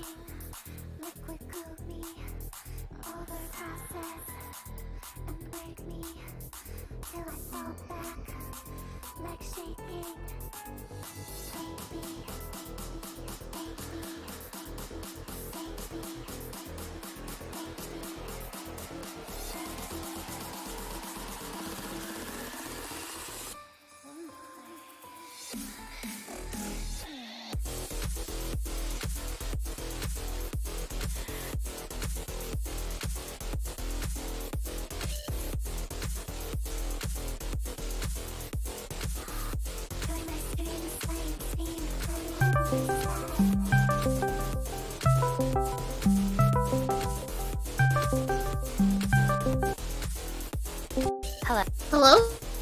Liquid coat me, over process, and wake me till I fall back, like shaking. Baby, baby, baby, Hello? Hello?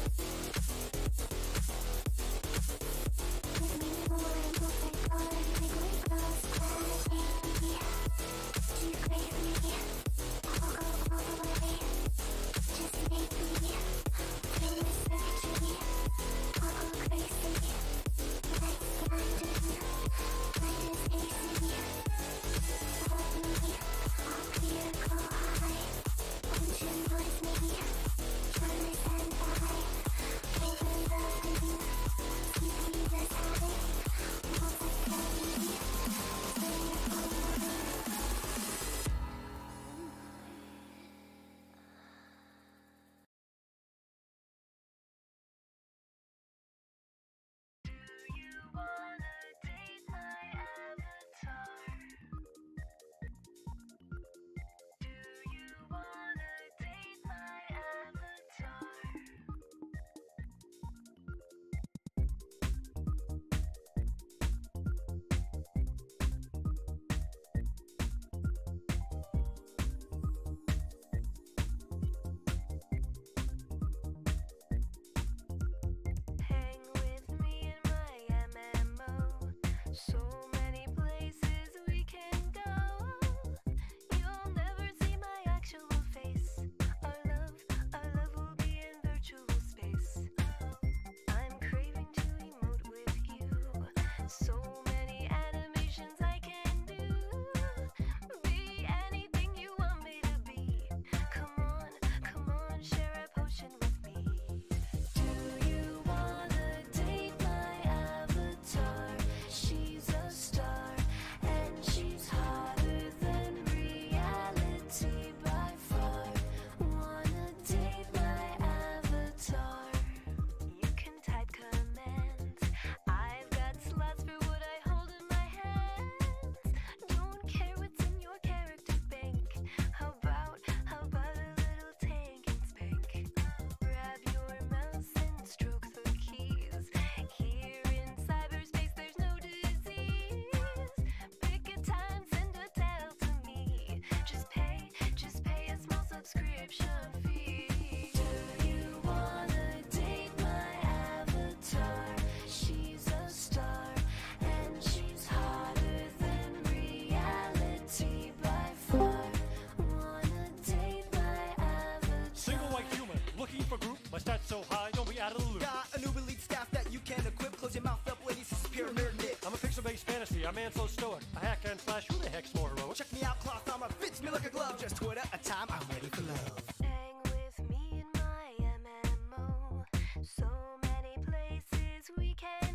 So high, don't be out of the loop. Got a new elite staff that you can equip. Close your mouth up, ladies, this is pyramid knit. I'm a pixel-based fantasy, I'm man so stoic. I hack and slash, who the heck's more heroic? Check me out, cloth armor fits me like a glove. Just two at a time, I'm ready for love. Hang with me in my MMO. So many places we can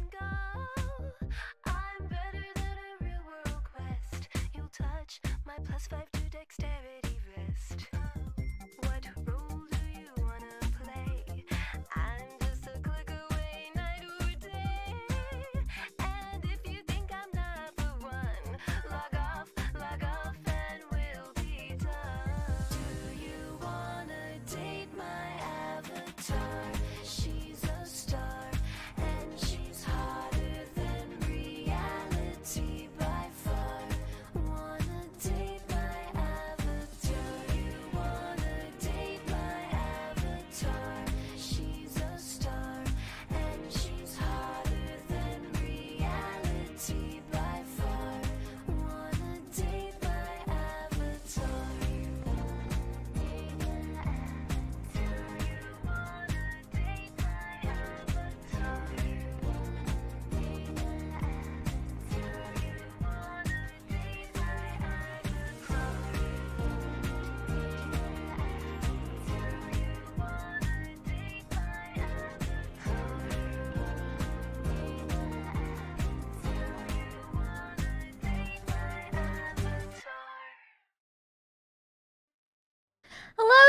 go. I'm better than a real world quest. You'll touch my +5 to dexterity vest. What role do you wanna play? I'm just a click away, night or day. And if you think I'm not the one, log off, and we'll be done. Do you want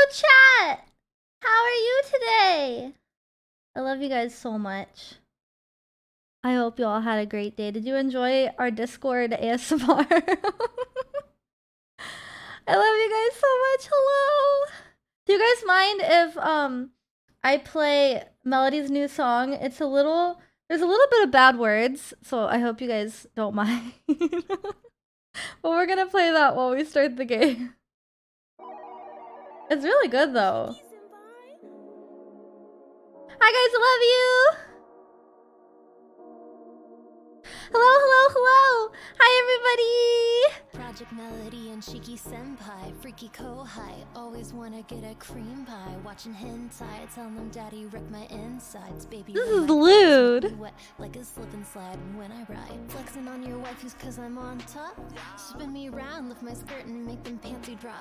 chat! How are you today? I love you guys so much. I hope you all had a great day. Did you enjoy our Discord ASMR? I love you guys so much. Hello! Do you guys mind if I play Melody's new song? There's a little bit of bad words, so I hope you guys don't mind. But we're gonna play that while we start the game. It's really good though. Hi guys, I love you! Hello, hello, hello! Hi everybody! Project Melody and Cheeky Senpai, Freaky Kohai, always wanna get a cream pie. Watching hentai, telling them daddy wreck my insides. Baby, This is lewd. wet like a slip and slide when I ride. Flexing on your wife who's cause I'm on top. Spin me around, lift my skirt and make them panty drop.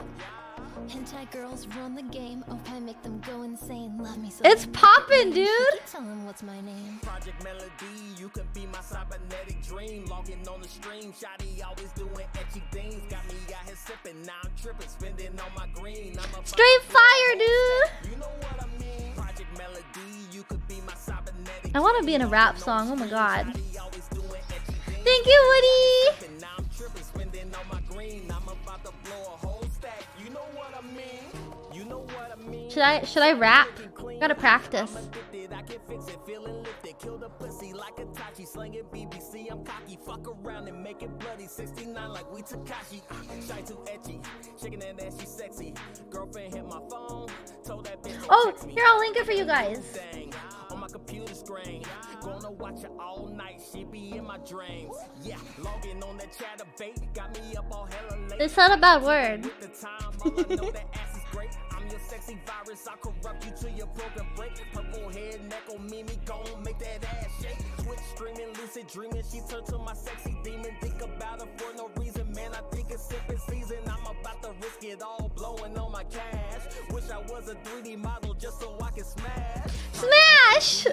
Hentai girls run the game, Opie make them go insane. Love me so It's poppin', dude! Tell them what's my name. Project Melody, you can be my cybernetic dream. Logging on the stream, Shotty always doing etchy things. Got me out here sipping, now I'm tripping, spending on my green. I'm a Straight fire, dude! You know what I mean? Project Melody, you could be my cybernetic I want to be in a rap song, oh my god. Shotty always doing etchy things. Thank you, Woody! And now I'm tripping, spending on my green. I'm about to blow a whole stack. You know what I mean? You know what I mean? Should I rap? Gotta practice. I can fix it, feeling lifted. Kill the pussy like a Tachi, slinging BBC. I'm cocky, fuck around and make it bloody. 69 like we Takashi. Shy too etchy, shaking that ass, she sexy. Girlfriend hit my phone, told that bitch. Oh, here, I'll link it for you guys. Dang, on my computer screen, gonna watch her all night. She be in my dreams. Yeah, logging on that chat bait, got me up all hella late. They said a bad word. With the time, all I know that ass is great. I'm your sexy virus, I'll corrupt you till your broken break. Purple head, neck on Mimi, gon' make that ass shake. Twitch streaming, lucid dreaming, she turned to my sexy demon. Think about her for no reason, man, I think it's sipping season. I'm about to risk it all, blowing on my cash. Wish I was a 3D model just so I could smash. Smash!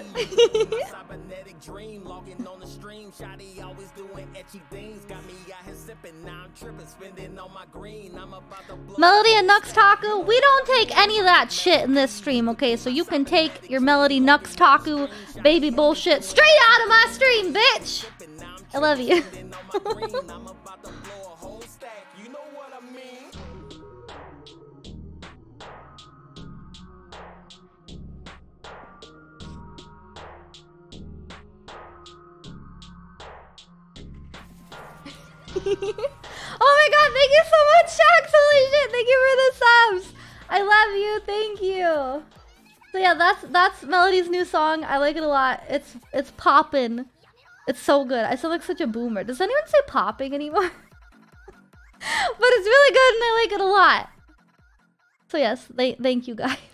Cybernetic dream, logging on the stream. Shotty always doing etchy things. Got me out here sipping, now I'm tripping, spending on my green. I'm about to blow. Melody and Nux Taku, we don't take any of that shit in this stream, okay? So you can take your Melody Nux Taku baby bullshit straight out of my stream, bitch! I love you. I'm about to blow a whole stack. You know what I mean? Oh my god, thank you so much, Shax! Holy shit, thank you for the subs! I love you, thank you. So yeah, that's Melody's new song. I like it a lot. It's poppin'. It's so good. I sound like such a boomer. Does anyone say popping anymore? But it's really good and I like it a lot. So yes, thank you guys.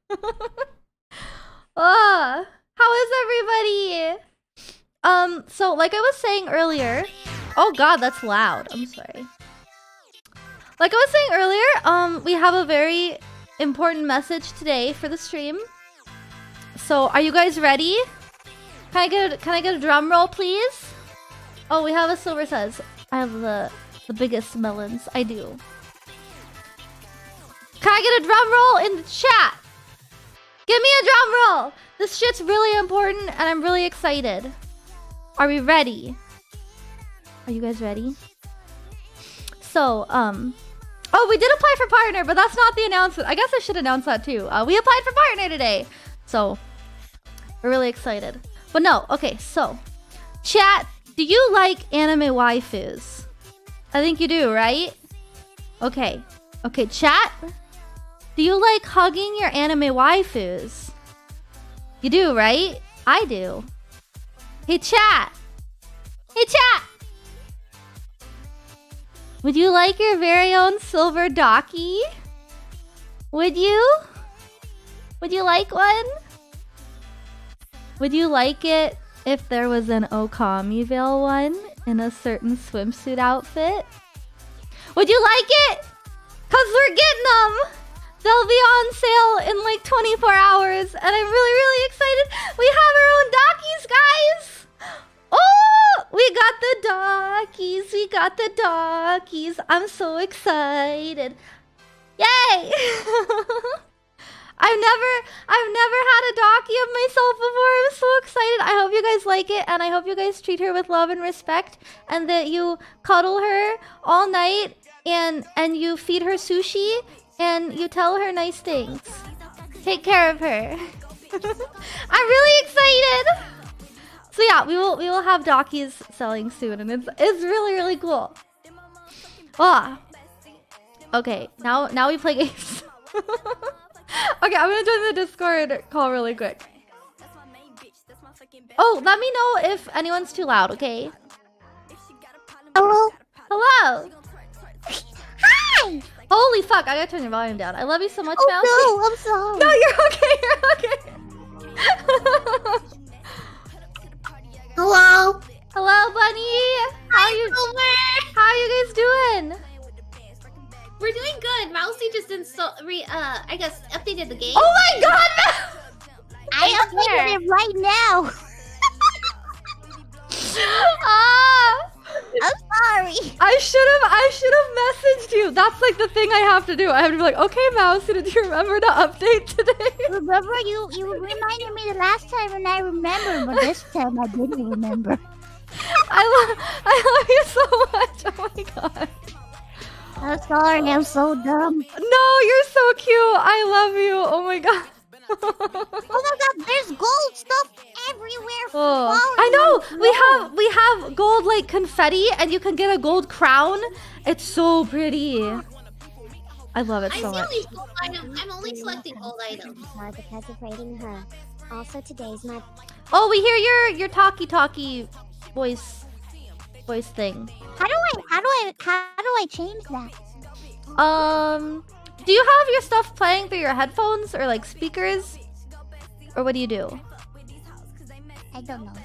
Oh, how is everybody? So like I was saying earlier, oh god, that's loud. I'm sorry. Like I was saying earlier, we have a very important message today for the stream. So are you guys ready? Can I get a drum roll, please? Oh, we have a Silver says. I have the biggest melons. I do. Can I get a drum roll in the chat? Give me a drum roll! This shit's really important and I'm really excited. Are we ready? Are you guys ready? So, oh, we did apply for partner, but that's not the announcement. I guess I should announce that too. We applied for partner today. So, we're really excited. But no, okay, so. Chat, do you like anime waifus? I think you do, right? Okay. Okay, chat. Do you like hugging your anime waifus? You do, right? I do. Hey, chat. Hey, chat. Would you like your very own silver Daki? Would you? Would you like one? Would you like it if there was an Okamivale one in a certain swimsuit outfit? Would you like it? Cause we're getting them! They'll be on sale in like 24 hours and I'm really excited. We have our own Dakis, guys! Oh! We got the Dakis! We got the Dakis! I'm so excited. Yay! I've never had a Docky of myself before. I'm so excited. I hope you guys like it, and I hope you guys treat her with love and respect, and that you cuddle her all night, and you feed her sushi, and you tell her nice things. Take care of her. I'm really excited. So yeah, we will have Dockies selling soon, and it's really cool. Ah. Okay, now we play games. Okay, I'm gonna join the Discord call really quick. Oh, let me know if anyone's too loud, okay? Hello? Hello! Hi! Holy fuck, I gotta turn your volume down. I love you so much, Mouse. Oh no, I'm sorry. No, you're okay, Hello? Hello, Bunny! How you guys doing? We're doing good. Mousy just I guess updated the game. Oh my god! I updated it right now. Ah! I'm sorry. I should have messaged you. That's like the thing I have to do. I have to be like, okay, Mouse, did you remember to update today? Remember, you reminded me the last time and I remembered, but this time I didn't remember. I love you so much. Oh my god. I'm sorry, I'm so dumb. No, you're so cute. I love you. Oh my god. Oh my god, there's gold stuff everywhere. I know. We have gold like confetti, and you can get a gold crown. It's so pretty. I love it so much. I'm only selecting gold items. Because of rating her. Also, today's my. Oh, we hear your talkie voice thing. How do I change that? Do you have your stuff playing through your headphones or like speakers? Or what do you do? I don't know.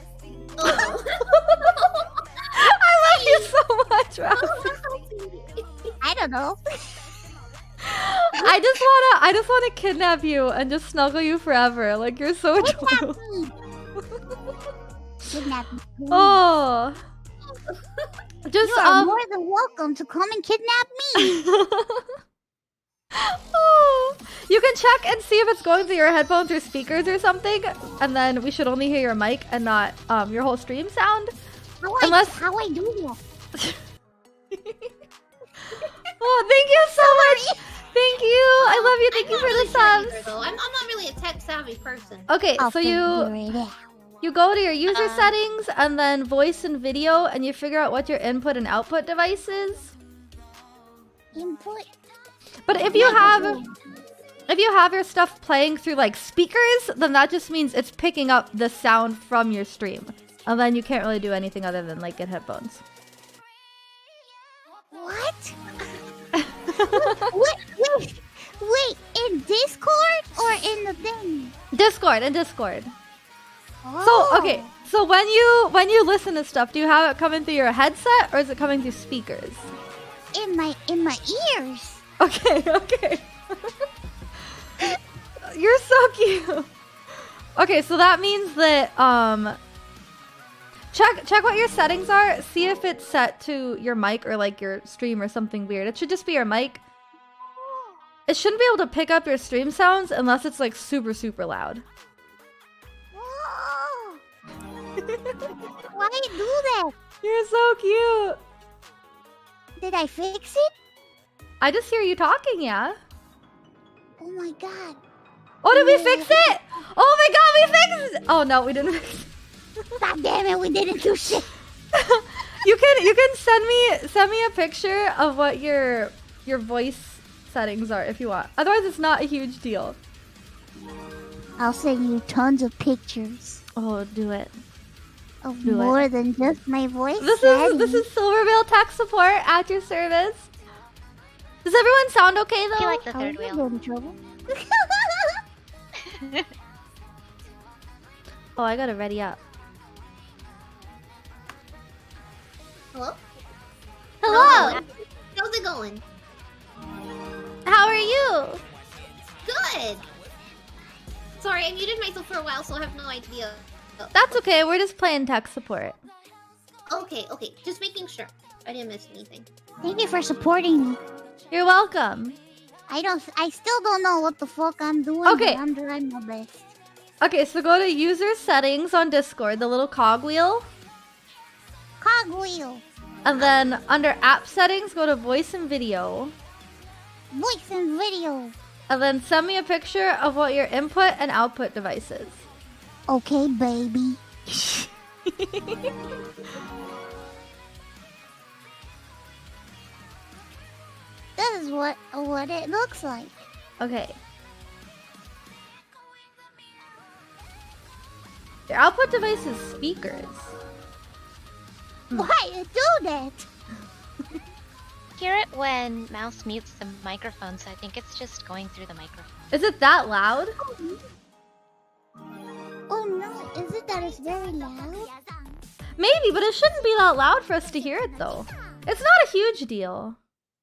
I love you so much, Rosie. I don't know. I just wanna kidnap you and just snuggle you forever. Like you're so adorable. Kidnap me. Oh. Just you are more than welcome to come and kidnap me. Oh, you can check and see if it's going through your headphones or speakers or something, and then we should only hear your mic and not your whole stream sound. How I do that? Oh, thank you so much. Thank you. I love you. Thank you for the subs. I'm not really a tech savvy person. Okay, so you go to your user settings and then voice and video, and you figure out what your input and output device is. Input. But if you have your stuff playing through like speakers, then that just means it's picking up the sound from your stream, and then you can't really do anything other than like get headphones. What? Wait, in Discord or in the thing? Discord. Oh. So okay, so when you listen to stuff, do you have it coming through your headset or is it coming through speakers? In my ears. Okay. You're so cute. Okay, so that means that check what your settings are. See if it's set to your mic or like your stream or something weird. It should just be your mic. It shouldn't be able to pick up your stream sounds unless it's like super loud. Whoa. Why do you do that? You're so cute. Did I fix it? I just hear you talking, yeah. Oh my god. Oh, did we fix it? Oh my god, we fixed it! Oh no, we didn't fix it. God damn it, we didn't do shit. You can send me a picture of what your voice settings are if you want. Otherwise, it's not a huge deal. I'll send you tons of pictures. Oh, do it. Of more than just my voice. This is Silvervale tech support at your service. Does everyone sound okay though? I feel like the third wheel. In trouble. Oh, I gotta ready up. Hello? Hello! How's it going? How are you? Good! Sorry, I muted myself for a while, so I have no idea. That's okay, we're just playing tech support. Okay. Just making sure. I didn't miss anything. Thank you for supporting me. You're welcome. I still don't know what the fuck I'm doing. Okay. But I'm trying my best. Okay, so go to user settings on Discord, the little cogwheel. Cogwheel. And then under app settings, go to voice and video. Voice and video. And then send me a picture of what your input and output device is. Okay, baby. This is what it looks like. Okay. Your output device is speakers. Why you do that? Hear it when Mouse mutes the microphone, so I think it's just going through the microphone. Is it that loud? Oh no, is it that it's very loud? Maybe, but it shouldn't be that loud for us to hear it though. It's not a huge deal.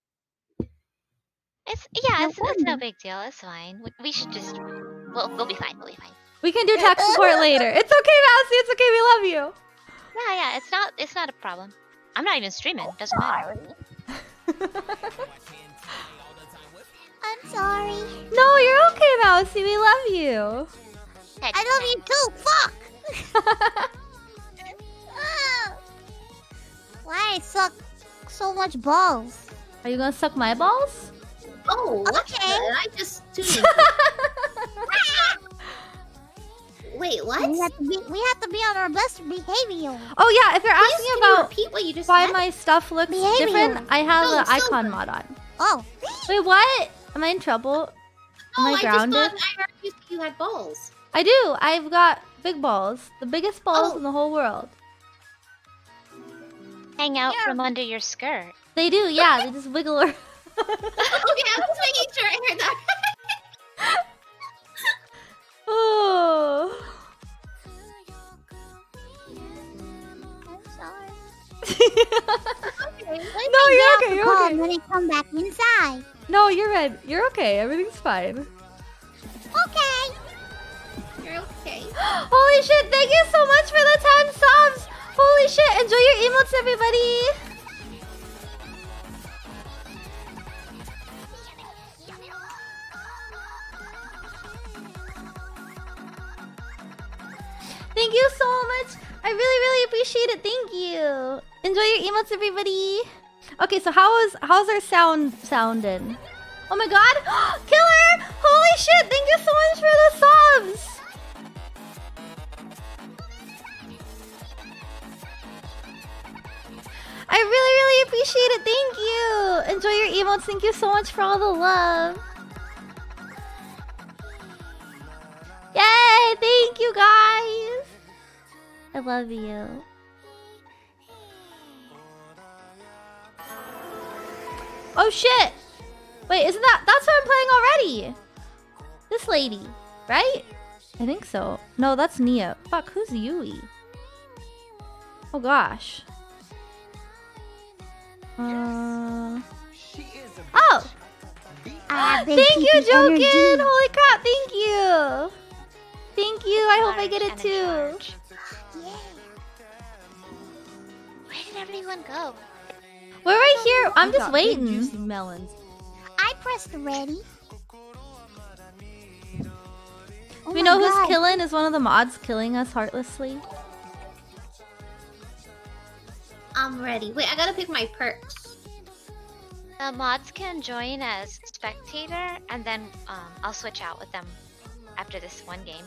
It's no big deal. It's fine. We should just we'll be fine. We'll be fine. We can do tech support later. It's okay, Mousy. It's okay. We love you. Yeah. It's not a problem. I'm not even streaming. Doesn't matter. I'm sorry. No, you're okay, Mousy. We love you. I love you too. Fuck. Why I suck so much balls? Are you gonna suck my balls? Oh, Okay. I just tuned in. Wait, what? We have to be on our best behavior. Oh yeah, if you're Please, asking can you about repeat what you just why said? my stuff looks Behavior. different, I have Oh, the so- icon mod on. Oh. Wait, what? Am I in trouble? Am I grounded? just thought I heard you say you had balls. I do. I've got big balls. The biggest balls Oh. in the whole world. Hang out from under your skirt. They do, yeah. They just wiggle around. Okay, I was making sure I heard that. Oh. I'm sorry. No, you're okay. You're Call okay. when you come back inside. No, you're right. You're okay. Everything's fine. Okay. You're okay. Holy shit! Thank you so much for the 10 subs. Holy shit! Enjoy your emotes, everybody. Thank you so much. I really, really appreciate it. Thank you. Enjoy your emotes, everybody. Okay, so how's our sounding? Oh my god! Killer! Holy shit! Thank you so much for the subs. I really, really appreciate it. Thank you. Enjoy your emotes. Thank you so much for all the love. Yay! Thank you, guys. I love you. Oh shit! Wait, isn't that's what I'm playing already? This lady, right? I think so. No, that's Nia. Fuck, who's Yui? Oh gosh. Oh! Thank you, Jokin! Holy crap, thank you! Thank you, I hope I get it too. Where did everyone go? We're right here. I'm just waiting. Melons. I pressed ready. Oh We my know who's God. killing is one of the mods killing us heartlessly. I'm ready. Wait, I gotta pick my perks. The mods can join as spectator, and then I'll switch out with them after this one game.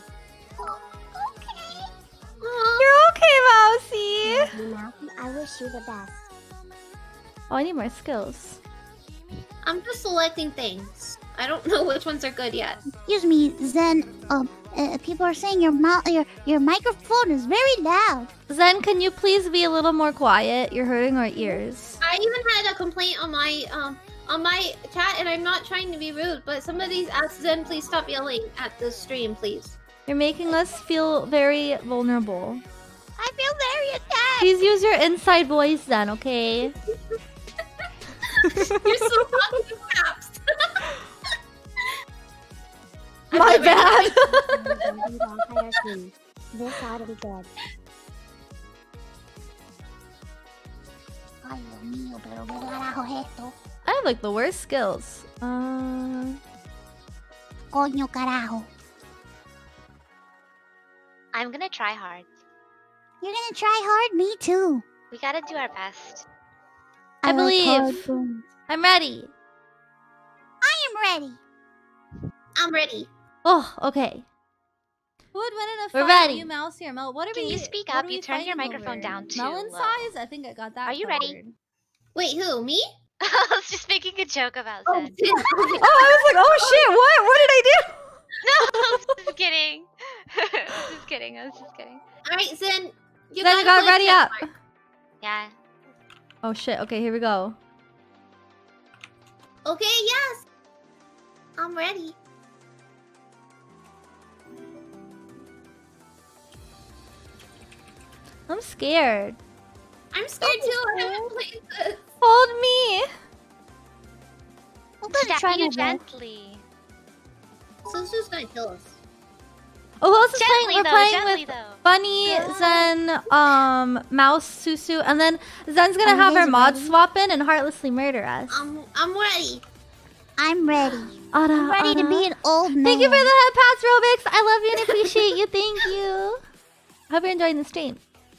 You're okay, Mousy. I wish you the best. Oh, I need more skills. I'm just selecting things. I don't know which ones are good yet. Excuse me, Zen. People are saying your microphone is very loud. Zen, can you please be a little more quiet? You're hurting our ears. I even had a complaint on my chat, and I'm not trying to be rude, but somebody's asked Zen, please stop yelling at the stream, please. You're making us feel very vulnerable. I feel very attacked. Please use your inside voice then, okay? You're so talking in caps. My bad. This ought to be good. Ay, Dios mío, pero qué carajo es esto? I have like the worst skills. Coño carajo. I'm gonna try hard. You're gonna try hard? Me too. We gotta do our best. I like believe. hard things. I'm ready. I am ready. I'm ready. Oh, okay. Who would win in a We're fight? ready. You, Mousy, or Mel? What are Can we? you speak what up? are You we turned your fighting microphone over? down too Melon low. size? I think I got that. Are you ready? covered. Wait, who? Me? I was just making a joke about Oh, Zen. shit. Oh, I was like, oh shit, what did I do? No, I was just kidding. I was just kidding. All right, Zen. You Then you gotta got play ready that up. part. Yeah. Oh shit, okay, here we go. Okay, yes. I'm ready. I'm scared. I'm scared too. I haven't played this. Hold me. I'm gonna try Stab you my best. gently. So this is gonna kill us. Oh, who else is Gently playing? We're though, playing gently with though. Bunny, Zen, Mouse, Susu, and then Zen's gonna Are you have her guys mod ready? swap in and heartlessly murder us. I'm ready. I'm ready. Ada, I'm ready to Ada. be an old man. Thank you for the head pats, Robix. I love you and appreciate you. Thank you. Hope you're enjoying the stream.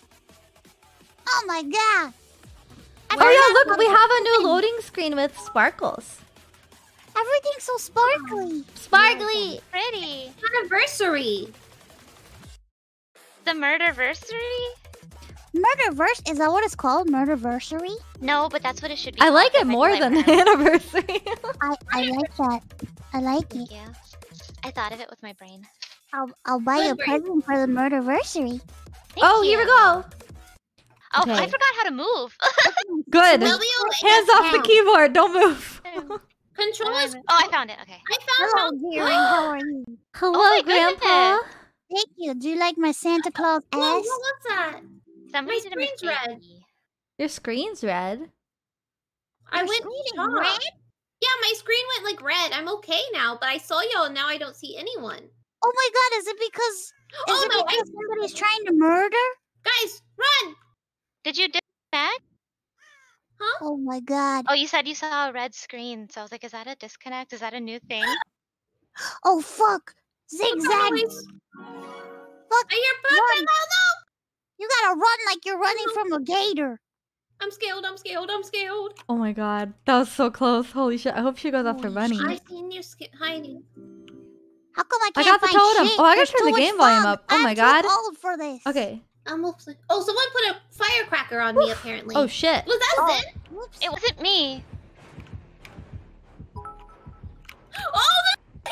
Oh my god. Oh yeah, look, we have a new loading screen with sparkles. Everything's so sparkly. Sparkly. Pretty. Anniversary. The murderversary? Murderverse? Is that what it's called? Murderversary? No, but that's what it should be. I called like if it I more play than Murder. anniversary. I like that. I like it. Yeah. I thought of it with my brain. I'll buy you a Good brain. present for the murderversary. Thank Oh, here we you. go. Oh, Okay. I forgot how to move. Good. Will we Hands off the keyboard. Don't move. Controllers. Oh, I found it. Okay. I Hello, found dearie. How are you? Hello, my Grandpa. goodness. Thank you. Do you like my Santa Claus Whoa, what ass? was that? Somebody My did a screen's mistake. red. Your screen's red. I Your went screen is shocked. red? Yeah, my screen went like red. I'm okay now, but I saw y'all and now I don't see anyone. Oh my god, is it because Oh no, I, somebody's trying to murder? guys, run! Did you disconnect? Oh my god. Oh, you said you saw a red screen, so I was like, is that a disconnect? Is that a new thing? Oh fuck. Zigzag. Noise. Fuck. I hear footsteps. Run. Oh no! You gotta run like you're running from a gator. I'm scared. I'm scared. I'm scared. Oh my god. That was so close. Holy shit. I hope she goes after Holy Bunny. I seen you hiding. How come I I can't got the find totem. shit? Oh, I gotta There's turn too the much game volume fog. up. Oh my I'm god. too old for this. Okay. I'm hopefully. Oh, someone put a firecracker on me. Apparently. Oh shit. Was that Oh, it? whoops. It wasn't me. Oh no!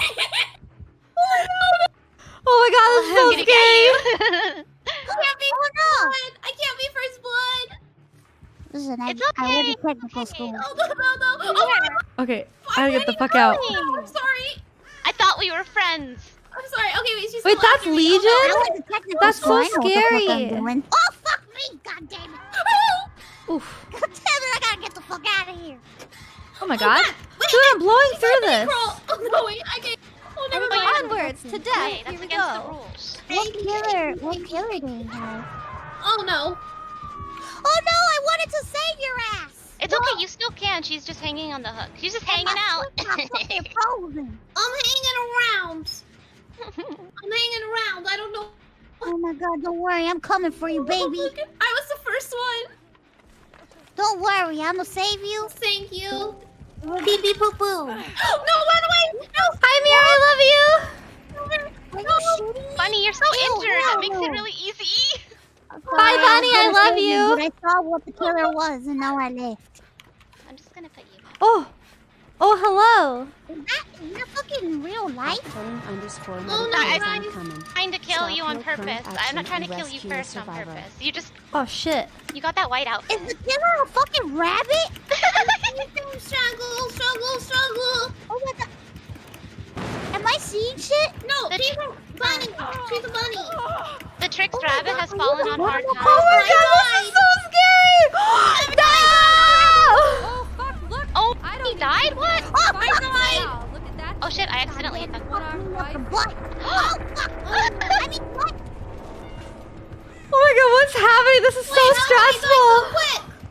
Oh my god, I'm this is so gonna scary. get you. I can't be first blood. I can't be first blood. Listen, It's I went to okay. technical school. Oh no no no! Oh my god! Okay, I gotta get the fuck out. I'm sorry. I thought we were friends. I'm sorry. Okay, wait. She's Wait, still that's after me. Legion? Oh, I went to technical That's school. so I know what the fuck I'm scary. doing. Oh fuck me! God damn it! no. Oof. God damn it! I gotta get the fuck out of here. Oh my god. Wait, Dude, I'm blowing through this. Crawl. Oh no! Wait, I can't. Oh never mind. Onwards to death. Hey, Here that's we against the go. rules. What killer do you have? Oh no! Oh no! I wanted to save your ass. It's okay, you still can. She's just hanging on the hook. She's just hanging out. I'm fucking frozen. I'm hanging around. I'm hanging around. I don't know. Oh my god! Don't worry, I'm coming for you, baby. I was the first one. Don't worry, I'ma save you. Thank you. Pee pee poo poo. No, run away! No! Hi, Mira, I love you. Are you shooting me? Bunny, you're so Ew, injured. That makes no. it really easy. Sorry, Bye, Bunny, I was love gonna save you. But I saw what the killer was, and now I left. I'm just gonna put you back. Oh. Oh, hello. Is that fucking real life? Oh no, I- guys. Trying to kill you on purpose. I'm not trying to kill you first on purpose. You just, Oh shit. you got that white outfit. Is the killer a fucking rabbit? Struggle, struggle, struggle. Oh my god. Am I seeing shit? No, The she's a bunny. She's a bunny. The Trix Oh my rabbit God, has are you fallen the on one hard that- times. Oh my god, this is so scary. No! Oh fuck! Look. Oh, I don't he need died? to- What? Oh, Fight fuck now. Look at that. Oh shit, I accidentally hit that. What our me up the wife- butt. Oh fuck. I mean, what? Oh my god, what's happening? This is so Wait, how did I die stressful. so quick?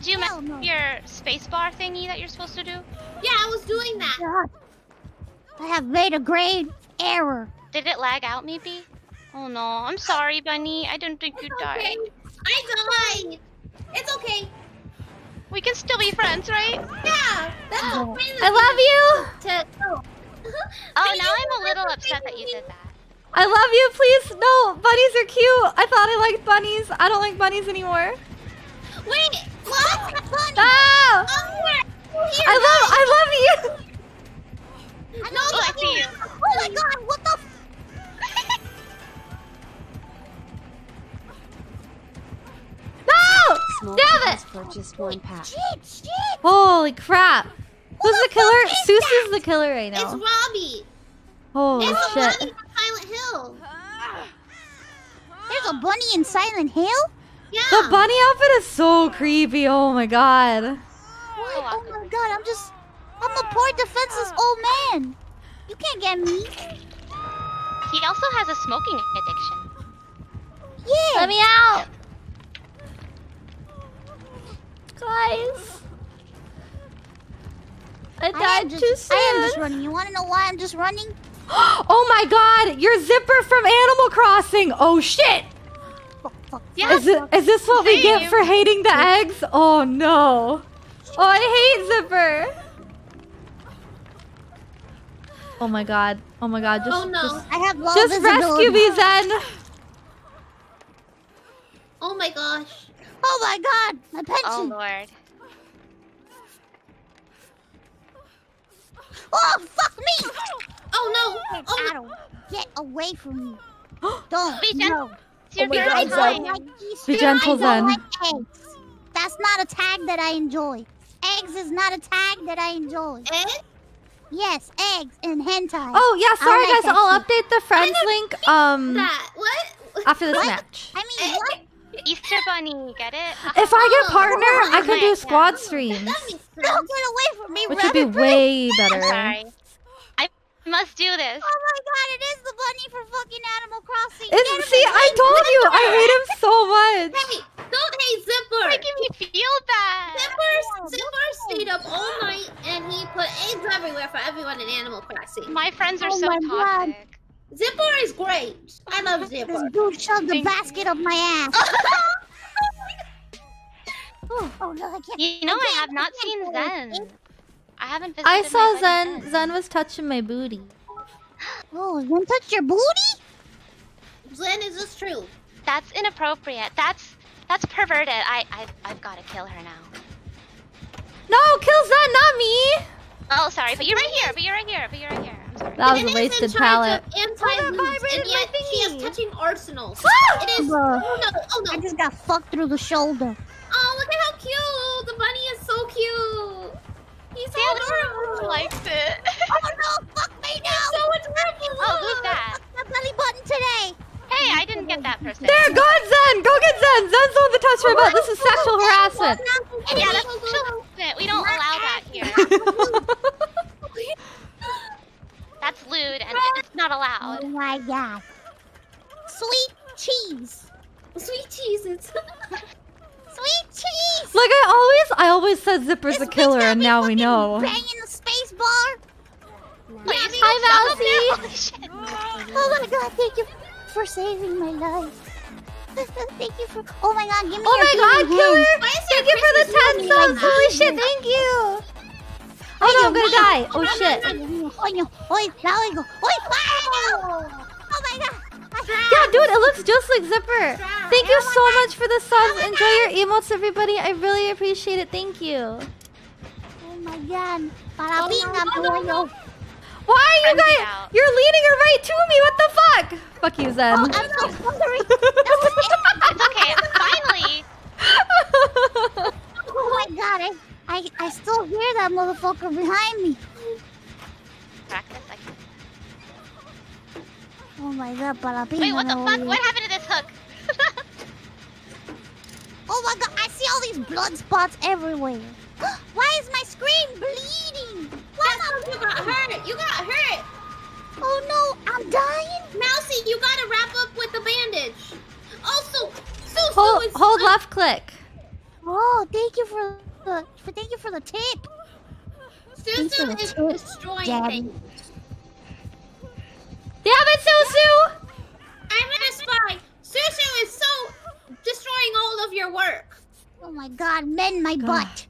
Did you Hell mess no. up your spacebar thingy that you're supposed to do? Yeah, I was doing that. God. I have made a grave error. Did it lag out maybe? Oh no, I'm sorry, Bunny. I didn't think you died. Okay. I died. It's okay. We can still be friends, right? Yeah, that's Oh. okay. I love you. Oh, now I'm a little upset that you did that. I love you. Please, no. Bunnies are cute. I thought I liked bunnies. I don't like bunnies anymore. Wait, what? No. I love you. No, Oh, I see you. Oh my god, what the f- No! Small Damn kittens it! for just one pack. Shit! Holy crap. Who's the killer? fuck is Seuss that? is the killer right It's now. Robbie. Holy It's the shit. bunny from Silent Hill. There's a bunny in Silent Hill? Yeah. The bunny outfit is so creepy. Oh my god. What? Oh my god, I'm a poor defenseless old man. You can't get me. He also has a smoking addiction. Yeah. Let me out. Guys. I died too soon. I am just running. You want to know why I'm just running? Oh my god, your zipper from Animal Crossing. Oh shit. Fuck. Yeah. Is this what we get Same. for hating the eggs? Oh no. Oh, I hate Zipper. Oh my god. Oh my god. Just, Oh no. I have low just rescue visibility. me, Zen. Oh my gosh. Oh my god, my Oh pension. lord. Oh, fuck me. Oh no. Oh no. Adam, get away from me. Don't. Be gentle. No. It's your Oh my girl God, I Zen. don't time. like Easter. Be gentle, I don't Zen. like eggs. That's not a tag that I enjoy. Eggs is not a tag that I enjoy. Eh? Yes, eggs and hentai. Oh yeah, sorry like guys. that I'll shit. update the friends link That. What? after this What? match. I mean, what? Easter Bunny, get it? If I get partner, I can do Yeah. squad streams, That makes No, sense. get away from me, which would be Rabbit. way better. Sorry. I must do this. Oh my god, it is the bunny for fucking Animal Crossing. It's, see, I told you, I hate him so much. Hey, don't hate Zipper. Making me feel bad. Zipper stayed up all night and he put eggs everywhere for everyone in Animal Crossing. My friends are Oh so my God. toxic. Zipper is great. I love This Zipper. dude shoved the Thank basket up my ass. Oh no, I can't. You know, I have not can't seen go Zen. in. I haven't visited I my saw buddy Zen. Zen was touching my booty. Oh, you touch your booty? Zen, is this true? That's inappropriate. That's perverted. I've got to kill her now. No, kill Zen, not me. Oh, sorry, but you're right here. I'm sorry. That was It a is wasted in charge palette. of anti-loot, vibrated and yet my she is thingy. touching arsenals. Ah! It is. Bruh. Oh no! Oh I no! just got fucked through the shoulder. Oh, look at how cute! The bunny is so cute. He's so She adorable. likes it. Oh no, fuck me now! So adorable. Oh, who's that? The belly button today. Hey, I didn't get that person. There, go ahead, Zen. Go get Zen. Zen's the one that touched my butt. This is sexual harassment. Yeah, that's children. We don't allow that here. That's lewd and it's not allowed. Oh my god. Sweet cheese. Sweet cheeses. Sweet cheese. Like I always said Zipper's a killer, and now we know. Banging the space bar. Please, Hi, Holy shit. Oh my god, thank you for saving my life. Thank you for. Oh my god, give me Oh your my god, beanie killer! hand. Why is Thank there you for the Christmas 10 movie subs! like Holy that? shit, thank you! Oh no, I'm gonna die! Oh shit! Coño, oi, now I go. Oi, oh my god. Yeah, dude, it looks just like Zipper! Thank you so much for the subs! Enjoy your emotes, everybody! I really appreciate it, thank you! Oh my god. Para pinga, pollo. Why are you Frenzy guys? out. You're leaning right to me, what the fuck? Fuck you, Zen. I'm so sorry. It's okay. Finally. Oh my god, I still hear that motherfucker behind me. Practice. Oh my god, para pinga. Wait, what the fuck? pollo. What happened to this hook? Oh my god, I see all these blood spots everywhere. Why is my screen bleeding? Why am I You got hurt. You got hurt. Oh no, I'm dying. Mousy, you gotta wrap up with the bandage. Also, Susu Hold, is hold left click. Oh, thank you for the tip. Susu is destroying Daddy. things. Damn it, Susu! I'm gonna spy. Susu is so destroying all of your work. Oh my god, mend my butt.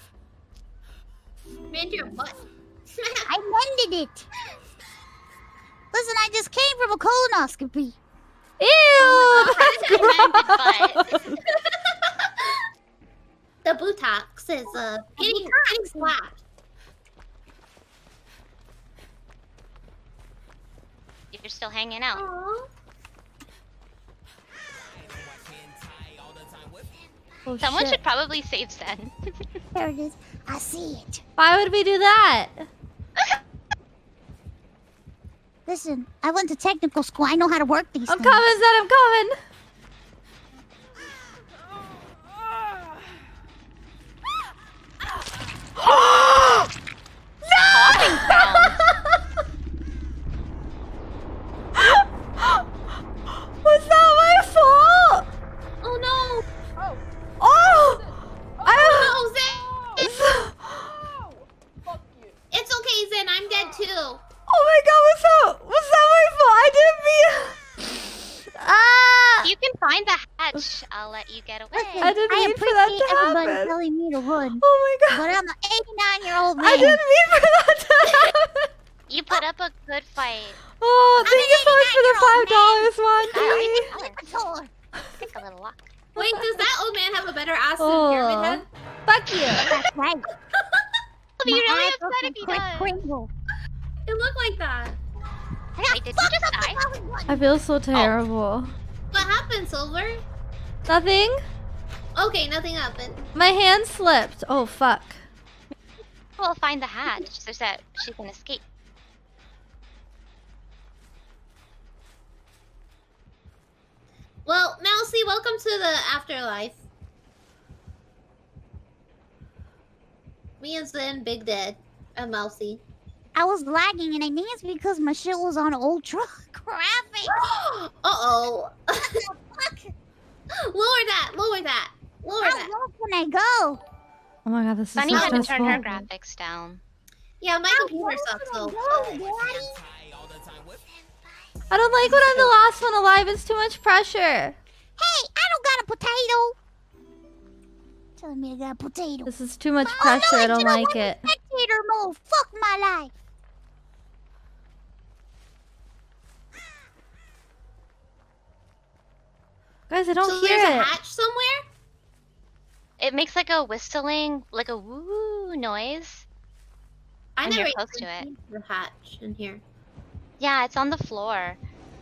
Mend your butt. I mended it. Listen, I just came from a colonoscopy. Ew! The Botox is getting slapped. You're still hanging out. Aww. Oh, Someone shit. should probably save Zen. There it is. I see it. Why would we do that? Listen, I went to technical school. I know how to work these I'm things. coming, Zed, I'm coming. Popping sounds. Was that my fault? Oh no! Oh! Oh, Zen! It's okay, Zen. I'm dead too. Oh my god, was that my fault? I didn't mean... Ah! You can find the hatch. I'll let you get away. Listen, I didn't mean for that appreciate to everybody happen. telling me to run, Oh my god. but I'm an 89-year-old man. I didn't mean for that to happen. You put up a good fight. Oh, I'm thank you so much for the $5, Wow, Monty. Take a little walk. Wait, does that old man have a better ass than Pyramid Head? Fuck you. That's right. I'll be My really eyes upset look if he like does. It Kringle. looked like that. Wait, did you just die? I feel so terrible. What happened, Silver? Nothing? Okay, nothing happened. My hand slipped. Oh, fuck. We'll find the hatch so that she can escape. Well, Mousy, welcome to the afterlife. Me and Zen, Big Dead, and Mousy. I was lagging, and I think it's because my shit was on ultra graphic. Uh-oh. Lower that, lower that, lower How that. low can I go? Oh my god, this is Sunny so had to stressful. turn her graphics down. Yeah, my How computer low sucks, can I though. go, Daddy? I don't like when I'm the last one alive. It's too much pressure. Hey, I don't got a potato. Telling me I got a potato. This is too much Oh, pressure. no, I don't you know like what? it. Spectator mode. Fuck my life. Guys, I don't So hear there's a it. hatch somewhere? It makes like a whistling, like a woo noise. I And never you're close even to it. seen the hatch in here. Yeah, it's on the floor.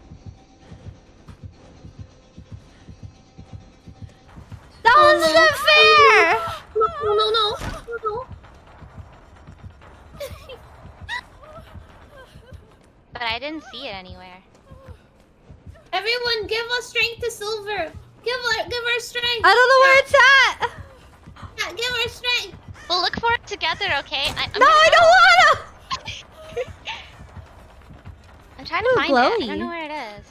That wasn't fair! No, no, no, no, no. But I didn't see it anywhere. Everyone, give us strength to Silver. Give her strength. I don't know where it's at! Yeah, give her strength. We'll look for it together, okay? I'm No, I don't wanna! I'm trying to Ooh, find it. I glowy. don't know where it is.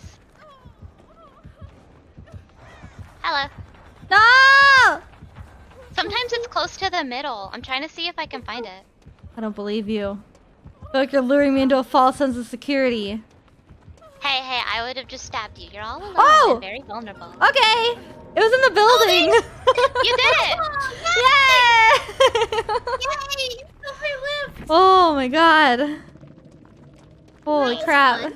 Hello. No! Sometimes it's close to the middle. I'm trying to see if I can find it. I don't believe you. I feel like you're luring me into a false sense of security. Hey, I would have just stabbed you. You're all alone Oh! and very vulnerable. Okay! It was in the building! You did it! Yay! Yay! Silver lived. Oh my god. Holy Nice crap. one.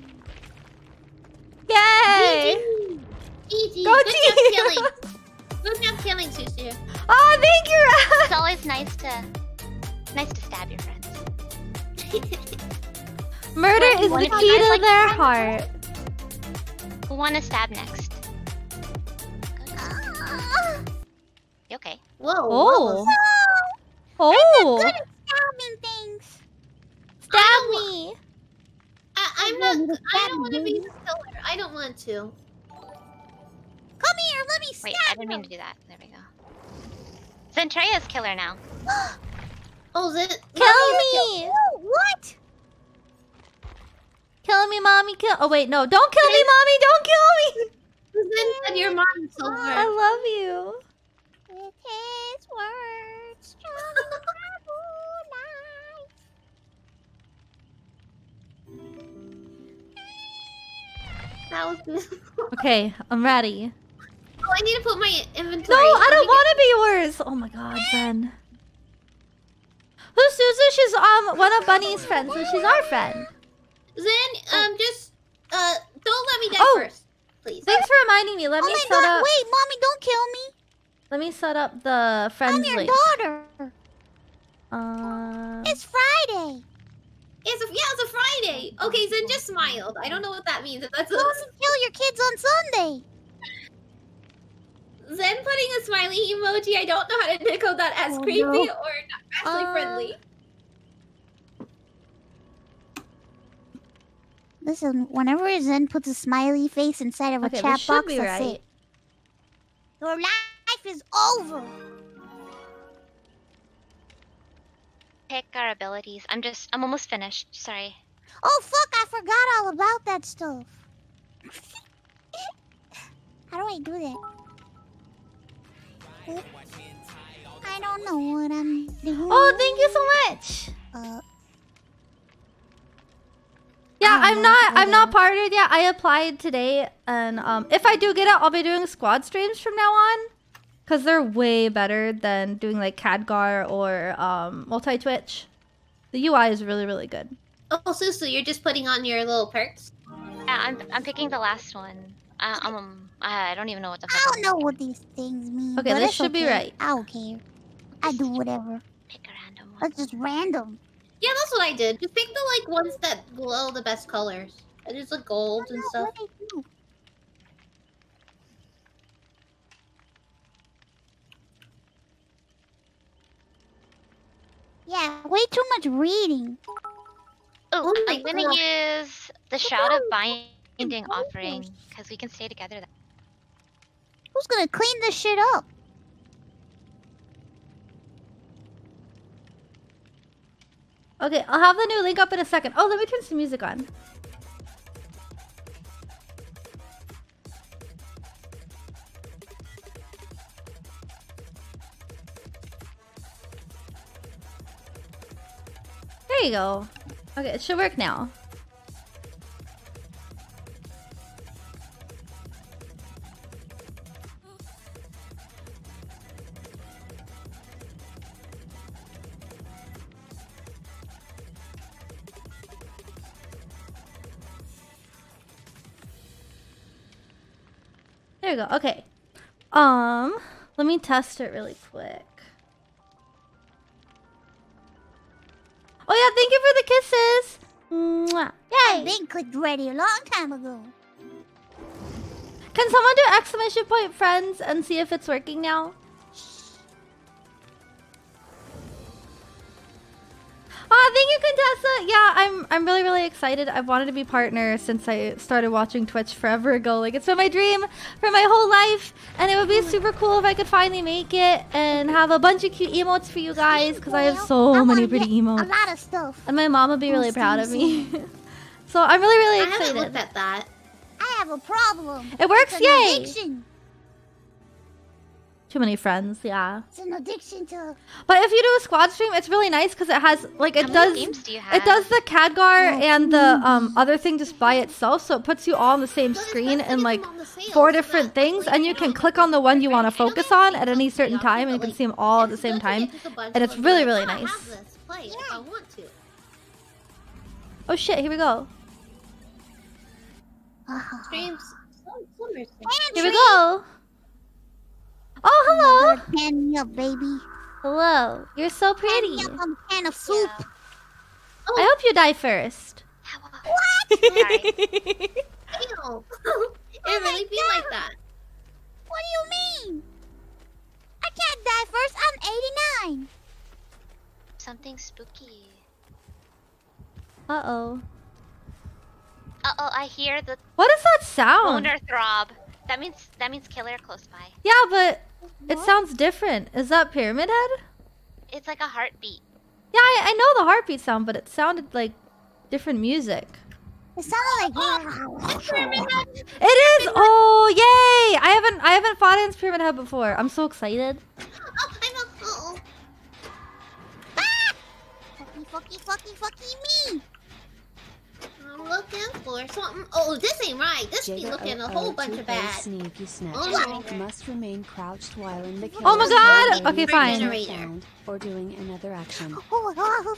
Yay! GG. Go Good team! job killing. Good job killing, Susu. Oh, thank you! It's always nice to stab your friends. Murder Wait, is what the if you key guys to like their friends? heart. Who wanna stab next? You okay? Whoa. Oh. I'm not Oh! good at stabbing things. Stab me! I'm not. I don't want to be the killer. I don't want to. Come here, let me stab Wait, I didn't mean to you. do that. There we go. Zentreya's killer now. Oh, is it? Kill me! Ew, what? Kill me, mommy, kill. Oh, wait, no. Don't kill me, mommy! Don't kill me! Then said your mom, I Silver. love you. Okay. house. Okay, I'm ready. Oh, I need to put my inventory. No, I don't want to be yours. Oh my god, Zen. Who's Suzu? She's one of Bunny's friends, so she's our friend. Zen, just don't let me die Oh. first, please. Thanks for reminding me. Let Oh me my set god, up. wait, mommy, don't kill me. Let me set up the friends I'm your link. daughter. It's Friday. It's a Friday. Okay, Zen just smiled. I don't know what that means. If that's Mommy, kill your kids on Sunday. Zen putting a smiley emoji. I don't know how to decode that as Oh, creepy no. or not actually friendly. Listen, whenever Zen puts a smiley face inside of a Okay, chat this should box, be that's right. it. Your life is over. Pick our abilities. I'm almost finished. Sorry. Oh fuck, I forgot all about that stuff. How do I do that? Oop. I don't know what I'm doing. Oh, thank you so much. Yeah, I don't know, I'm not whatever. partnered yet. I applied today, and if I do get it, I'll be doing squad streams from now on, cause they're way better than doing like Khadgar or multi Twitch. The UI is really really good. Oh, Susu, you're just putting on your little perks. Yeah, I'm picking the last one. I don't even know what the fuck. I don't know what these things mean. Okay, but this it's should be okay. right. I don't care. I do whatever. Pick a random one. That's just random. Yeah, that's what I did. Just pick the like ones that glow the best colors. I just like golds and stuff. What I do? Yeah, way too much reading. Oh, Oh my I'm gonna God. use the Shroud of Binding offering because we can stay together. Who's gonna clean this shit up? Okay, I'll have the new link up in a second. Oh, let me turn some music on. There you go. Okay, it should work now. There you go. Okay. Let me test it really quick. Oh yeah, thank you for the kisses. Mwah. I Yay! been clicked ready a long time ago. Can someone do exclamation point friends and see if it's working now? Oh, thank you, Contessa. Yeah, I'm really really excited. I've wanted to be partner since I started watching Twitch forever ago. Like it's been my dream for my whole life, and it would be super cool if I could finally make it and have a bunch of cute emotes for you guys because I have so I many wanna pretty get emotes, a lot of stuff. and my mom would be really Oh, proud of Steam, me. So I'm really really I haven't excited. looked at that. I have a problem. It works, It's an yay! addiction. Too many friends, yeah. It's an addiction to. But if you do a squad stream, it's really nice because it has like it How does. many games do you It have? does the Khadgar Oh, and the other thing just by itself, so it puts you all on the same But it's screen best to and get like them on the sale 4 so different that, things, like, and you can click on the one you want to focus on at any certain time, and you can see them all at the same time. and it's really, really I nice. have this. Play if I want to. Oh shit! Here we go. Streams. Summer Here we go. Oh hello. Pan me up, baby. Hello. You're so Pan pretty. me up on a can of soup. I hope you die first. What? Sorry. Ew. Oh It really be like that. What do you mean? I can't die first. I'm 89. Something spooky. Uh oh. Uh-oh, I hear the What is that sound? boner throb. That means killer close by. Yeah, but it sounds different. Is that Pyramid Head? It's like a heartbeat. Yeah, I know the heartbeat sound, but it sounded like different music. It sounded like. It is. Oh, yay! I haven't fought against Pyramid Head before. I'm so excited. Oh, I'm a fool. Fucky, fucky, fucky, fucky me. I'm looking for something. Oh, this ain't right. This be looking a whole bunch of bad. Sneaky snatch. Oh, Must remain crouched while in the Oh my god! Generator. Okay, fine. Generator. Or doing another action. Oh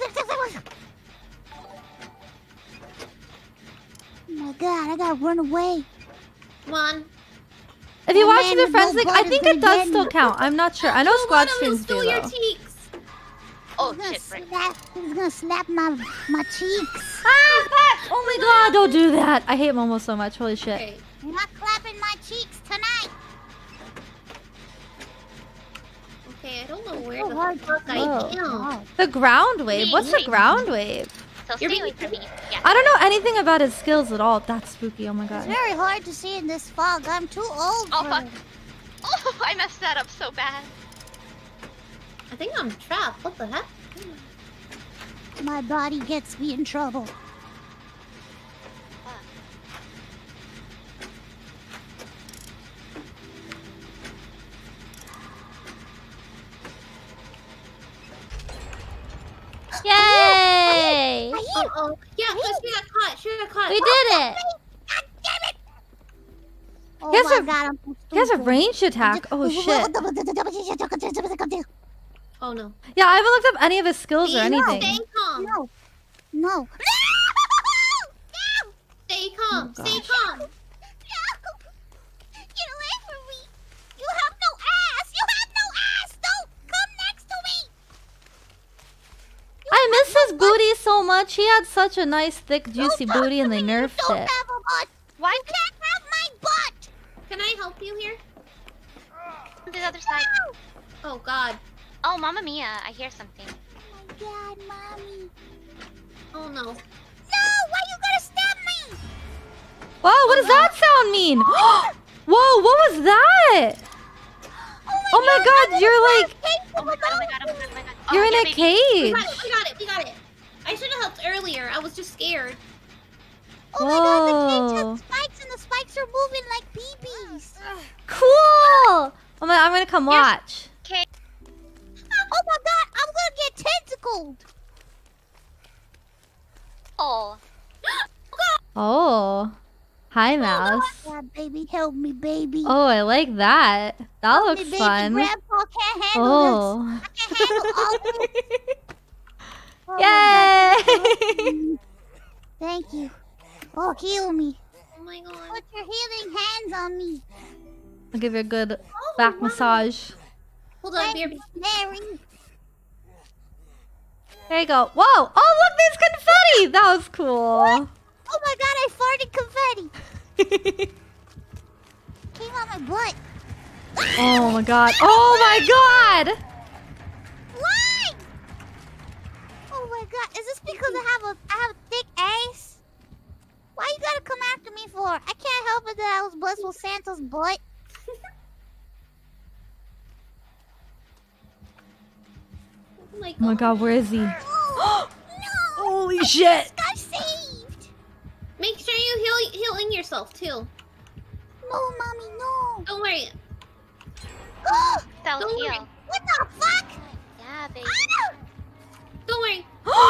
my god, I gotta run away. Come on. If you Oh, watch man, the the friends blue link, I blood is think gonna it does get still me. count. I'm not sure. I know Don't squad let 'em streams do steal your though. cheeks. Oh He's gonna shit! Frick. He's gonna slap my cheeks. Ah, oh my god, don't do that. I hate Momo so much. Holy shit. Okay. You're not clapping my cheeks tonight. Okay, I don't know where So the hard fuck to I oh, am. God. The ground wave. What's the ground wave? So You're stay away being- from me. Yeah. I don't know anything about his skills at all. That's spooky. Oh my It's god. very hard to see in this fog. I'm too old Oh for fuck! it. Oh, I messed that up so bad. I think I'm trapped. What the heck? My body gets me in trouble. Yay! Oh, yeah, because she got caught. She got caught. We did it. God damn it! Oh He has my a- god, I'm so He has a stupid. ranged attack. Oh shit. Oh no. Yeah, I haven't looked up any of his skills or Stay anything. calm. No. No. No! Stay calm. Oh, Stay gosh. calm. No! Get away from me! You have no ass! You have no ass! Don't come next to me! I miss his booty so much. He had such a nice, thick, juicy Don't talk booty, to and they me. You nerfed don't it. have a butt! Why? You can't have my butt! Can I help you here? To the other side. Oh god. Oh, Mamma Mia! I hear something. Oh my god, mommy. Oh no. No! Why you gotta stab me? Whoa, what does that sound mean? Whoa, what was that? Oh my god, you're like, Oh my god! Oh my god! Oh my god! Oh my god! Oh, you're in yeah, a baby. cage. We got it. We got it. I should have helped earlier. I was just scared. Oh my god, the cage Whoa. has spikes and the spikes are moving like BBs. Cool. Oh my, I'm gonna come watch. Okay. Oh my god, I'm gonna get tentacled. Oh. Oh. Hi, mouse. God, baby, help me, baby. Oh, I like that. That Help looks me, baby. fun. Grandpa can't handle Oh. this. I can't handle all this. Oh my Yay! God. Thank you. Oh, heal me. Oh my god. Put your healing hands on me. I'll give you a good back massage. Hold on, Thank Beer. you, Mary. There you go. Whoa! Oh, look, there's confetti! That was cool. Oh my god, I farted confetti. Came on my butt. Oh my god. Oh my god! Why? Oh my god, is this because I have a thick ass? Why you gotta come after me for? I can't help it that I was blessed with Santa's butt. Oh my god. Oh my god, where is he? Oh, no! Holy shit! Got saved! Make sure you healing yourself too. No, mommy, no! Don't worry. Self Don't worry. heal. What the fuck? Yeah, baby. Ah! Don't worry.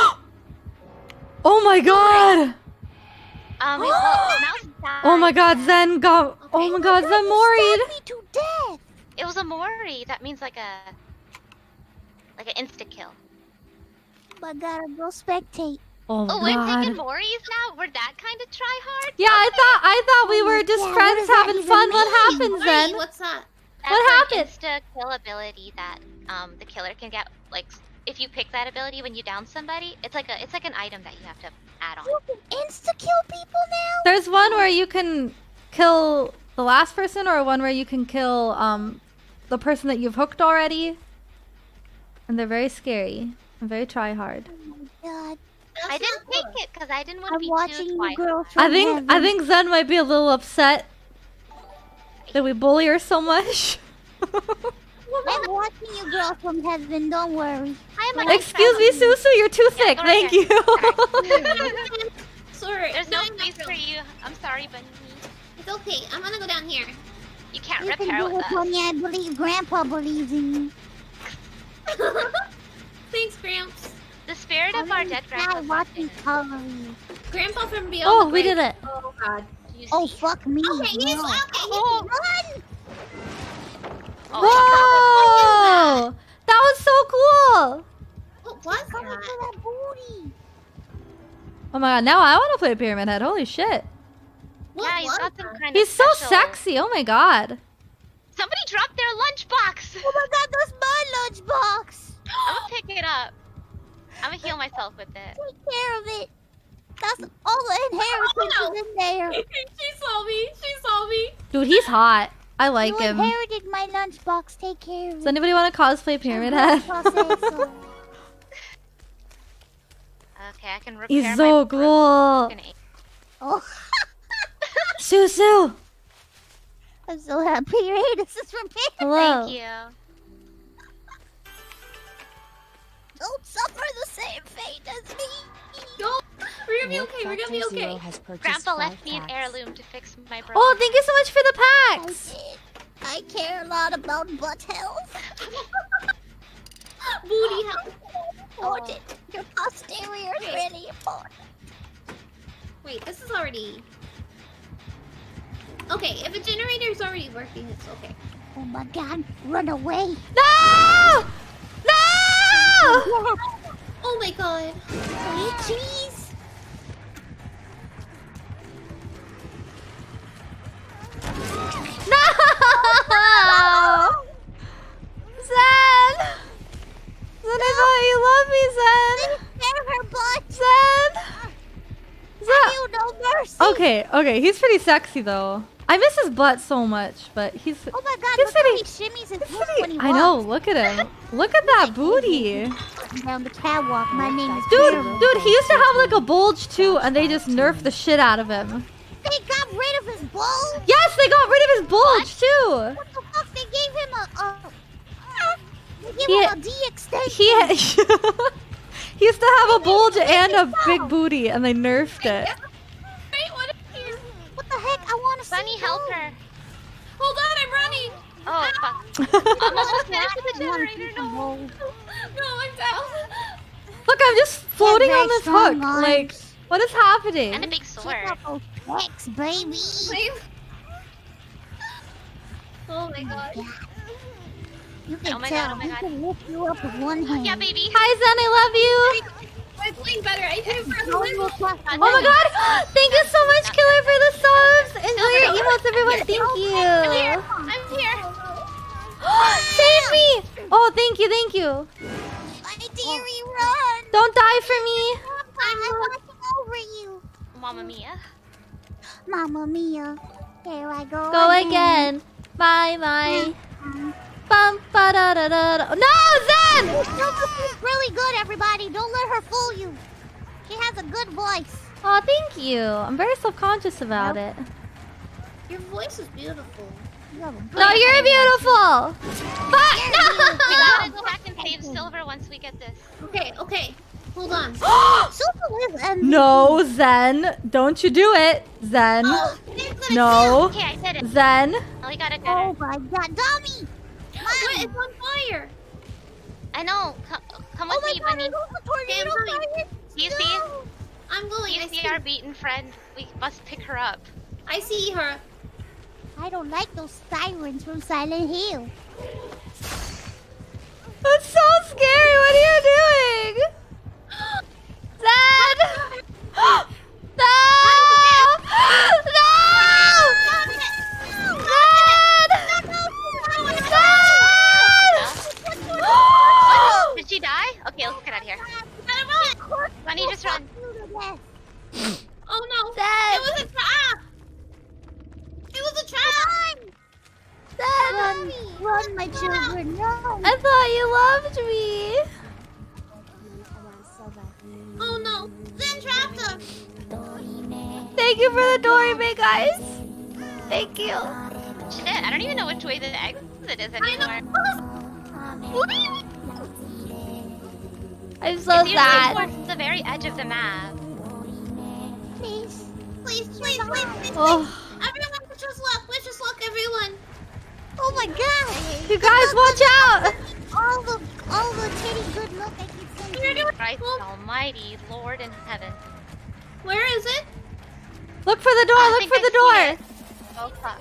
Oh my god! Well, mouse died. Oh my god, Zen got. Oh my god, Zen Stabbed moried! me to death! It was a Mori. That means like an insta kill. I gotta go spectate. Oh Oh, we're taking god. Moris now. We're that kind of try hard. Yeah, I thought we were just Yeah, what friends does that having even fun. What mean? happened, Sorry, Zen? what's that? That's What an happened? insta kill ability that the killer can get. Like if you pick that ability when you down somebody, it's like an item that you have to add on. You can insta-kill people now? There's one where you can kill the last person, or one where you can kill the person that you've hooked already. And they're very scary and very try hard. Oh my god. That's I didn't not take good. it because I didn't want to I'm be watching too you twice. girls from I think Zen might be a little upset that we bully her so much. I'm watching you girls from heaven, don't worry. I'm a Excuse me, Susu, you're too thick. go Thank ahead. you. Sorry. There's no I'm not place for really- you. I'm sorry, Bunny. It's okay. I'm gonna go down here. You can't You can repair do with it, us. Tony. I believe Grandpa believes in you. Thanks, Gramps. The spirit of I'm our in dead the sky grandpa's watching watching. color you. Grandpa from beyond. Oh, the we grave. did it. Oh god. Oh fuck me. Okay, he's no. okay. Oh, run! Whoa! That was so cool. What was Coming that? for that booty. Oh my god, now I want to play Pyramid Head. Holy shit. What Yeah, he's was got some that? kind He's of so special- sexy. Oh my god. Somebody dropped their lunchbox. Oh my god, that's my lunchbox. I'm gonna pick it up. I'm gonna heal myself with it. Take care of it. That's all the inheritance is in there. She saw me. She saw me. Dude, he's hot. I like You him. inherited my lunchbox. Take care of Does it. anybody want to cosplay Pyramid Head? Grandpa said so. Okay, I can repair He's my so cool. broken ankle. Oh, Susu. I'm so happy your anus is repaired. Hello. Thank you. Don't suffer the same fate as me. No, we're gonna be okay. We're gonna be Wolf Factor okay. Zero has purchased Grandpa 5 left me an packs. heirloom to fix my broken. Oh, thank you so much for the I packs. did. I care a lot about butt health. Booty health. Important. Your posterior is really important. Wait, this is already. Okay, if a generator is already working, it's okay. Oh my god, run away. No! No! Oh my god. Sweet cheese. No! Zen! Zen, I thought you loved me, Zen! Spare her butt. Zen! Zen! You no mercy. Okay, okay, he's pretty sexy though. I miss his butt so much, but he's... Oh my god, He's look how pretty- he shimmies his he's hips pretty- when he I know, walks. look at him. Look at that booty. Down the catwalk, my name is Dude, Pyramid. dude, he used to have like a bulge too, and they just nerfed the shit out of him. They got rid of his bulge. Yes, they got rid of his bulge too. What the fuck? They gave him they gave He- him a D extension. He he used to have a bulge and a big booty, and they nerfed it. Wait, what is here? What the heck? I want to see. Sunny, help her. Hold on, I'm running. Oh fuck! I'm almost finished with the generator. No. No, I'm down. Look, I'm just floating very on this strong hook. arms. Like, what is happening? And a big sword. Check out those pecs, baby. Oh my god. You can Oh my tell. God, oh my He God. can lift you up with one hand. Yeah, baby. Hi, Zen, I love you. I'm playing better. I hit him for a No, you little. will cross the Oh my line. god! Thank you so much, Killer, for the subs! Enjoy your emotes, everyone. Thank I'm you. here. Save me! Oh, thank you, thank you. My dearie, run. Don't die for me. I'm watching over you. Mamma mia. Mamma mia. Here I go. Go again. Bye bye. Bum ba da da da da. No, Zen! She's really good, everybody. Don't let her fool you. She has a good voice. Oh, thank you. I'm very self-conscious about it. Your voice is beautiful. You have a No, good you're beautiful. Fuck! We No! gotta go back and save silver once we get this. Okay, okay. Hold on. Super is MVP. No, Zen. Don't you do it. Zen. Oh, it's gonna No. Okay, I did it. Zen. Oh, we gotta get Oh her. my god, dummy! What? It's on fire. I know. Come Oh with my me, god, Bunny. it was a tornado Damn, Do fire. you see? No. I'm going. Do you see our beaten friend? We must pick her up. I see her. I don't like those sirens from Silent Hill. That's so scary. What are you doing? Zen! No! No! Zen! Did she die? Okay, let's get out of here. Bunny, just run. Oh no! Zen! It was a trap. It was a trap. Run, run, my children, run! I thought you loved me. Oh no! Zen trapped her. Thank you for the Dorime, guys. Thank you. Shit, I don't even know which way the exit is I anymore. know. I'm so It's usually sad. towards the very edge of the map. Please. Please, please, please, please. Oh, Everyone, wish us luck. Wish us luck, everyone. Oh my god! you guys, watch out! All the titty good look I keep saying. You're doing Christ almighty, Lord in heaven. Where is it? Look for the door. I Look think for I the see door. it. Oh fuck.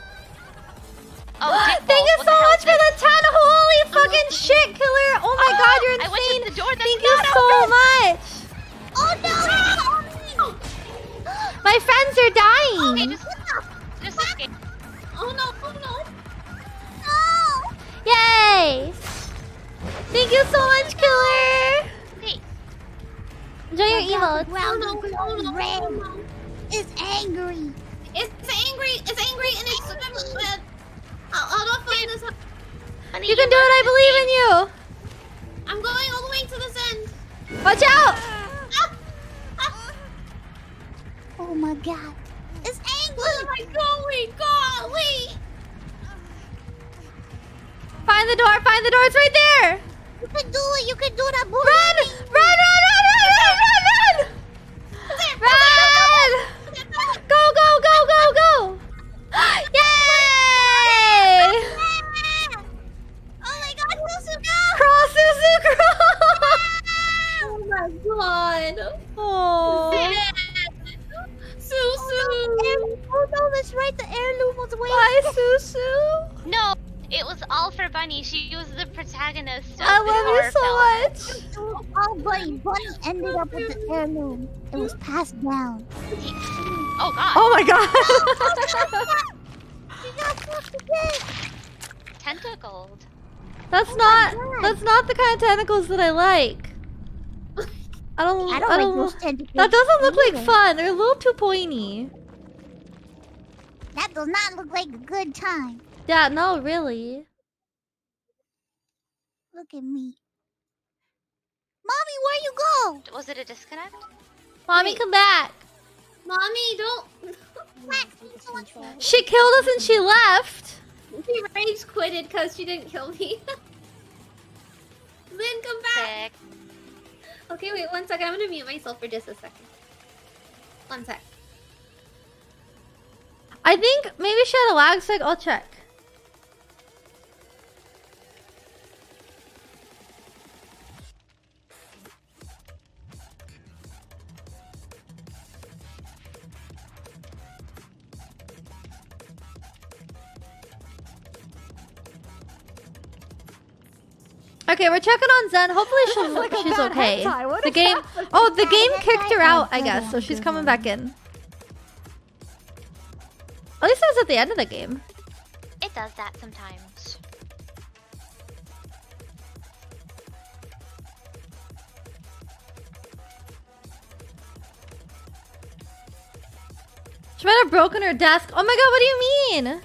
Oh, Thank you so much for the 10. Holy fucking shit, killer. Oh my god, you're I went insane. to the door that's Thank you not so open. much. Oh no! My friends are dying. Okay, just escape. Oh no! Oh no! No! Yay. Thank you so much, killer. Wait. Enjoy your emotes. Ground Oh no! Oh no! red. Oh no! It's angry. It's angry! It's angry and it's bad. I'll not find this. Honey, You can do it. I believe in you. I'm going all the way to this end. Watch out. Oh my god. It's angry. Where am I going? Golly! Find the door. Find the door. It's right there. You can do it. You can do that. Run! Run! Run! Run! Run! Run! Run! Run! Run! Go! Go! Go! Go! Go! Yay! Oh my god, Susu, no! Cross, Susu, cross! Oh my god! Oh. Susu! Oh no, that's right. The heirloom was waiting. Bye, Susu. No, it was all for Bunny. She was the protagonist. Of I the love horror you so film. much. Oh, buddy, Bunny ended up with the heirloom. It was passed down. Oh god. Oh my god. You got fucked again. Tentacled. That's not the kind of tentacles that I like. I don't I don't like those tentacles. That doesn't look like either. fun. They're a little too pointy. That does not look like a good time. Yeah, no, really. Look at me. Mommy, where you go? Was it a disconnect? Mommy, come back. Mommy, don't. She killed us and she left. She rage quitted because she didn't kill me. Lynn, come back. Sick. Okay, wait 1 second. I'm gonna mute myself for just a second. 1 sec. I think maybe she had a lag spike. I'll check. Okay, we're checking on Zen. Hopefully she's okay. The game. Oh, the game kicked her out, I guess. So she's coming back in. At least it was at the end of the game. It does that sometimes. She might have broken her desk. Oh my god, what do you mean?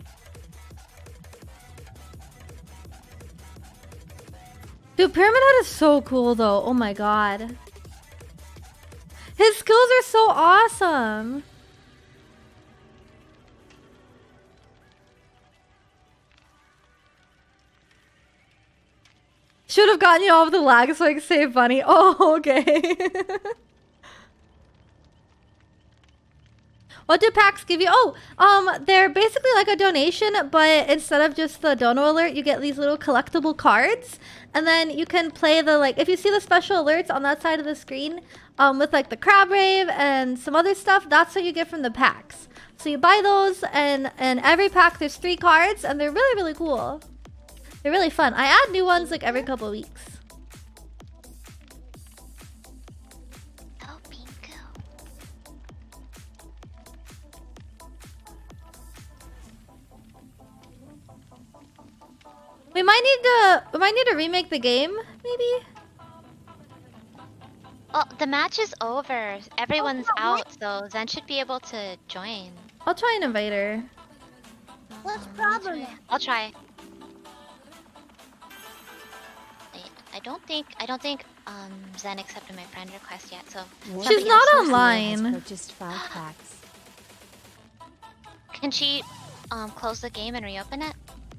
Dude, Pyramid Head is so cool though. Oh my god. His skills are so awesome. Should have gotten you off the lag so I could save Bunny. Oh, okay. What do packs give you? Oh, they're basically like a donation, but instead of just the dono alert, you get these little collectible cards. And then you can play the, like, if you see the special alerts on that side of the screen, with like the crab rave and some other stuff, that's what you get from the packs. So you buy those, and every pack there's 3 cards, and they're really, really cool. They're really fun. I add new ones like every couple of weeks. Oh, Pinko. We might need to remake the game, maybe? Well, the match is over. Everyone's out, so Zen should be able to join. I'll try and invite her. What's the problem? I'll try. Wait, I don't think Zen accepted my friend request yet, so She's not online. Purchased 5 packs. Can she close the game and reopen it?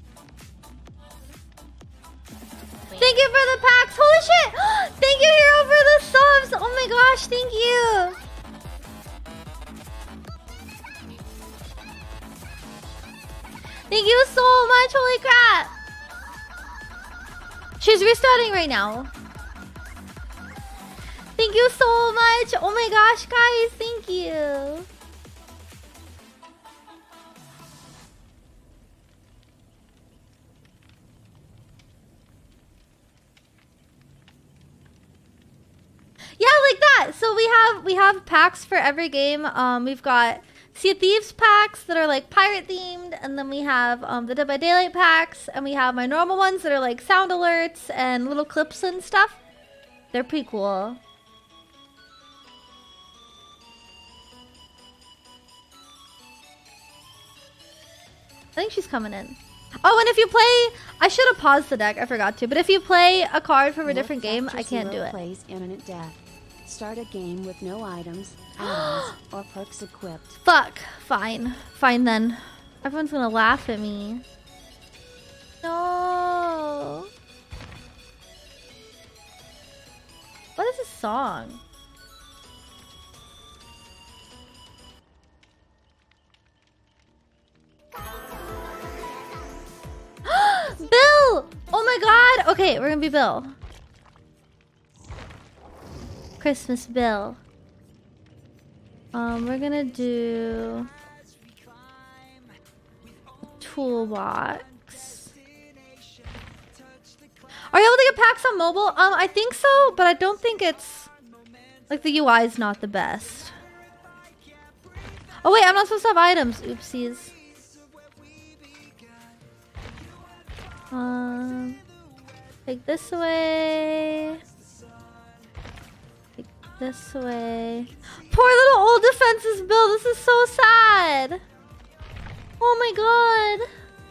Wait. Thank you for the packs. Holy shit! Thank you, Hero, for the subs. Oh my gosh, thank you. Thank you so much. Holy crap. She's restarting right now. Thank you so much. Oh my gosh, guys. Thank you. Yeah, like that. So we have packs for every game. We've got Sea of Thieves packs that are like pirate themed, and then we have the Dead by Daylight packs, and we have my normal ones that are like sound alerts and little clips and stuff. They're pretty cool. I think she's coming in. Oh, and if you play, I should have paused the deck. I forgot to. But if you play a card from a different game, I can't do it. Plays imminent death. Start a game with no items, items, or perks equipped. Fuck. Fine. Fine then. Everyone's gonna laugh at me. No. What is this song? Bill! Oh my god! Okay, we're gonna be Bill. Christmas Bill. We're gonna do toolbox. Are you able to get packs on mobile? I think so, but I don't think it's like the UI is not the best. Oh wait, I'm not supposed to have items. Oopsies. Take this away. Take this away. Poor little old defenses Bill. This is so sad. Oh my god.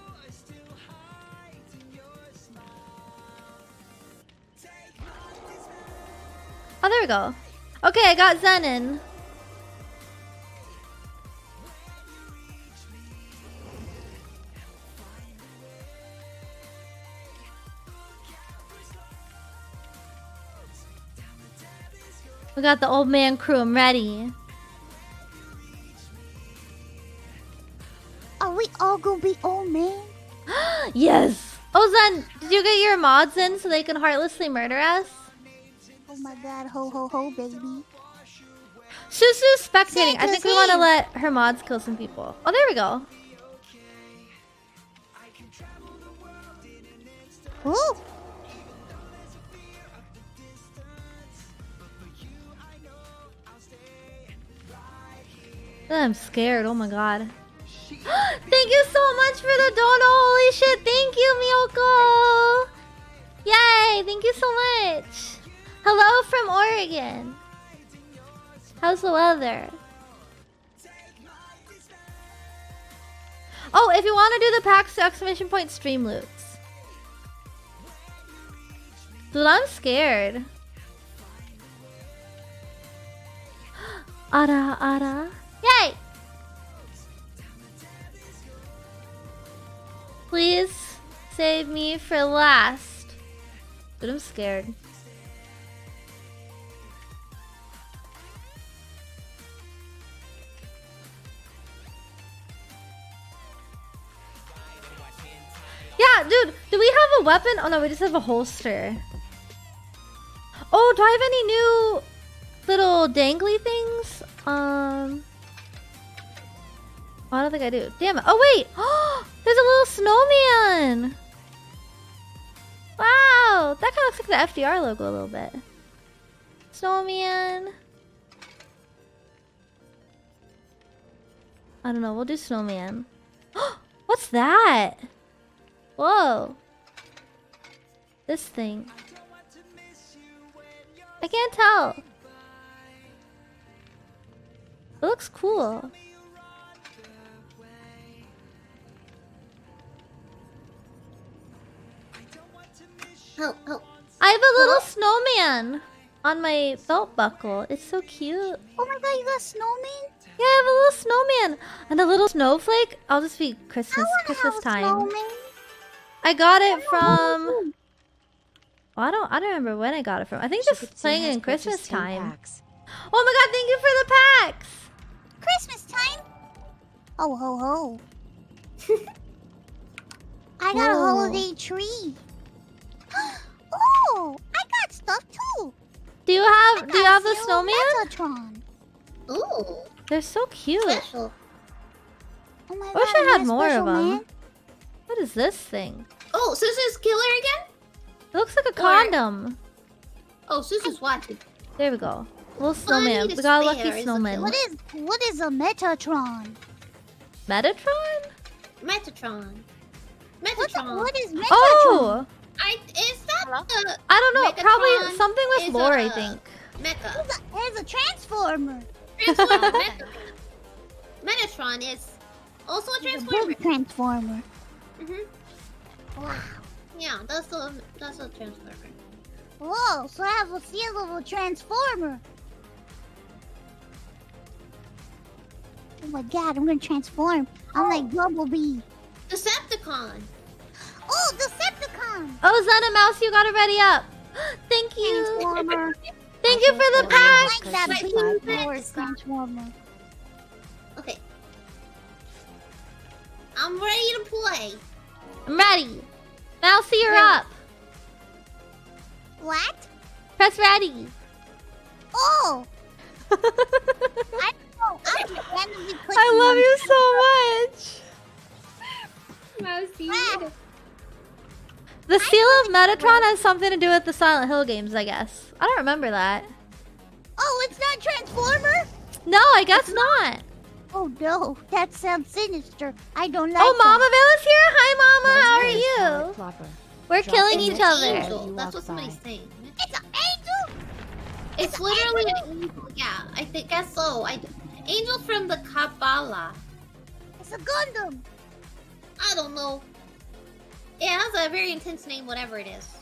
Oh, there we go. Okay, I got Zen in. We got the old man crew. I'm ready. Are we all gonna be old man? Yes. Oh, Zen, did you get your mods in so they can heartlessly murder us? Oh my god, ho ho ho, baby. Susu's spectating. I think we want to let her mods kill some people. Oh, there we go. Ooh. I'm scared. Oh my god. Thank you so much for the dono. Holy shit. Thank you, Miyoko. Yay. Thank you so much. Hello from Oregon. How's the weather? Oh, if you want to do the packs to exclamation point stream loots. Dude, I'm scared. Ara, ara. Yay! Please save me for last. But I'm scared. Yeah, dude, do we have a weapon? Oh no, we just have a holster. Oh, do I have any new little dangly things? I don't think I do. Damn it. Oh, wait. Oh, there's a little snowman. Wow. That kind of looks like the FDR logo a little bit. Snowman. I don't know. We'll do snowman. What's that? Whoa. This thing. I can't tell. It looks cool. Help, help. I have a little snowman on my belt buckle. It's so cute. Oh my god, you got a snowman? Yeah, I have a little snowman and a little snowflake. I'll just be Christmas time. Snowman. I got it from. Well, I don't remember when I got it from. I think just playing it in Christmas time. Oh my god! Thank you for the packs. Christmas time. Oh ho ho. I got a holiday tree. Oh, I got stuff too. Do you have Do you have the Seal snowman? Metatron. Ooh, They're so cute. special. Oh my I wish god, I had my more of special them. man. What is this thing? Oh, Suzu's killer again? It looks like a condom. Oh, Suzu's watching. There we go. Little I snowman. need We a got a spare, lucky is a snowman. What is a Metatron? Metatron? Metatron. What Metatron. is Metatron? Oh! Is that the I don't know. Megatron Probably something with is lore, I a- think. Mecha? It's a transformer. Transformer. Metatron is also a It's a transformer. big transformer. Wow. Yeah, that's a transformer. Whoa, so I have a seal of a transformer. Oh my god, I'm gonna transform. I'm like Bumblebee. Decepticon. Oh, Decepticon! Oh, Zen Mouse, you got it ready up. Thank you. Transformer. Thank you for the I pack. like that Like big five force packs. transformer. Okay. I'm ready to play. I'm ready. Mousy, you're Yeah. up. What? Press ready. Oh! I don't know. I'm just randomly clicking I love on you so much. Mousy. Ah. The seal of Metatron has something to do with the Silent Hill games, I guess. I don't remember that. Oh, it's not Transformer? No, I guess not. Oh no, that sounds sinister. I don't like Oh, Mama that. Bella's here. Hi, Mama. How are Raspberry salad you? plopper. We're Drop killing in each the other. Angel. You That's walk what somebody's by. saying. It's an angel! It's literally an angel. Yeah, I guess so. Angel from the Kabbalah. It's a Gundam! I don't know. It has a very intense name, whatever it is.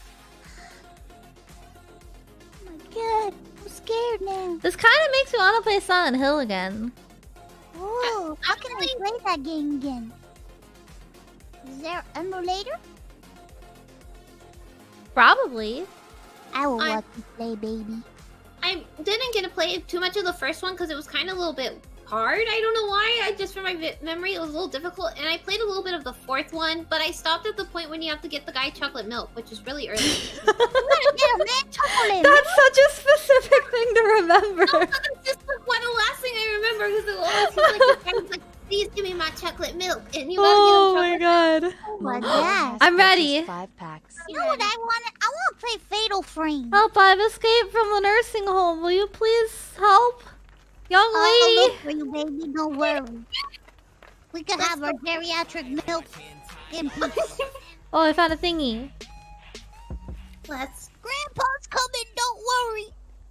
Oh my god, I'm scared now. This kind of makes me want to play Silent Hill again. Oh, how can I play that game again? Is there an emulator? Probably. I will I- watch you play, baby. I didn't get to play too much of the first one because it was kind of a little bit hard. I don't know why. I just from my memory, it was a little difficult. And I played a little bit of the fourth one, but I stopped at the point when you have to get the guy chocolate milk, which is really early. I'm gonna get a man chocolate. That's such a specific thing to remember. No, but that's just the one, the last thing I remember because it was always like, the guy was like, please give me my chocolate milk, and you gotta Oh get him my chocolate. god. Oh my god. I'm ready. 5 packs. You know what I want? I want to play Fatal Frame. Help, I've escaped from the nursing home. Will you please help? Young I'll lady. look for you, baby. Don't worry. We can have our geriatric milk in peace. Oh, I found a thingy. Let's Grandpa's coming. Don't worry.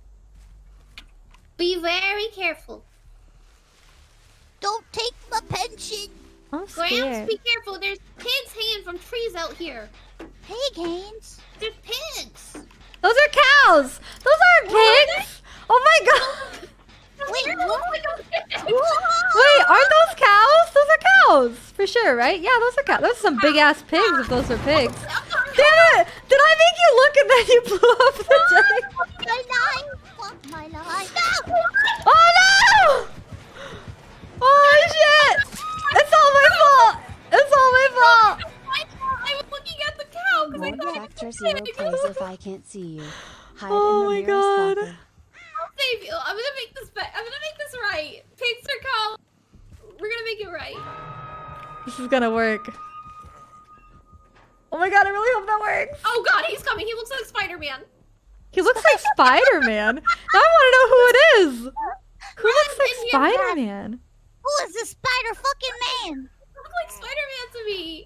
be very careful. Don't take my pension. I'm Gramps, scared. be careful. There's pigs hanging from trees out here. Pig hands. There's pigs. Those are cows. Those aren't pigs. Oh my god. Wait, what? Wait, aren't those cows? Those are cows. For sure, right? Yeah, those are cows. Those are some big ass pigs if those are pigs. Damn it! Did I make you look and then you blew up the tank? My life. Fuck my life. No! Oh no! Oh shit! It's all my fault! It's all my fault! I was looking at the cow because I Mode thought factor 0 plays if I can't see you. Hide Oh my in the nearest God. locker. I'll save you. I'm gonna make this I'm gonna make this right. Pigs or cow. We're gonna make it right. This is gonna work. Oh my god, I really hope that works. Oh god, he's coming. He looks like Spider-Man. He looks like Spider-Man. Now I want to know who it is. Who looks like in here, Brad. Spider-Man? Who is this spider fucking man? He looks like Spider-Man to me.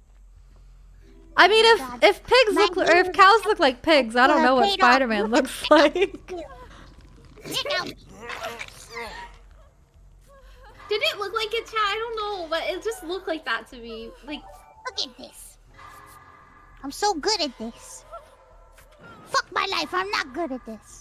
I mean, God. if pigs My look, or if ears- cows look like pigs, I don't know what Potato. Spider-Man looks like. Get out. Did it look like it, chat? I don't know, but it just looked like that to me. Like, Look at this. I'm so good at this. Fuck my life. I'm not good at this.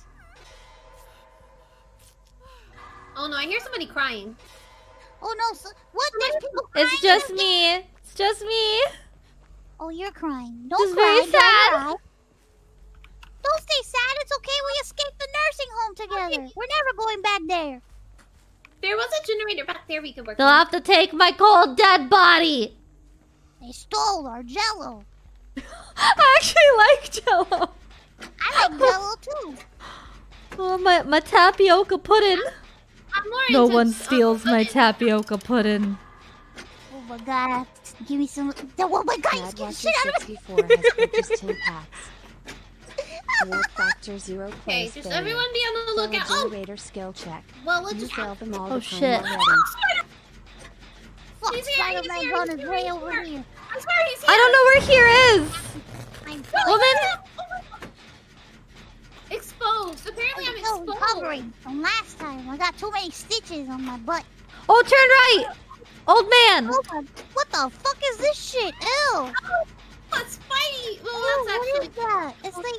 oh no, I hear somebody crying. Oh no. So, what? There's people crying. It's just me. It's just me. Oh, you're crying. Don't It's cry. very Don't sad. cry. Don't stay sad. It's okay. We escaped the nursing home together. We're never going back there. There was a generator back there we could work They'll on. have to take my cold dead body. They stole our Jello. I actually like Jello. I like Jello too. Oh, my tapioca pudding. I'm more No into, one steals my tapioca pudding. Oh my god. Give me some. Oh my god, he's getting shit out of me. Madwatcher64 has purchased 10 packs. Warp Factor 0 Okay, place just failure. everyone be on the Fail lookout. Oh, generator skill check. well, we'll You just failed them all Oh, the time shit. already. Fuck, He's here, he's Spider-Man here, gun is he's way here, over he's here. I swear he's here. I don't know where here is. I'm Woman. Exposed. Apparently, I'm still exposed. recovering from last time. I got too many stitches on my butt. Oh, turn right. Old man. Oh my, what the fuck is this shit? Ew. Oh, it's Spidey. Well, Ew, that's what actually. is that?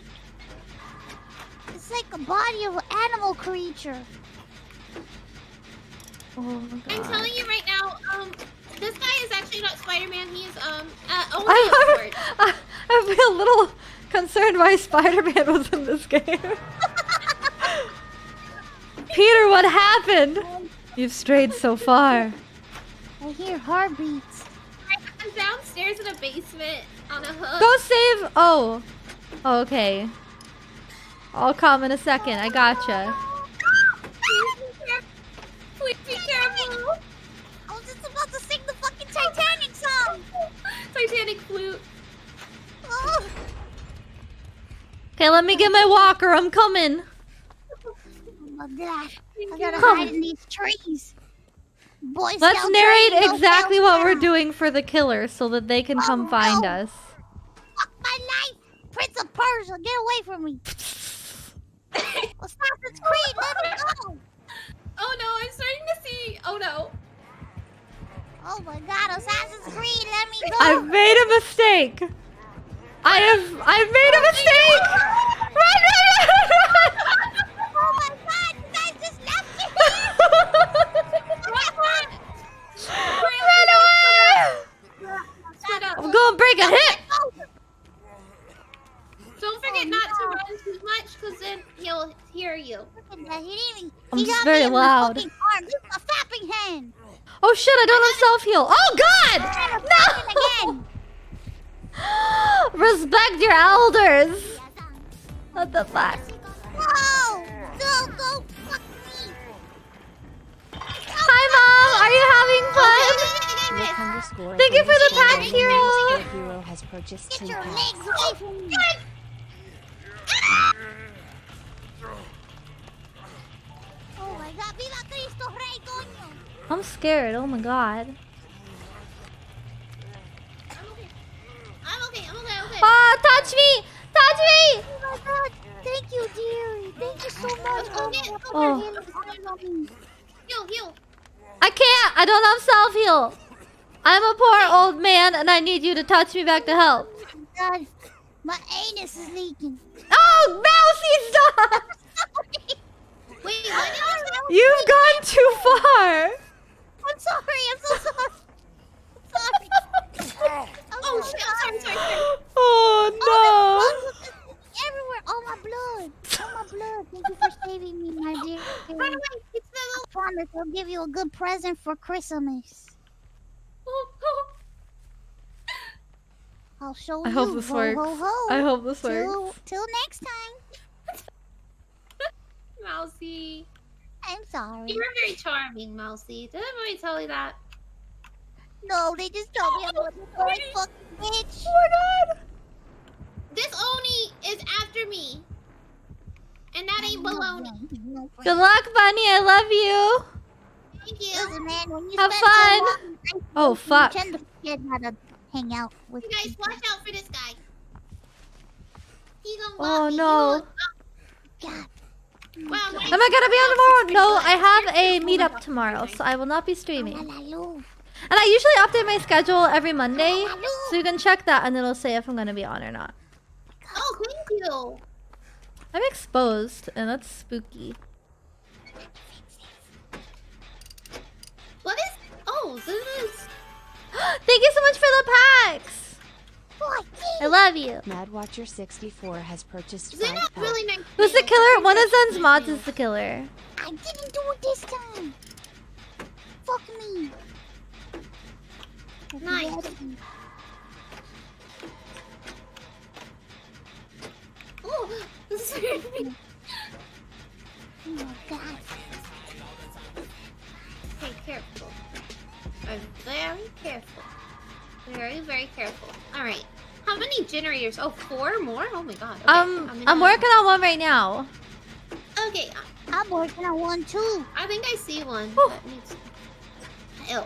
It's like a body of an animal creature. Oh my I'm god. telling you right now, this guy is actually not Spider-Man. He is only a I'm, sword. I'm a little concerned why Spider-Man was in this game. Peter, what happened? You've strayed so far. I hear heartbeats. I'm downstairs in a basement on a hook. Go save. Oh. Okay. I'll come in a second. I gotcha. Please be careful. I was just about to sing the fucking Titanic song. Titanic flute. Oh, Okay, let me get my walker. I'm coming. oh my god. I gotta Come. hide in these trees. Boy Let's Scout narrate training, no exactly fail what we're down. doing for the killer so that they can come Oh, find no. us. Fuck my life! Prince of Persia, get away from me! Assassin's Creed, let me go! Oh no, I'm starting to see. Oh no. Oh my god, Assassin's Creed, let me go! I've made a mistake. I've made a mistake. Run, run, run, run. Oh my god, you guys just left me! Run away! Shut up. I'm gonna break a hip. Don't forget not to run too much, cause then he'll hear you. Look at that, he didn't even... I'm he just got very me in loud. The fucking arm. This is a flapping hand! Oh shit! I don't have self heal. Oh god! Again! No! Respect your elders. What the fuck? Whoa! No, go fuck me! Hi mom. Are you having fun? Nick underscore Thank you for the underscore pack, hero. underscore hero has purchased Get 10 your packs. legs away from me! Oh my god, viva Cristo Rey, coño! I'm scared. Oh my god. I'm okay. Ah! Touch me! Touch me! Oh my god, thank you, dearie. Thank you so much. Oh. Heal. I can't. I don't have self heal. I'm a poor old man, and I need you to touch me back to health. God, my anus is leaking. Oh, Mousy, stop! Wait, what did you say? You've gone too far. I'm sorry. I'm so sorry. I'm sorry. Oh shit! I'm sorry. Oh no! Everywhere. Oh my blood. Oh my blood. Thank you for saving me, my dear. Run away! It's the I promise I'll give you a good present for Christmas. I'll show I you. hope this ho, works. Ho, ho. I hope this Till, works. till next time. Mousy. I'm sorry. You were very charming, Mousy. Did anybody tell you that? No, they just told me I'm a fucking bitch. Oh my god! This Oni is after me. And that ain't baloney. No, Good luck, Bunny. I love you. Thank you. Listen, man, when you Have spend so fun. long in high Oh, school, fuck. You tend to forget how to hang out with You guys, people. watch out for this guy. He gonna Oh walk me. no. God. Wow, Am I gonna be on tomorrow? No, I have a meetup tomorrow, so I will not be streaming. Hallelujah. And I usually update my schedule every Monday, so you can check that and it'll say if I'm gonna be on or not. Oh, thank you. I'm exposed, and that's spooky. What is? Oh, this is. Thank you so much for the packs! I love you. Madwatcher64 has purchased Is it 5 not packs. really nice? Who's the killer? One of Zen's mods is the killer. I didn't do it this time. Fuck me. Nice. Oh, this is weird. very, very careful. All right. How many generators? Oh, 4 more? Oh my god. Okay. I'm working on one right now. Okay. I'm working on one too. I think I see one. Whew. That needs... Ew.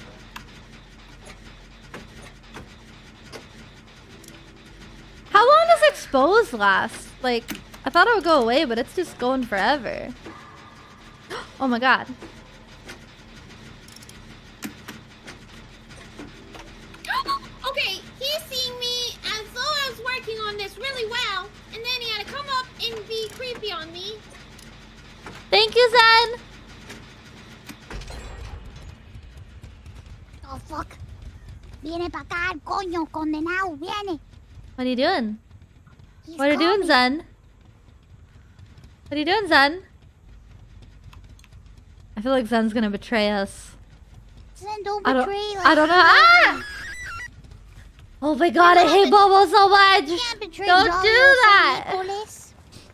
How long does expose last? Like, I thought it would go away, but it's just going forever. Oh my god. Okay, he's seeing me as though I was working on this really well, and then he had to come up and be creepy on me. Thank you, Zen. Oh fuck. Viene pa' acá, coño, condenado, viene. What are you doing? He's What are you doing, coming. Zen? What are you doing, Zen? I feel like Zen's gonna betray us. Zen, don't I don't. betray. I don't know. Ah! Oh my god, I hate Bobo so much. You can't betray Don't John do Wilson, that. Nicholas.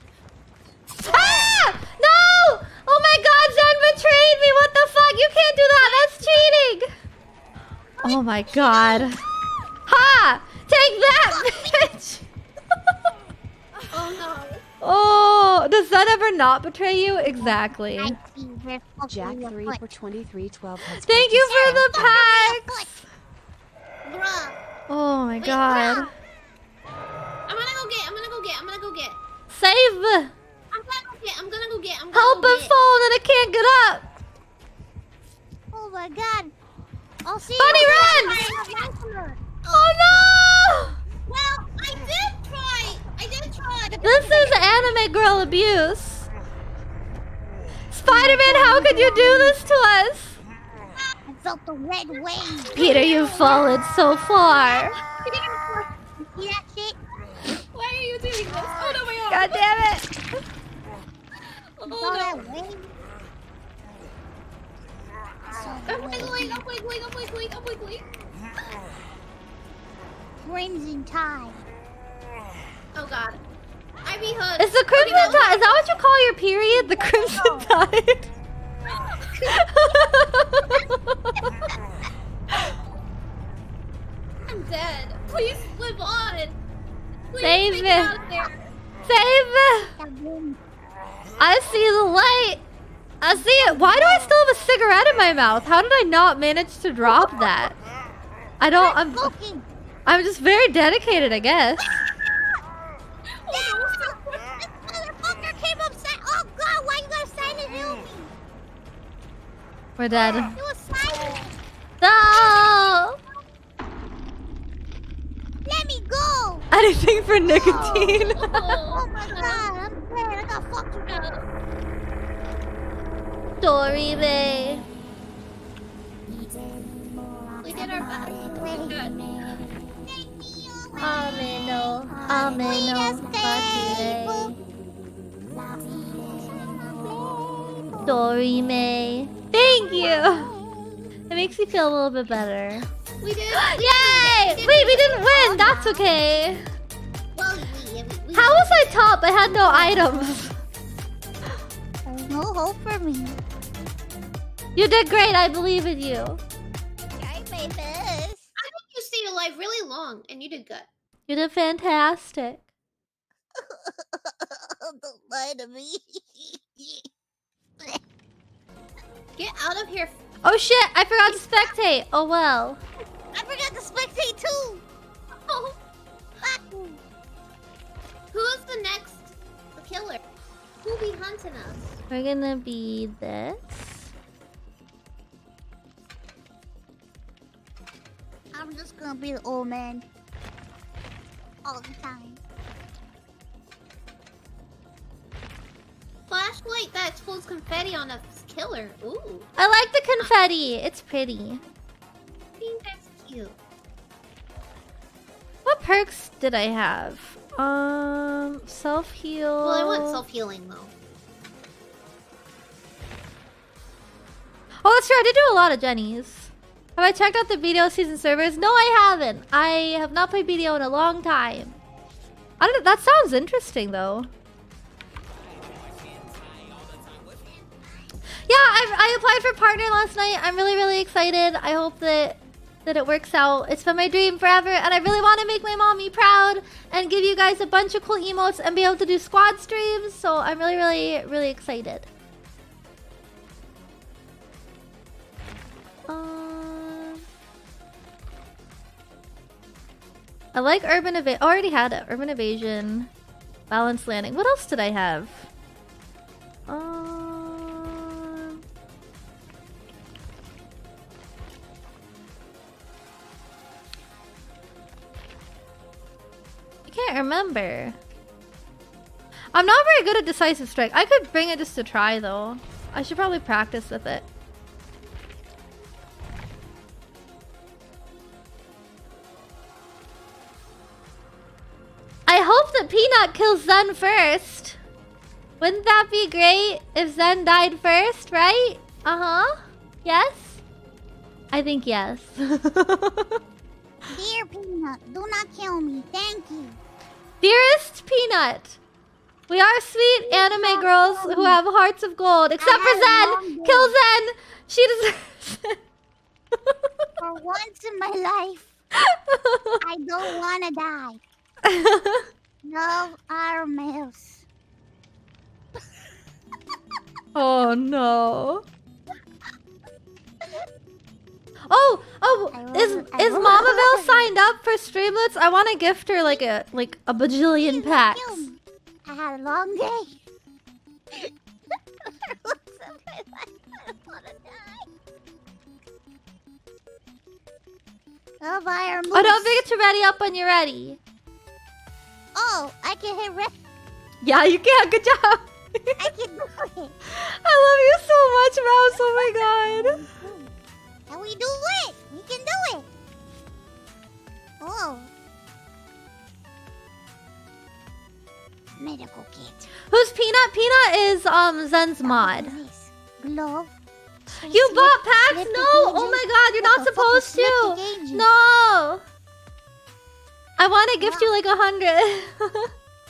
Ah! No! Oh my god, Zen betrayed me. What the fuck? You can't do that. That's cheating. Oh my god. Ha! Take that, bitch. Oh no. Oh, does Zen ever not betray you? Exactly. I see they're fucking Jack your 3 foot. for 2312 has Thank you for the packs. Bruh. Oh my Wait, god. bruh. I'm gonna go get. Save. I'm gonna go get. Help him fall and I can't get up. Oh my god. I'll see Bunny, you. run! Oh no! Well, I did try. This is anime girl abuse. Spider-Man, how could you do this to us? I felt the red wave. Peter, you've fallen so far. You see that shit? Why are you doing this? Oh no, my arm. God damn it. You Oh saw no. that wave? I saw the I'm wave. wiggling. Crimson Tide. Oh god. Ivy Hood. Is the Crimson Tide, is that what you call your period? The Crimson Tide? I'm dead. Please live on. Please Save make it. out of there. Save. Kaboom. I see the light. I see it. Why do I still have a cigarette in my mouth? How did I not manage to drop that? I don't, Smoking. I'm just very dedicated, I guess. This motherfucker came upside. Oh god, why you gotta silent hill me? We're dead. It was silent. No! Let me go. Anything for nicotine. Oh my god, I'm dead. I got fucked with that. Dorime. We did our best. We're good. Ameno. Ameno. Basire. Dorime. Thank you. It makes me feel a little bit better. We did. Yay! Wait, we didn't win. That's okay. Well, we How was I top? I had no items. There's no hope for me. You did great. I believe in you. I made this. I think you stayed alive really long, and you did good. You did fantastic. Don't lie to me. Get out of here. Oh shit! I forgot to spectate. Oh well. I forgot to spectate too. Oh, Fuck. who is the next killer? Who'll be hunting us? We're gonna be this. I'm just gonna be the old man. All the time. Flashlight that explodes confetti on a killer. Ooh, I like the confetti. It's pretty. I think that's cute. What perks did I have? Self heal. Well, I want self-healing though. Oh, that's true. I did do a lot of Jennies. Have I checked out the BDO season servers? No, I haven't. I have not played BDO in a long time. I don't. That sounds interesting, though. Yeah, I applied for partner last night. I'm really excited. I hope that that it works out. It's been my dream forever, and I really want to make my mommy proud and give you guys a bunch of cool emotes and be able to do squad streams. So I'm really, really, really excited. I like Urban Evasion. I already had it. Urban Evasion. Balanced Landing. What else did I have? I can't remember. I'm not very good at Decisive Strike. I could bring it just to try though. I should probably practice with it. I hope that Peanut kills Zen first. Wouldn't that be great if Zen died first, right? Uh-huh. Yes? I think yes. Dear Peanut, do not kill me. Thank you. Dearest Peanut, we are sweet anime girls who have hearts of gold. Except for Zen. Kill Zen. She deserves it. For once in my life, I don't want to die. Love our mouse. Oh no. Is Mamaville signed up for Streamlets? I want to gift her like a bajillion packs. I had a long day. Love our mouse. Oh, don't forget to ready up when you're ready. Oh, I can hit red. Yeah, you can. Good job. I can do it. I love you so much, Mouse. Oh my god. Can we do it? We can do it. Oh. Medical kit. Who's Peanut? Peanut is Zen's mod. Glove. You bought packs? No. Oh my god, you're not supposed to. No. I want to gift you like 100.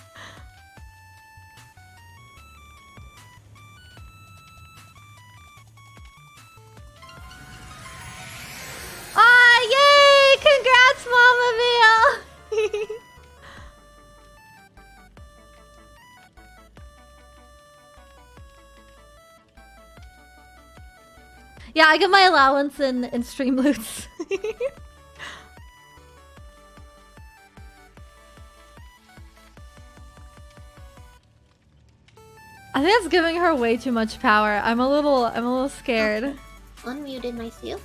Ah, yay! Congrats, Mamaville! Yeah, I get my allowance in stream loots. I think that's giving her way too much power. I'm a little scared. Unmuted myself.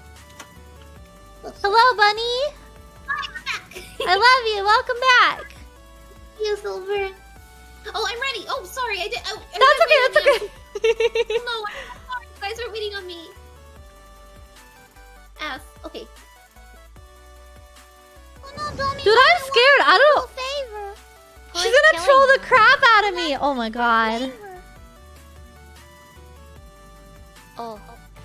Hello, Bunny. Hi, I'm back. I love you. Welcome back. You, Silver. Oh, I'm ready. Oh, sorry. I did. That's okay. That's okay. No, I'm sorry. You guys are waiting on me. F. Okay. Oh, no, don't Dude, I'm scared. I don't. Favor. She's gonna troll the crap out of me. Oh my god. Oh.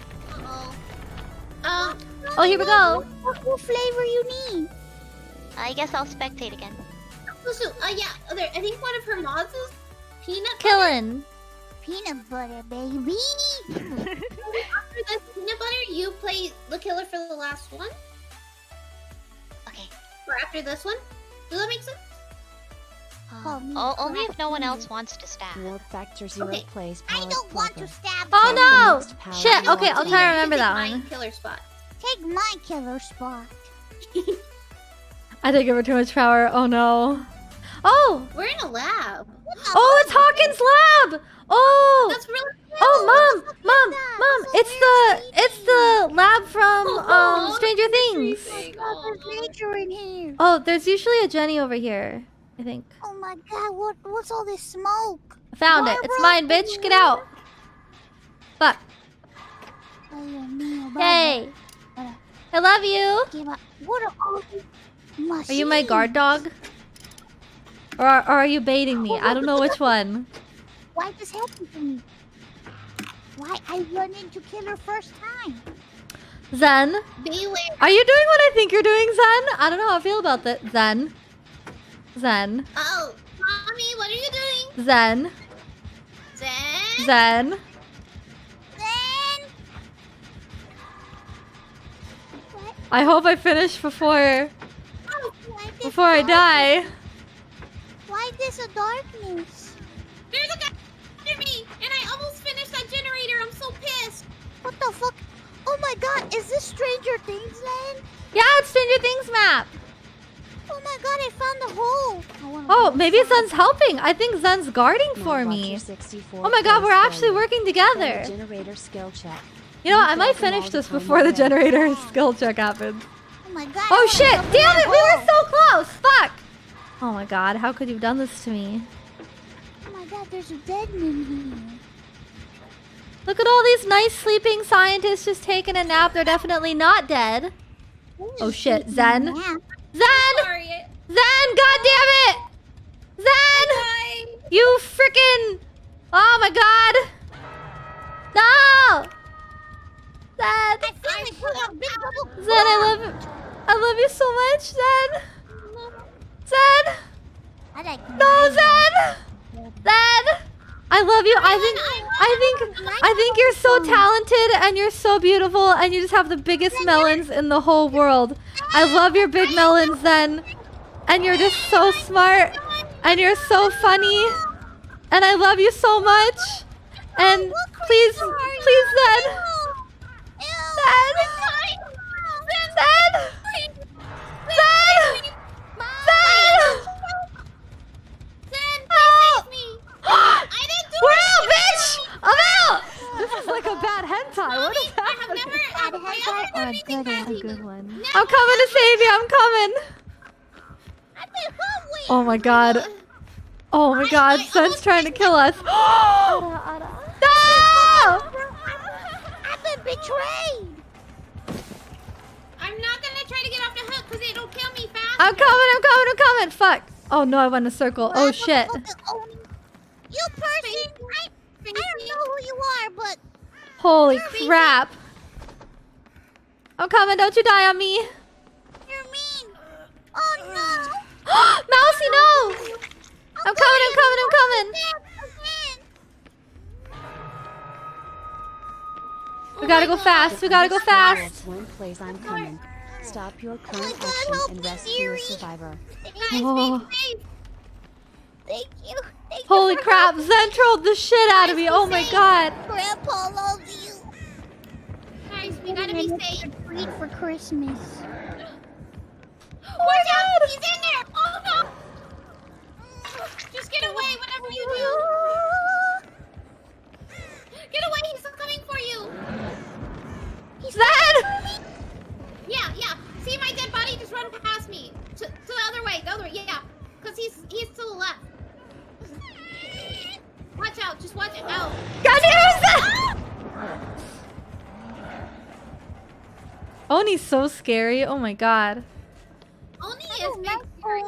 Uh-oh. Oh, here we go. What flavor you need? I guess I'll spectate again. So, yeah, I think one of her mods is peanut Killin'. Peanut butter, baby. After the peanut butter, you play the killer for the last one. Okay. Or after this one. Does that make sense? Only if no one else wants to stab. Warp Factor Zero plays I Powered don't want Plugger. to stab. Oh no! Power Shit. level Okay, I'll try to remember that My one. killer spot. Take my killer spot. I did give her too much power. Oh no. Oh! We're in a lab. Oh, it's Hawkins' lab! Oh! That's really cool. Oh, Mom! It's the lab from Stranger Things. There's nature in here. Oh, there's usually a Jenny over here, I think. Oh my god, what's all this smoke? I found it. It's mine, bitch. Get out. Fuck. Hey. I love you. What are all these machines? Are you my guard dog? Or are you baiting me? I don't know which one. Why this happened to me? Why I run into killer first time? Zen? Beware. Are you doing what I think you're doing, Zen? I don't know how I feel about that. Zen. Oh, Mommy, what are you doing? Zen. I hope I finish before Why I die. Why this a darkness? There's a guy after me, and I almost finished that generator. I'm so pissed. What the fuck? Oh my god, is this Stranger Things land? Yeah, it's Stranger Things map. Oh my god, I found the hole. Oh, maybe Zen's helping. I think Zen's guarding for me. Oh my god, we're actually working together. Generator skill check. You know what? I might finish this before the generator skill check happens. Oh my god. Oh shit! Damn it! We were so close! Fuck! Oh my god, how could you have done this to me? Oh my god, there's a dead man here. Look at all these nice sleeping scientists just taking a nap. They're definitely not dead. Oh shit, Zen. Zen! Sorry. Zen, god damn it! Zen! You freaking... Oh my god! No! Zen! Zen, I love you so much, Zen! Zen! No, Zen! Zen! I love you. I think you're so talented and you're so beautiful and you just have the biggest melons in the whole world. I love your big melons, Zen. And you're just so smart and you're so funny. And I love you so much. And please, Zen. Zen! Zen! Zen! We're out, bitch! I'm out! This is like a bad hentai. What is happening? A good one. I'm coming to save you. I'm coming. Oh my god. Oh my god. Zen's trying to kill us. No! I've been betrayed. I'm not gonna try to get off the hook because it'll kill me fast. I'm coming. Fuck. Oh no, I went in a circle. Oh shit. You person, I don't know who you are, but... Holy crap. I'm coming. Don't you die on me. You're mean. Oh no. Mousy, no! I'm coming. We gotta go fast. One plays I'm coming. Stop your current action and rescue a survivor. Oh. Thank you. Holy crap, Zen trolled the shit out of me. Oh my god. Grandpa loves you. Guys, we gotta be safe. Treat for Christmas. Watch out! He's in there! Oh no! Just get away, whatever you do. Get away, he's coming for you. Zen! Yeah. See my dead body? Just run past me. To the other way, yeah. Because he's to the left. Watch out, just watch it out. God damn it, Zen! Oni's so scary. Oh my god. Oni is big.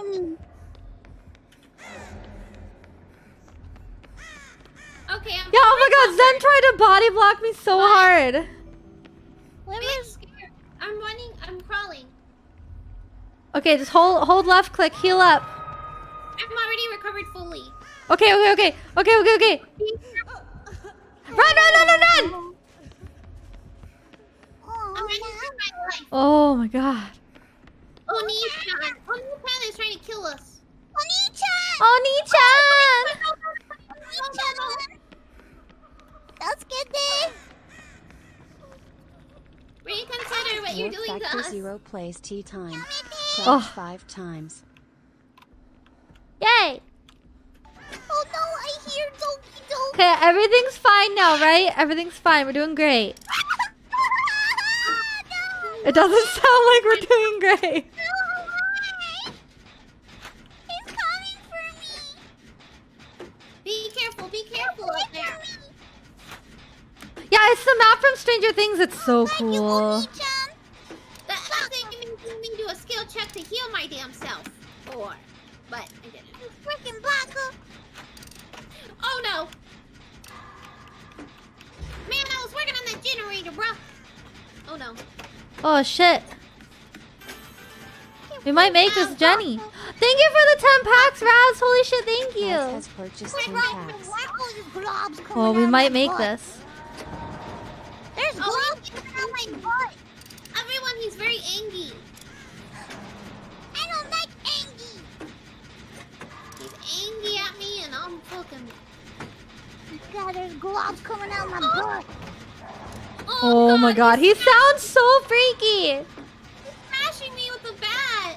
Okay, Yeah, oh my god, Zen tried to body block me so hard. I'm scared. I'm running, I'm crawling. Okay, just hold left click, heal up. I'm already recovered fully. Okay. Run! I'm running for my life. Oh my god. Oni-chan is trying to kill us. Oni-chan! Let's get this. Reconsider what you're doing to Factor us. 0 plays tea time. Crouch Oh. 5 times. Yay! Oh no, I hear Doki Doki. Okay, everything's fine now, right? Everything's fine. We're doing great. It doesn't sound like we're doing great. He's coming for me. Be careful up there. Yeah, it's the map from Stranger Things. It's so cool. That thing made me do a skill check to heal my damn self. But I didn't. You freaking Baka. Oh no! Man, I was working on that generator, bro. Oh no. Oh shit. We might make this, Jenny. Thank you for the 10 packs, Raz. Holy shit, thank Raz you. has purchased 10 packs. Oh, we might make this. There's globs coming out my butt. Everyone He's very angry. I don't like Angie. He's angry at me and I'm fucking... God, there's globs coming out my butt. Oh my god, he sounds so freaky! He's smashing me with the bat.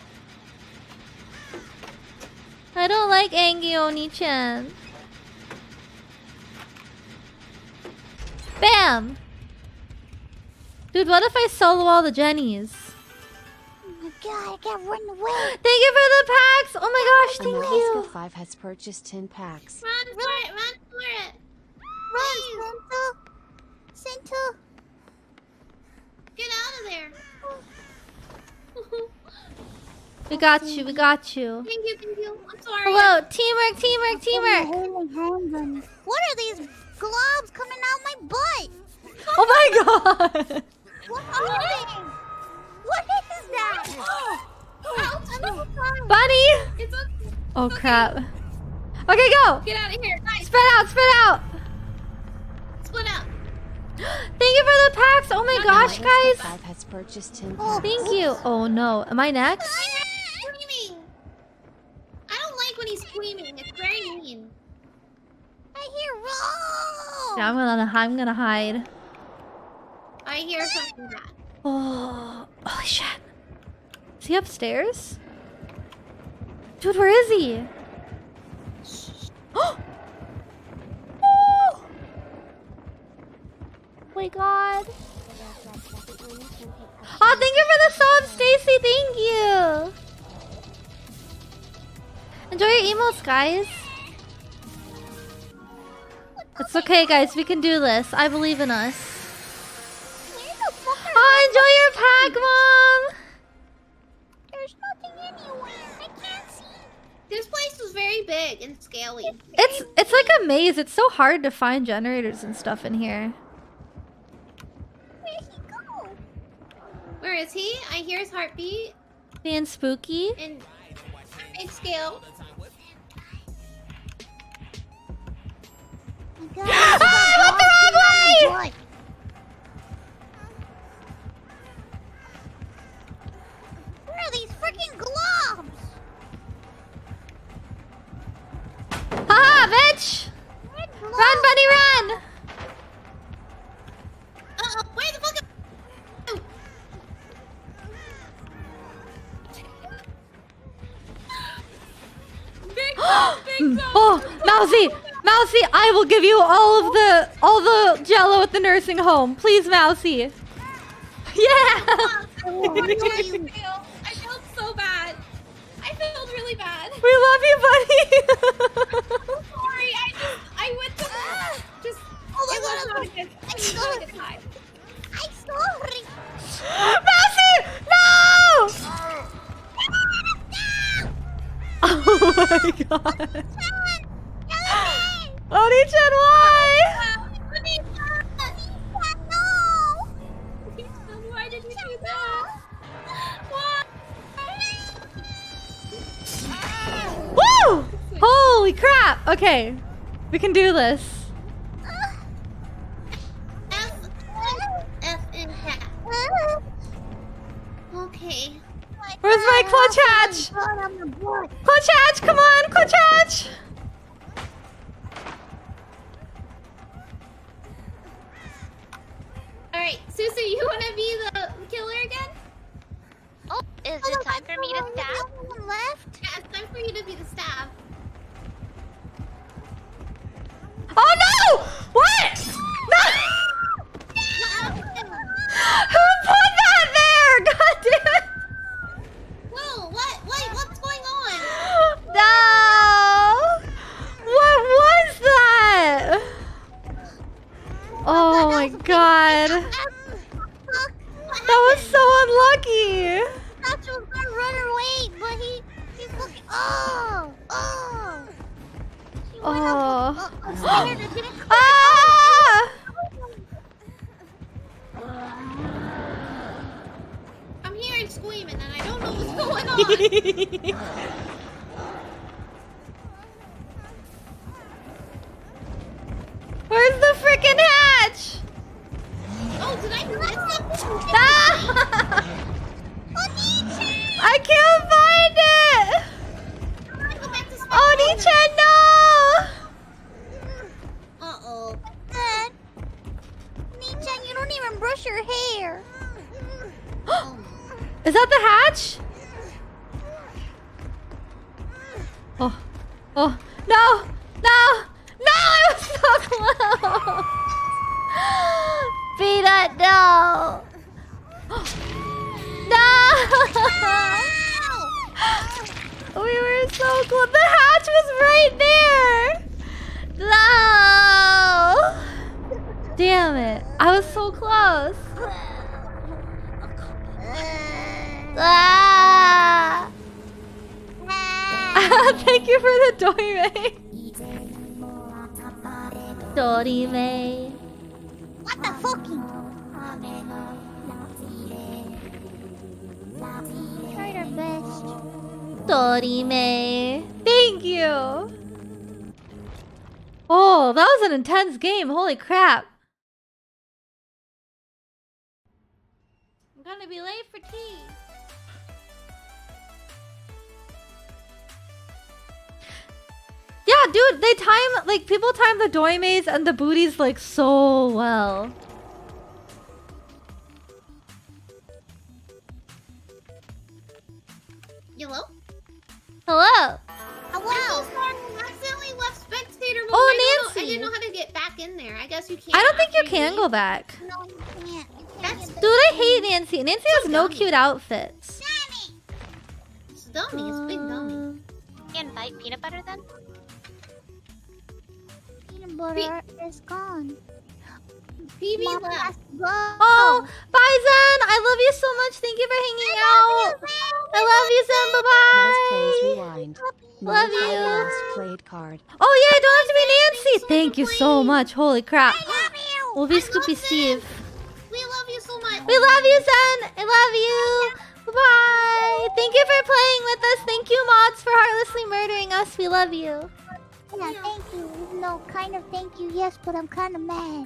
I don't like Angie Oni-chan. Bam! Dude, what if I solo all the Jennies? Oh my god, I can't run away. Thank you for the packs! Oh my gosh, thank Alaska you! 5 has purchased 10 packs. Run for it, run for it. Run, Sento. Get out of there. We got you, we got you. Thank you, thank you. I'm sorry. Hello, teamwork, teamwork, teamwork! What are these globs coming out my butt? Oh my god! What are they? What is that? Ouch, I'm so sorry. Bunny! It's okay. Oh crap. Okay, go! Get out of here. Nice. Spread out, spread out! Split up. Thank you for the packs! Oh my gosh, Alaska guys! 5 has purchased 10 Oh, packs. Thank you. Oh no, am I next? Screaming. I don't like when he's screaming. It's very mean. I hear roll. Yeah, I'm gonna hide. I hear something bad. Oh, holy shit. Is he upstairs? Dude, where is he? Oh! Oh my god. Oh, thank you for the sub, Stacy. Thank you. Enjoy your emotes, guys. It's okay, guys. We can do this. I believe in us. Oh, enjoy your pack, Mom. There's nothing anywhere. I can't see. This place is very big and scaly. It's like a maze. It's so hard to find generators and stuff in here. Where'd he go? Where is he? I hear his heartbeat. Being spooky. And big scale. Oh my god. Ah, went the wrong way! Where are these freaking globs? Haha, bitch! Red globs. Run, bunny, run! Uh-oh, where the fuck? Big Oh, Mousy! Mousy, I will give you all the jello at the nursing home. Please, Mousy. Yeah! I felt so bad. I felt really bad. We love you, buddy. Sorry, I went to just. Oh my it god, was not a good time. I'm sorry. Mousy! No! Oh my god. Oni-chan, why? Why did you do that? Why? Woo! Holy crap! Okay, we can do this. F in cat. Okay. Where's my clutch hatch? Clutch hatch, come on, clutch hatch! Alright, Susu, you wanna be the killer again? Oh, is it time for me to stab? Left? Yeah, it's time for you to be the stab. Oh no! What? No! Who put that there? God damn it! Whoa, what's going on? No! What was that? Oh my god. That was so unlucky. I thought she was gonna run away, but he's looking. Oh! She went Oh. upstairs and didn't come Ah! I'm hearing screaming and I don't know what's going on. Where's the freaking hatch? Oh, did I miss something? Ah! I can't find it! Go back to Oh, Nichan, no! Uh-oh. Dad. Nichan, you don't even brush your hair. Is that the hatch? Oh. Oh. No! No! No! I was so close! Peanut, no! No! We were so close. The hatch was right there! No! Damn it. I was so close. Ah! Thank you for the Dorime. Dorime. What the fucking? Tried our best. Dorime. Thank you. Oh, that was an intense game. Holy crap. I'm gonna be late for tea. Yeah, dude, they time, like, people time the Doimes and the booties, like, so well. Hello? Hello. Hello. I accidentally left spectator mode. Oh, I Nancy. didn't know how to get back in there. I guess you can't. I don't think you after can leave. go back. No, you can't. That's Dude, I hate Nancy. Nancy has no cute outfits. it's dummy. It's a big dummy. You invite peanut butter then? Peanut butter is gone. PB Mom left. has to go. Oh, bye, Zen. I love you so much. Thank you for hanging out. I love you, Zen. Nice plays Bye-bye. rewind. Love Notify you. last played card. Oh, yeah, I don't have to be Nancy. Thank you so much. Holy crap. We'll be Scoopy Steve. We love you so much. We love you, Zen. I love you. Bye. Thank you for playing with us. Thank you, mods, for heartlessly murdering us. We love you. Yeah, thank you. No, kind of thank you, yes, but I'm kind of mad.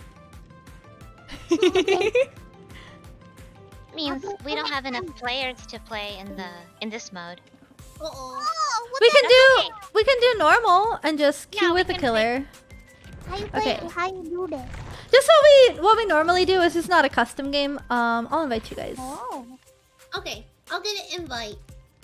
Means we don't have enough players to play in this mode. Uh-oh. We can okay. do normal and just queue Yeah, we with the can killer. How you play Okay. it? How you do that? Just what we normally do is just not a custom game. I'll invite you guys. Oh. Okay, I'll get an invite.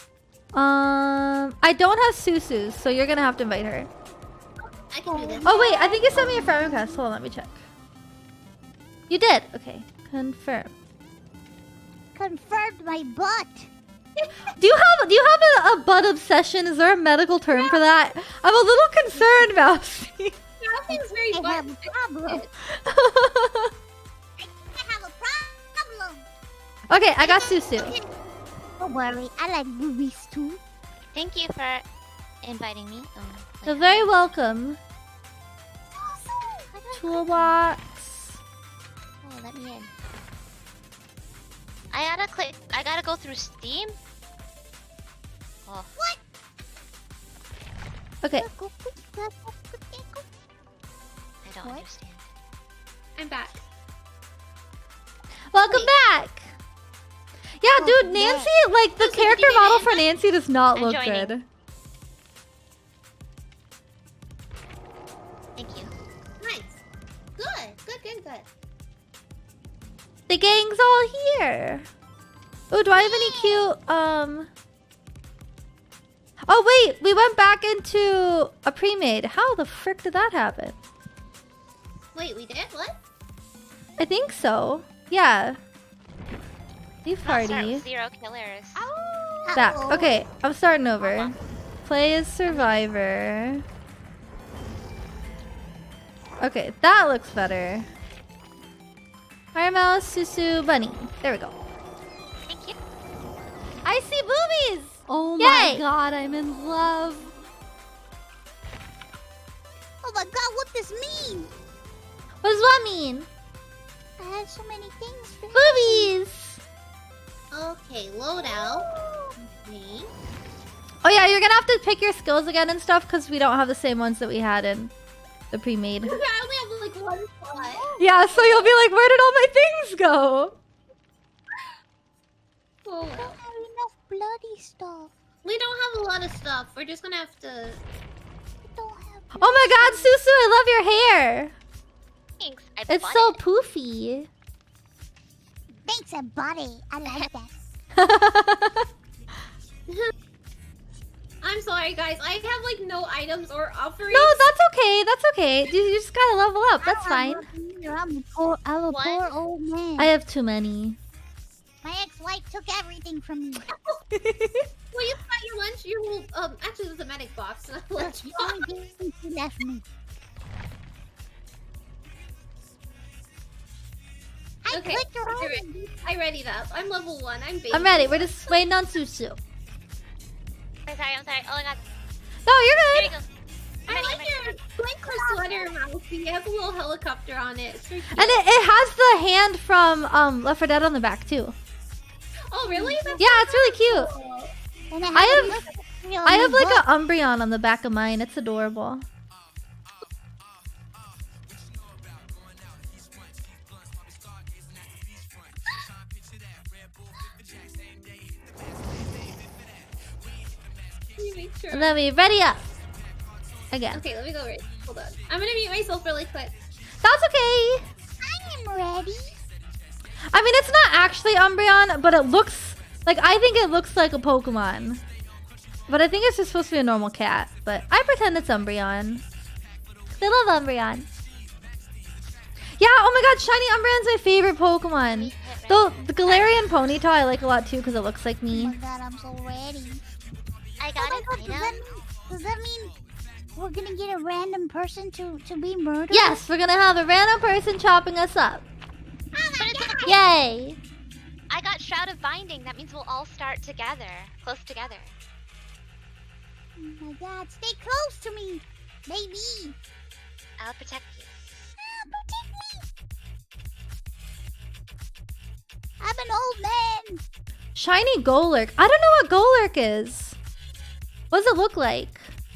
I don't have Susu, so you're gonna have to invite her. I can do this. Oh wait, I think you sent me a friend request. Hold on, let me check. You did. Okay, confirm. Confirmed my butt. Do you have a butt obsession? Is there a medical term for that? I'm a little concerned, Mousy. Nothing's very I have fun. a problem. I have a problem. Okay, I got Susu. Don't worry, I like movies too. Thank you for inviting me. You're very welcome. Toolbox. Oh, let me in. I gotta go through Steam? Oh. What? Okay. I don't understand. I'm back. Welcome back. Yeah, dude, Nancy, like the character model for Nancy does not I'm look joining. good. Thank you. Nice. Good. The gang's all here. Oh, do I have any cute Oh wait, we went back into a pre-made. How the frick did that happen? Wait, we did? What? I think so. Yeah. Leave I'll start party. with 0 killers. That. Okay, I'm starting over. Play as survivor. Okay, that looks better. Hi, Mouse, Susu, Bunny. There we go. Thank you. I see boobies! Oh Yay! my god, I'm in love. Oh my god, what does mean? What does what mean? I had so many things for Boobies! Okay, loadout. Okay. Oh yeah, you're gonna have to pick your skills again and stuff because we don't have the same ones that we had in the pre-made. I only have like one spot. Yeah, so you'll be like, where did all my things go? Oh, I don't have enough bloody stuff. We don't have a lot of stuff. We're just gonna have to. We don't have. Oh my god, Susu, I love your hair. Thanks. It's so poofy. Thanks, buddy. I like that. I'm sorry, guys. I have like no items or offerings. No, that's okay. That's okay. You just gotta level up. That's fine. I'm a poor old man. I have too many. My ex-wife took everything from me. Well, you got your lunch. Your whole actually, it was a medic box, not a lunch box. Only thing she left me. I Okay, clicked her on. I readied up. I'm level 1. I'm baby. I'm ready. We're just waiting on Susu. I'm sorry. Oh my god. No, There you're you good. go. I like your sweater, Mousy. It has a little helicopter on it. It's very cute. And it has the hand from Left 4 Dead on the back too. Oh, really? That's Yeah, it's really cute. cool. And I have like an Umbreon on the back of mine. It's adorable. Let me make sure. Let me ready up. Again. Okay, let me go right. Hold on. I'm gonna mute myself really quick. That's okay. I am ready. I mean, it's not actually Umbreon, but it looks like, I think it looks like a Pokemon. But I think it's just supposed to be a normal cat. But I pretend it's Umbreon. I love Umbreon. Yeah, oh my god, Shiny Umbreon's my favorite Pokemon. Though the Galarian Ponyta I like a lot too because it looks like Oh me. my god, I'm so ready. I got Oh an my god, item. does that mean we're gonna get a random person to be murdered? Yes, we're gonna have a random person chopping us up. Oh my god. Yay! I got Shroud of Binding. That means we'll all start together, close together. Oh my god, stay close to me, baby. I'll protect you. Protect me. I'm an old man. Shiny Golurk. I don't know what Golurk is. What does it look like?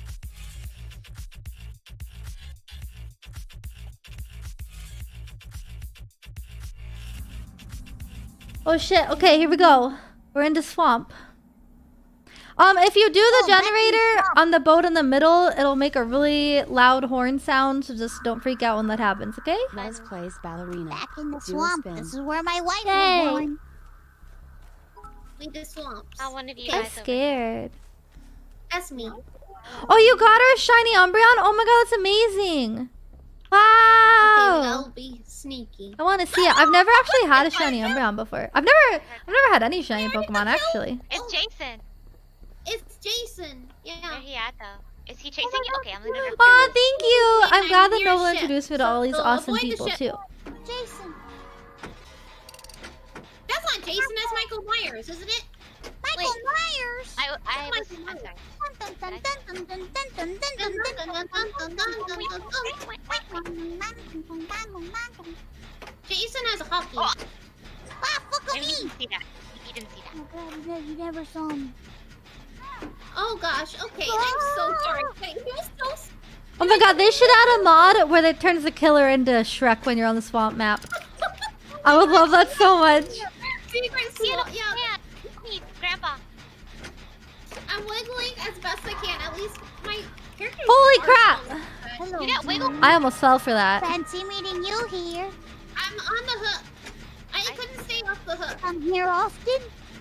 Oh shit. Okay, here we go. We're in the swamp. If you do the generator on the boat in the middle, it'll make a really loud horn sound, so just don't freak out when that happens, okay? Les plays ballerina. Back in the Do a swamp. spin. This is where my wife Yay. was born. Lead the swamps. Not one of you I'm guys over. scared. That's me. Oh, you got her a shiny Umbreon? Oh my god, that's amazing. Okay, Wow. I'll be sneaky. I want to see it. I've never actually had a shiny Umbreon before. I've never had any shiny Pokemon actually. It's Jason. It's Jason. Where Yeah. he at though? Is he chasing you? Okay, I'm gonna. Oh, thank you. I'm glad that You're a Noble ship, introduced me to all these so awesome avoid the people ship. too. Jason. That's not Jason. That's Michael Myers, isn't it? Michael Myers. I was. I'm sorry. Dun, dun, dun, dun, dun, dun, dun, dun, dun, dun, dun, dun, dun. Jason has a hockey. Oh. Ah, fuck He me. didn't see that. He didn't see Oh that. god, you never saw me. Oh gosh. Okay, I'm so sorry. Wait, he was so. Oh my god, they should add a mod where it turns the killer into Shrek when you're on the swamp map. I would love that so much. Secret swamp. Yeah. Me, Grandpa. I'm wiggling as best I can. At least my character. Holy crap! Hello. You got wiggle. I almost fell for that. Fancy meeting you here. I'm on the hook. I couldn't stay off the hook. I'm here often.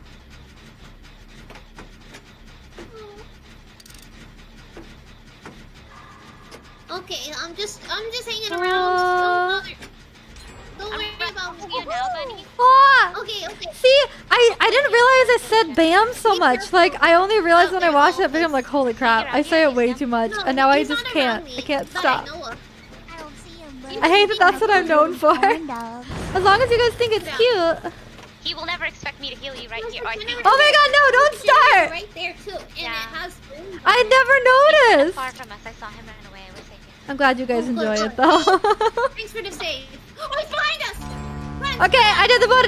Okay, I'm just hanging around. Don't worry I'm about see you now, buddy. Ah! Okay. See, I didn't realize I said BAM so much. Like, I only realized when I watched that video, I'm like, holy crap, I say it way too much. No, And now I he's just not can't. around me I can't that stop. I know of. I don't see him, but I hate that that's what I'm known for. Corn dog. As long as you guys think it's cute. He will never expect me to heal you right here. Oh, I think Oh my god, no, don't start! Right there too, and Yeah. it has. I never noticed! far from us. I saw him run away. I was like, I'm glad you guys Oh, enjoy good. it though. Thanks for the save. Oh, he's behind us. Run. Okay, I did the boat,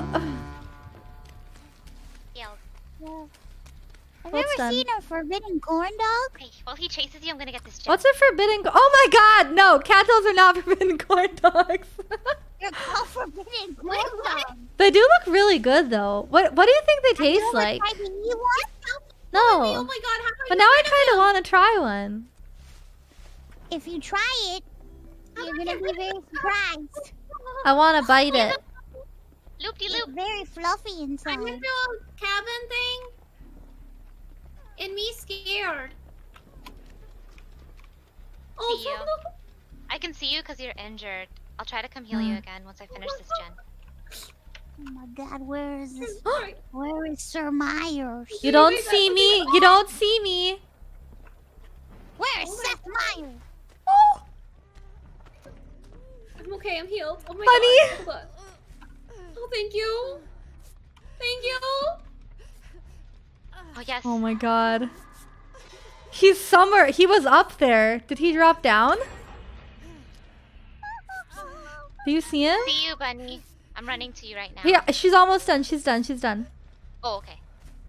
yelled. Have Well, you it's ever done. seen a forbidden corn dog? Hey, while he chases you, I'm gonna get this gem. What's a forbidden oh my god, no, cattails are not forbidden corn dogs. They're called forbidden corn dogs. They do look really good though. What do you think they taste like? Tried the new one? No. Oh my god, how But now I kind of want to try one. If you try it, you're gonna be very surprised. I want to bite it. It's very fluffy inside. I'm into a cabin thing. And me scared. Oh, See you. I can see you because you're injured. I'll try to come heal you again once I finish this gen. Oh my god, where is this? Where is Sir Myers? You don't see me. You don't see me. Where is Seth Myers? Oh, I'm okay, I'm healed. Oh my Honey. god. Hold on. Oh, thank you. Thank you. Oh, yes. oh my god. He's somewhere. He was up there. Did he drop down? Do you see him? See you, Bunny. I'm running to you right now. Yeah, she's almost done. She's done. She's done. Oh, okay.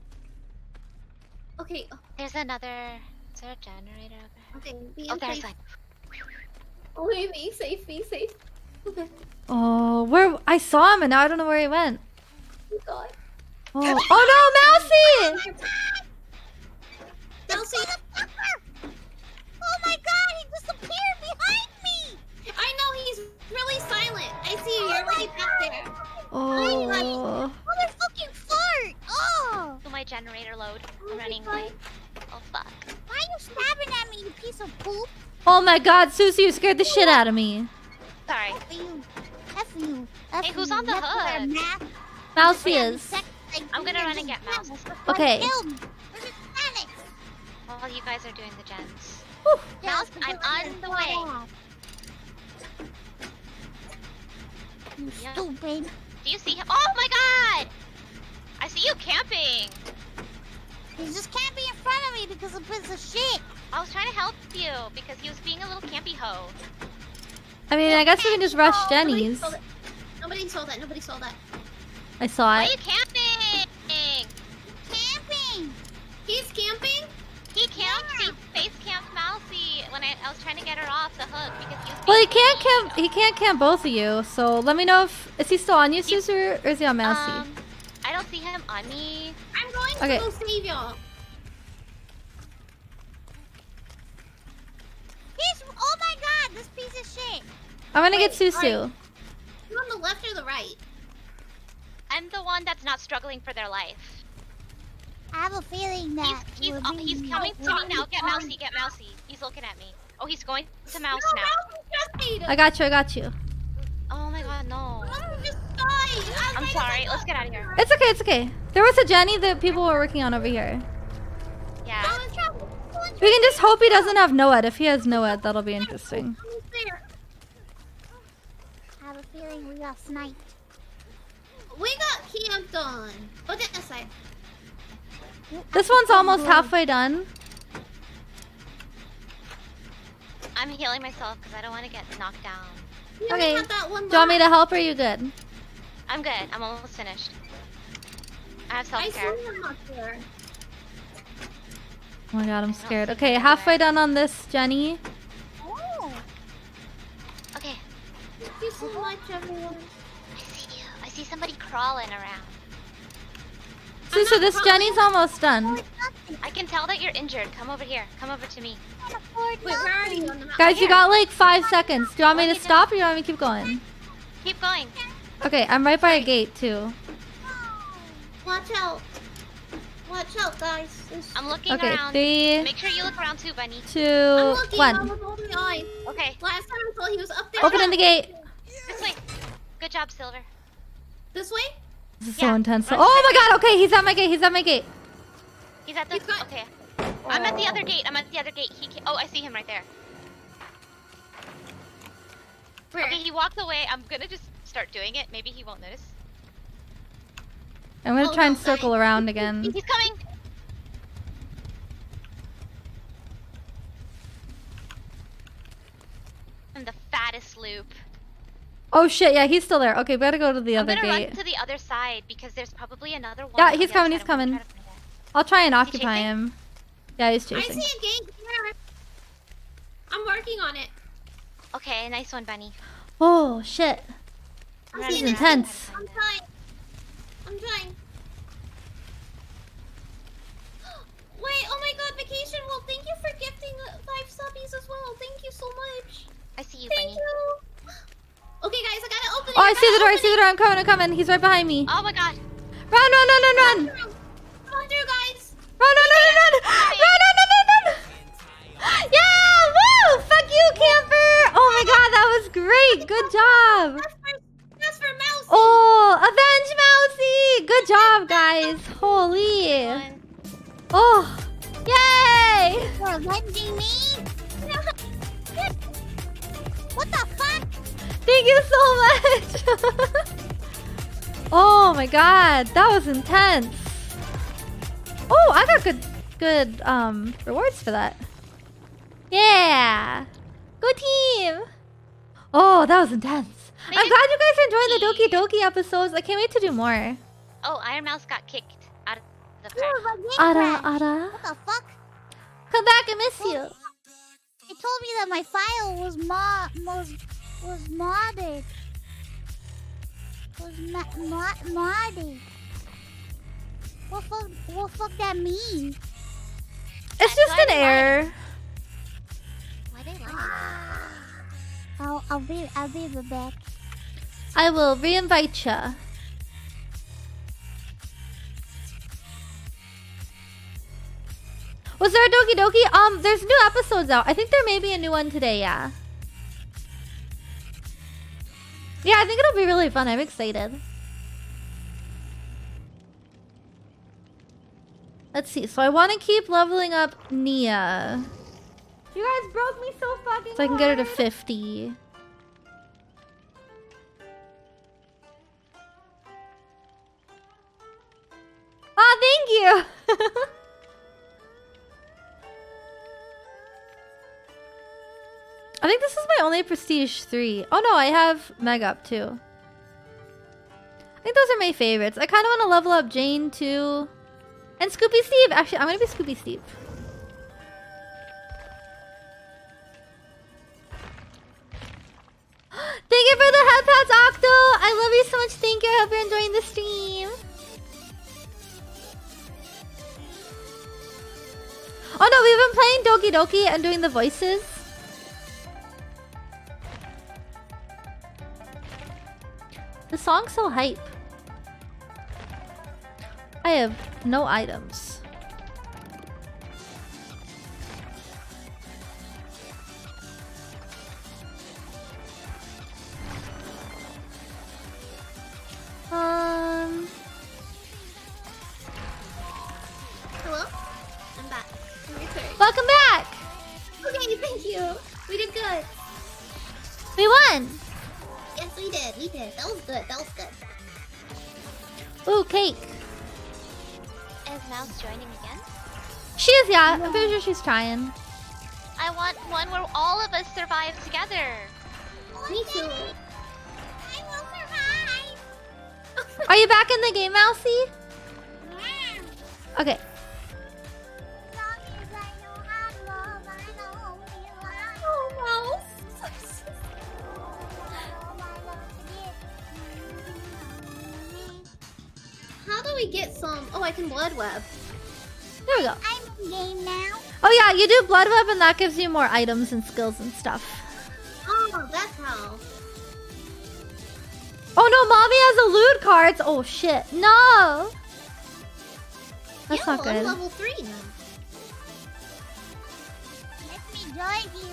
Okay. There's another... Is there a generator over here? Okay. Be Oh, there's safe. one. Oh, wait, be safe. Be safe. Okay. Oh, where? I saw him and now I don't know where he went. Oh god. Oh, oh no, Mousy! Elsie! Oh my god, he disappeared behind me! I know, he's really silent. I see you. You're right back there. Oh. Motherfucking fart! Oh! To my generator load. I'm running late. Oh, fuck. Why are you stabbing at me, you piece of poop? Oh my god, Susie, you scared the shit out of me. Sorry. F you. F you. F Hey, who's you. on the You have to wear a hook? mask. Mousy Yeah, is. I'm gonna run and get Mouse. Okay. Kill me. Where's the Alex? While you guys are doing the gens. Yeah, Mouse, let's I'm go on get the it. way. You Yeah. stupid. Do you see him? Oh my god! I see you camping. He's just can't be in front of me because of piece of shit. I was trying to help you because he was being a little campy hoe. I mean, I guess we can just rush Nobody Jenny's. saw that. Nobody saw that. Nobody saw that. I saw Why are it. you camping? Camping. He's camping? He camped. He face camped Mousy when I was trying to get her off the hook because he was. Well, he being can't mean. camp. He can't camp both of you. So let me know if is he still on you, Susie, or is he on Mousy? I don't see him on me. I'm going Okay. to go save y'all. He's. Oh my god, this piece of shit. I'm gonna get Wait, Susu. alright. You on the left or the right? I'm the one that's not struggling for their life. I have a feeling that He's we're he's being- coming to me now. Get Mousy. Get Mousy. He's looking at me. Oh, he's going to Mouse No, now. Mouse just died. I got you. I got you. Oh my god, no. Mouse just died. I'm sorry. Let's get out of here. It's okay. It's okay. There was a Jenny that people were working on over here. Yeah. Someone's trouble. Someone's We can just hope he doesn't have Noed. If he has Noed, that'll be interesting. Who's there? I have a feeling we got sniped. We got camped on. Oh, this side. This one's almost halfway done. I'm healing myself because I don't want to get knocked down. We only Okay. got that one Do you want me to left. help or are you good? I'm good. I'm almost finished. I have I self-care. see him up there. Oh my god, I'm don't scared. see Okay, him halfway anywhere. done on this, Jenny. Oh. Okay. Thank you so much, everyone. I see you. I see somebody crawling around. Susu, not this crawling. Jenny's almost done. I can tell that you're injured. Come over here. Come over to me. Wait, where are you on the map? Guys, you got like 5 seconds. Do you want me to stop or do you want me to keep going? Keep going. Okay, I'm right by a gate too. Watch out. Watch out, guys. I'm looking Okay, around. 3, Make sure you look around too, Bunny. 2, I'm looking. I 1. was holding on. Okay. Last time I saw he was up there. Opening the gate. This way. Good job, Silver. This way? This is Yeah, so intense. run Oh my straight. god, okay, he's at my gate. He's at my gate. He's at the. He's got- Okay. I'm at the other gate. I'm at the other gate. He. Oh, I see him right there. Where? Okay, he walked away. I'm gonna just start doing it. Maybe he won't notice. I'm gonna Oh, try and no, circle around again. He's coming. I'm the fattest loop. Oh shit, yeah, he's still there. Okay, we gotta go to the I'm other gonna gate. run to the other side because there's probably another one. Yeah, on the he's other coming, side. he's I'm gonna coming. try to find it. I'll try and he occupy chasing? him. Yeah, he's I chasing. see a gate here. I'm working on it. Okay, nice one, Bunny. Oh shit. I'm This is running around intense. trying I'm to find trying. I'm trying. Wait, oh my god, Vacation Wolf, thank you for gifting 5 subbies as well. Thank you so much. I see you, Thank Bunny. you. Okay, guys, I gotta open it. Oh, I see the door. I see the door. I'm coming. I'm coming. He's right behind me. Oh my god. Run, run, run, run, run. Come on through, guys. Run, run, run, run, run. Run, run, run, run, run. Yeah, woo. Fuck you, camper. Oh my god, that was great. Good job. That's for Mousy. Oh, avenge Mousy. Good job, guys. Holy. Oh, yay. You're avenging me? What the fuck? Thank you so much. Oh my god, that was intense. Oh, I got good rewards for that. Yeah. Go team. Oh, that was intense. I'm glad you guys are enjoying the Doki Doki episodes. I can't wait to do more. Oh, Iron Mouse got kicked out of the Ooh, pack. my game Ara, crashed. Ara. What the fuck? Come back, I miss you. It told me that my file was modded. Modded. What fuck that mean? It's just an error. Why they like I'll be right back. I will re-invite ya. Was there a Doki Doki? There's new episodes out. I think there may be a new one today, yeah. Yeah, I think it'll be really fun. I'm excited. Let's see. So I want to keep leveling up Nia. You guys broke me so fucking So I can get her to 50. Oh, thank you! I think this is my only Prestige 3. Oh no, I have Meg Up too. I think those are my favorites. I kind of want to level up Jane too. And Scoopy Steve. Actually, I'm going to be Scoopy Steve. Thank you for the head pats, Octo! I love you so much. Thank you. I hope you're enjoying the stream. Oh no, we've been playing Doki Doki and doing the voices. The song's so hype. I have no items. Hello? I'm back. I'm returned. Welcome back! Okay, thank you. We did good. We won! Yes, we did. We did. That was good. That was good. Ooh, cake. Is Mouse joining again? She is, yeah. I'm pretty sure she's trying. I want one where all of us survive together. Me too. I will survive. Are you back in the game, Mousy? Okay. Oh, how do we get some? Oh, I can blood web. There we go. I'm in game now. Oh yeah, you do Blood Web and that gives you more items and skills and stuff. Oh, that's how. Oh no, Mommy has a loot cards. Oh shit. No! That's not I'm good. level 3 now. Let me join you.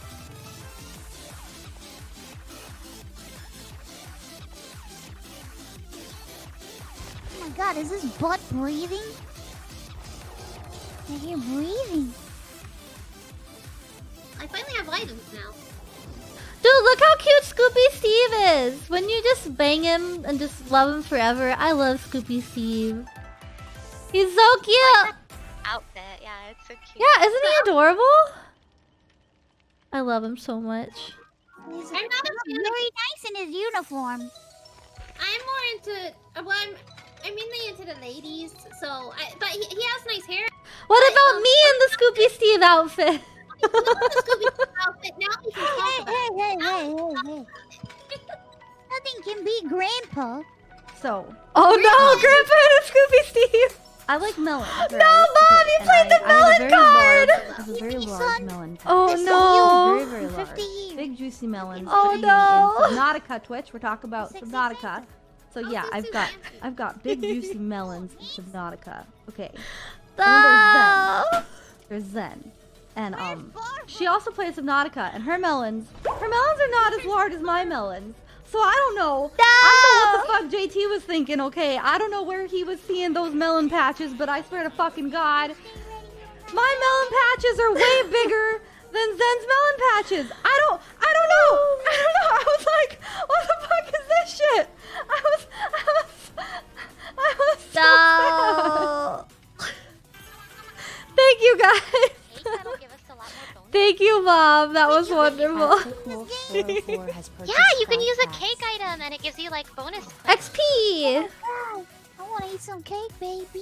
Oh my god, is this butt breathing? I hear breathing. I finally have items now. Dude, look how cute Scoopy Steve is! When you just bang him and just love him forever. I love Scoopy Steve. He's so cute! Outfit, yeah, it's so cute. Yeah, isn't he adorable? I love him so much. He's I'm not a fan of- very nice in his uniform. I'm more into. Well, I'm mainly into the ladies. So, but he has nice hair. What about me in the Scoopy Steve outfit? Scooby outfit. Now we can talk about it. Hey. Nothing can beat Grandpa. So. Oh no, Grandpa and Scooby Steve. I like melons. Right? No, Mom, you played the melon card. It's a very large melon. Oh This no. Very, very large. 50 years. Big juicy melons. Oh, Putting no. in Subnautica, Twitch. We're talking about 60 Subnautica. So yeah, Oh, I've got big juicy melons in Subnautica. Okay. No. There's Zen. And she also plays Subnautica, and her melons are not as large as my melons. So I don't know. I don't know what the fuck JT was thinking, okay? I don't know where he was seeing those melon patches, but I swear to fucking God, my melon patches are way bigger than Zen's melon patches. I don't know. I was like, what the fuck is this shit? I was so sad. Thank you guys. That'll give us a lot more bonus. Thank you, Mom. That was wonderful. Yeah, you can use a cake item and it gives you like bonus points. XP. I want to eat some cake, baby.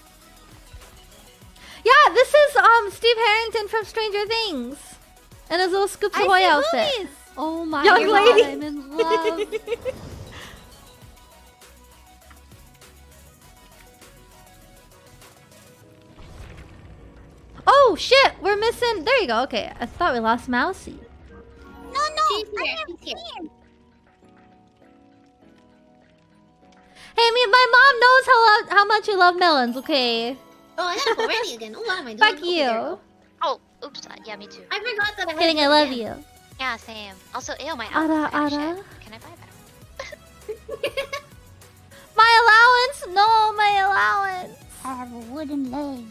Yeah, this is Steve Harrington from Stranger Things, in his little Scoops Ahoy outfit. Oh my Young god, lady. I'm in love. Oh shit, we're missing. There you go. Okay, I thought we lost Mousy. No, She's I here, am she's here. here. Hey, my mom knows how much you love melons. Okay. Oh, I gotta go ready again. Oh, what am I doing? Fuck Okay, there we you. go. Oh, oops. Yeah, me too. I forgot that I had Kidding, to I go love again. you. Yeah, same. Also, ew, my Ada, outfit. Oh, Ada. shit. Can I buy that? My allowance? No, my allowance. I have a wooden leg.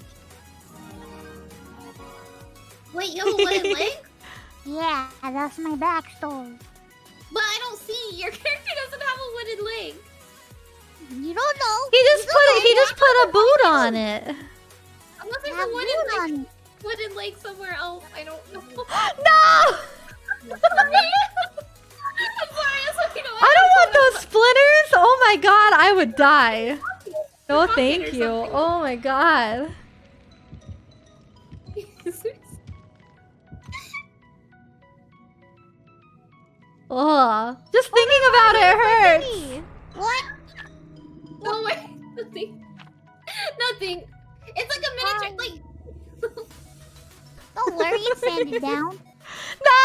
Wait, you have a wooden leg? Yeah, that's my backstory. But I don't see. Your character doesn't have a wooden leg. You don't know. He just put a boot on it. Unless there's Have a wood wooden leg somewhere else. I don't know. No! I'm sorry. I was looking away. I don't want those splinters. Oh my god, I would die. No, Pocket thank or you. something. Oh my god. Oh, just thinking about it hurts. What? No way. Nothing. Nothing. It's like a miniature. Like. Don't worry, it's sanded down. No!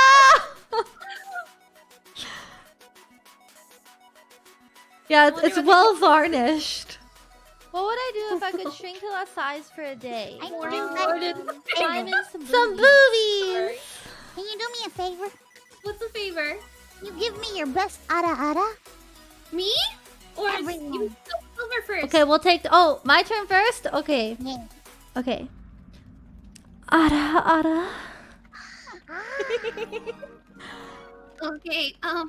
Yeah, it's well varnished. What would I do if I could shrink to that size for a day? I Morning, can morning. Climb in some boobies. you do me a favor? What's the favor? You give me your best ara. Me? Or Everyone. you silver first? Okay, we'll take. Oh, my turn first. Okay. Yeah. Okay. Ara. Okay. Ara.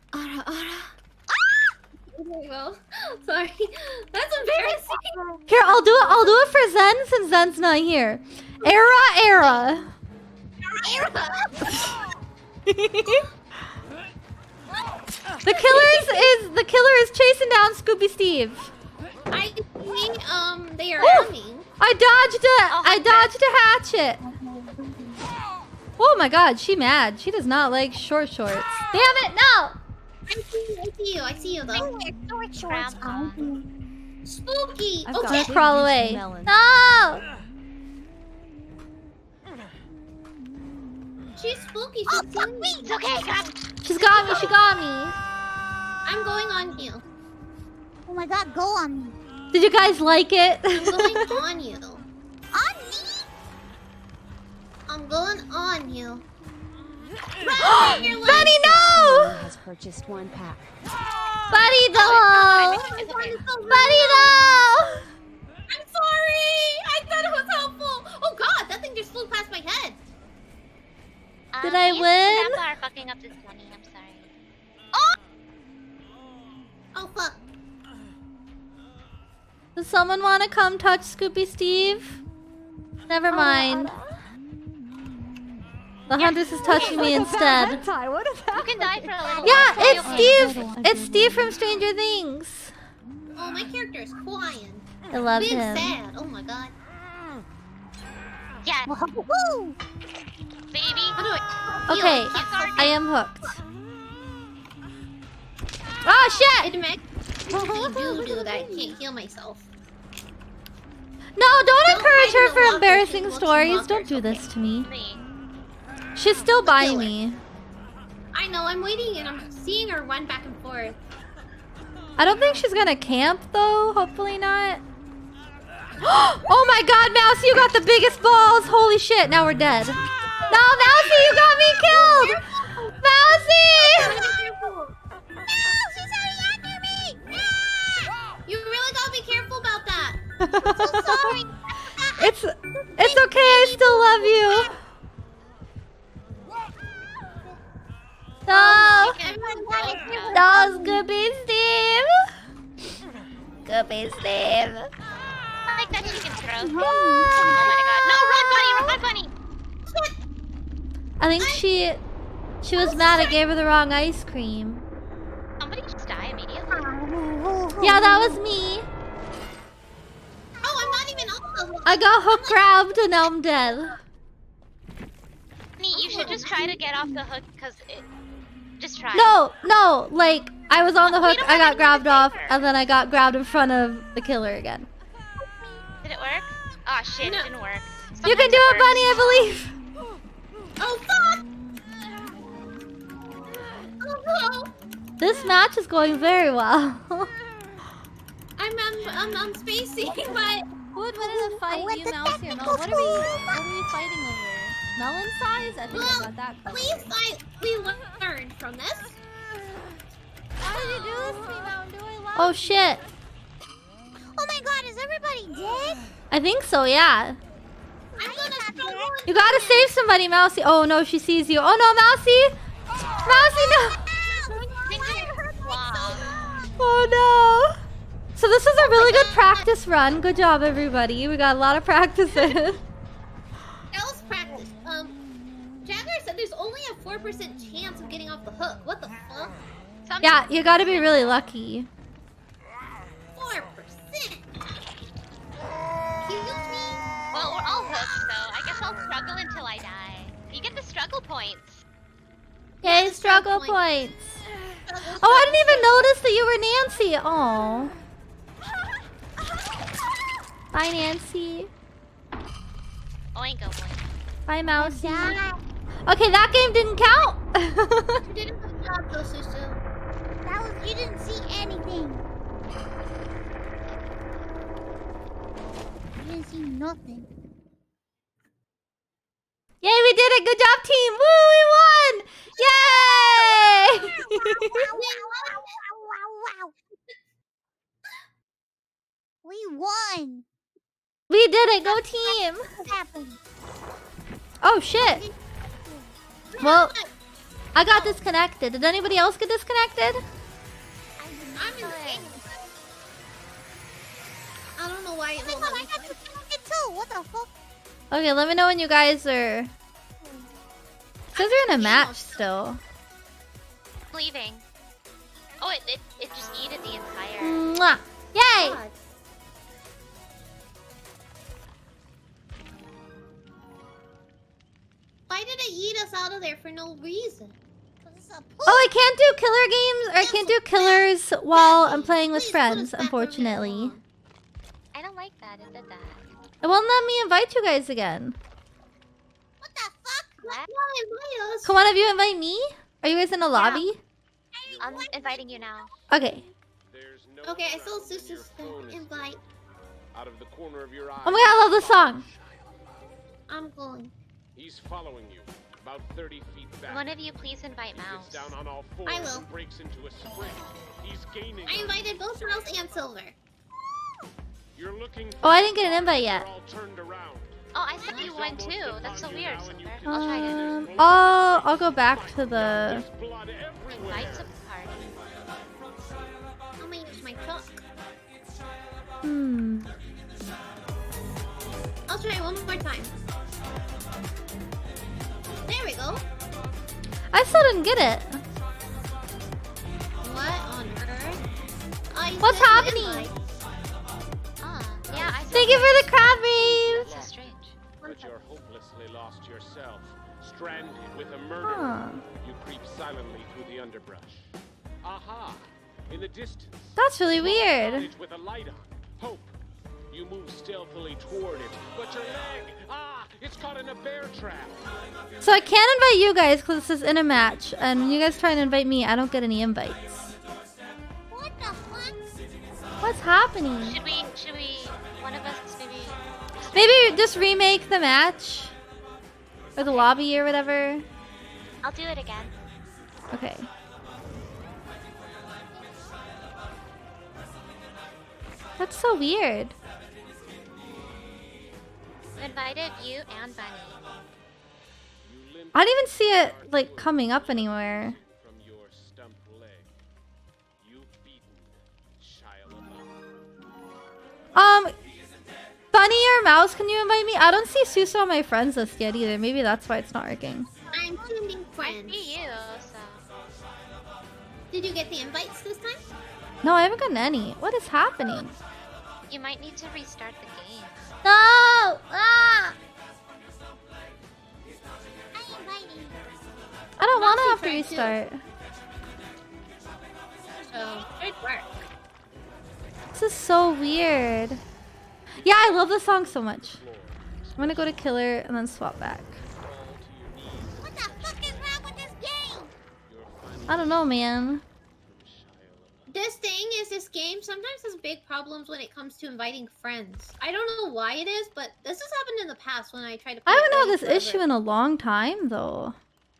There you go. Sorry. That's embarrassing. Here, I'll do it for Zen since Zen's not here. Era. The killer is chasing down Scooby Steve. I see. They are Oh. aiming. I dodged a hatchet. Oh my god, she mad. She does not like short shorts. Damn it, no! I see you though. I wear short shorts. Grandpa. Spooky. I've got Okay. big Crawl juicy away. melons. No! She's spooky. Oh, She's fuck seeing me. It's okay, grab. She got me. I'm going on you. Oh my god, go on me. Did you guys like it? I'm going on you. On me? I'm going on you. Benny, no! Someone has purchased one pack. Buddy, no! It's okay. Buddy, no! I'm sorry. I thought it was helpful. Oh god, that thing just flew past my head. Did I Me and win? Grandpa are fucking up this bunny. I'm sorry. Oh fuck. Does someone want to come touch Scooby Steve? Never mind. The Huntress is touching me instead. You can die for a little Yeah, while. it's Steve. It's Steve from Stranger Things. Oh, my character is crying. I love Being him. sad. Oh my god. Yeah, Woo! baby. How do I? Okay, Keep guarding. I am hooked. Oh shit! Wait a minute. usually do that I can't heal myself. No, don't encourage her hide in the for locker, embarrassing she looks in stories. lockers, Don't do this okay. to me. Me. She's still by kill her. me. I know, I'm waiting and I'm seeing her run back and forth. I don't think she's gonna camp though. Hopefully not. Oh my god, Mousy, you got the biggest balls. Holy shit, now we're dead. No, Mousy, you got me killed. Mousy! She's already after me! You really gotta be careful about that. So sorry. It's okay, I still love you. No! No, Scoopy Steve! Scoopy Steve. I like that chicken throw. Oh my god. No, run, bunny! Run, bunny! I think she was mad I gave her the wrong ice cream. Somebody just die immediately. Yeah, that was me. Oh, I'm not even on the I got hook grabbed and now I'm dead. Honey, you should just try to get off the hook, because it... Just try. No, like, I was on the hook, I got grabbed off, and then I got grabbed in front of the killer again. Did it work? Oh shit, it didn't work. You can do it, Bunny, I believe. Oh, fuck! Oh, no. This match is going very well. I'm spacing, but... Who would win in a fight, you, Mousy, or Mel? What are we fighting over? Melon size? I think I got that At covered. least we learned from this. Why did you do this to me, Mountain Dew? I love Oh shit. Oh my god, is everybody dead? I think so, yeah. I'm gonna struggle. You gotta save somebody, Mousy. Oh no, she sees you. Oh no, Mousy! Mousy, no! Oh no! So this was a really good practice run. Good job, everybody. We got a lot of practice in. That was practice. Jagger said there's only a 4% chance of getting off the hook. What the fuck? Yeah, you gotta be really lucky. 4%. Excuse me. Well, we're all hooked, so I guess I'll struggle until I die. You get the struggle points. Yay, struggle points. Oh, I didn't even notice that you were Nancy. Oh. Bye, Nancy. Oink, oink. Bye, Mousy. Okay, that game didn't count. You did a good job, though, sister. That was, you didn't see anything. You didn't see nothing. Yay, we did it. Good job, team. Woo, we won. Yay. Wow. We won. We did it. Go team. What happened? Oh, shit. Well, I got disconnected. Did anybody else get disconnected? I'm in the game. I don't know why it won't let me. I got disconnected too. What the fuck? Okay, let me know when you guys are... Because you're in a match still. I'm leaving. Oh, it just yeeted the entire... Mwah. Yay! God. Why did it yeet us out of there for no reason? Oh, I can't do killer games, or I can't do killers while I'm playing with friends, unfortunately. I don't like that. It did that. It won't let me invite you guys again. What the fuck? Why us? Can one of you invite me? Are you guys in a lobby? I'm inviting you now. Okay. Okay, I saw sister's invite. Out of the corner of your eye. Oh my god, I love this song. I'm going. He's following you, about 30 feet back. One of you please invite He Mouse. gets down on all fours I will. and breaks into a sprint. He's gaining. I invited both Mouse and Silver. You're looking. Oh, I didn't get an invite yet. all turned around. Oh, I sent you one too. That's so weird, Silver. I'll try it. I'll go back to the... Blood everywhere. Invite to the party. I'm gonna use my truck. I'll try one more time. There we go. I still didn't get it. What on earth? What's happening? Yeah, I Thank you for the crab waves. That's so strange. But you're hopelessly lost yourself. Stranded with a murderer. You creep silently through the underbrush. Aha! In the distance. That's really weird. Cottage with a light on. Hope. You move stealthily toward it, but your leg, it's caught in a bear trap. So I can't invite you guys because this is in a match, and when you guys try and invite me, I don't get any invites. What the fuck? What's happening? Should we, one of us maybe... Maybe just remake the match? Or the lobby or whatever? I'll do it again. Okay. That's so weird. I invited you and Bunny. I didn't even see it, like, coming up anywhere. From your stumped leg. You've beaten Shia LaBeouf. Bunny or Mouse, can you invite me? I don't see Suso on my friends list yet either. Maybe that's why it's not working. I'm tuning friends. See you, so... Did you get the invites this time? No, I haven't gotten any. What is happening? You might need to restart the game. No! Ah! I don't want to have to restart. So, good work. This is so weird. Yeah, I love this song so much. I'm gonna go to Killer and then swap back. What the fuck is wrong with this game? I don't know, man. This thing is this game sometimes has big problems when it comes to inviting friends. I don't know why it is, but this has happened in the past when I tried to play I haven't had it this issue in a long time, though.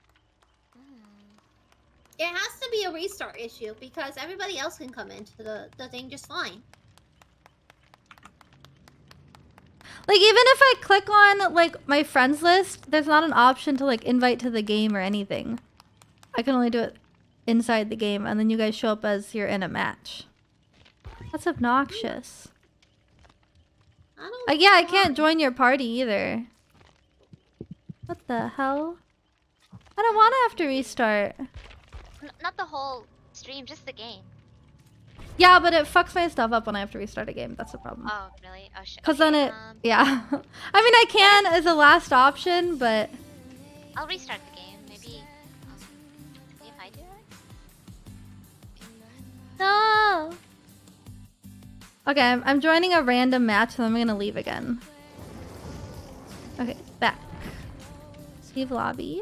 It has to be a restart issue because everybody else can come into the thing just fine. Like, even if I click on, like, my friends list, there's not an option to, like, invite to the game or anything. I can only do it inside the game, and then you guys show up as you're in a match. That's obnoxious. Yeah, I can't join your party either. What the hell? I don't want to have to restart. Not the whole stream, just the game. Yeah, but it fucks my stuff up when I have to restart a game. That's the problem. Oh, really? Oh, shit. Because then it... Yeah. I mean, I can as a last option, but... I'll restart the game. Maybe if I do it? No! Okay, I'm joining a random match, and I'm gonna leave again. Okay, back. Leave lobby.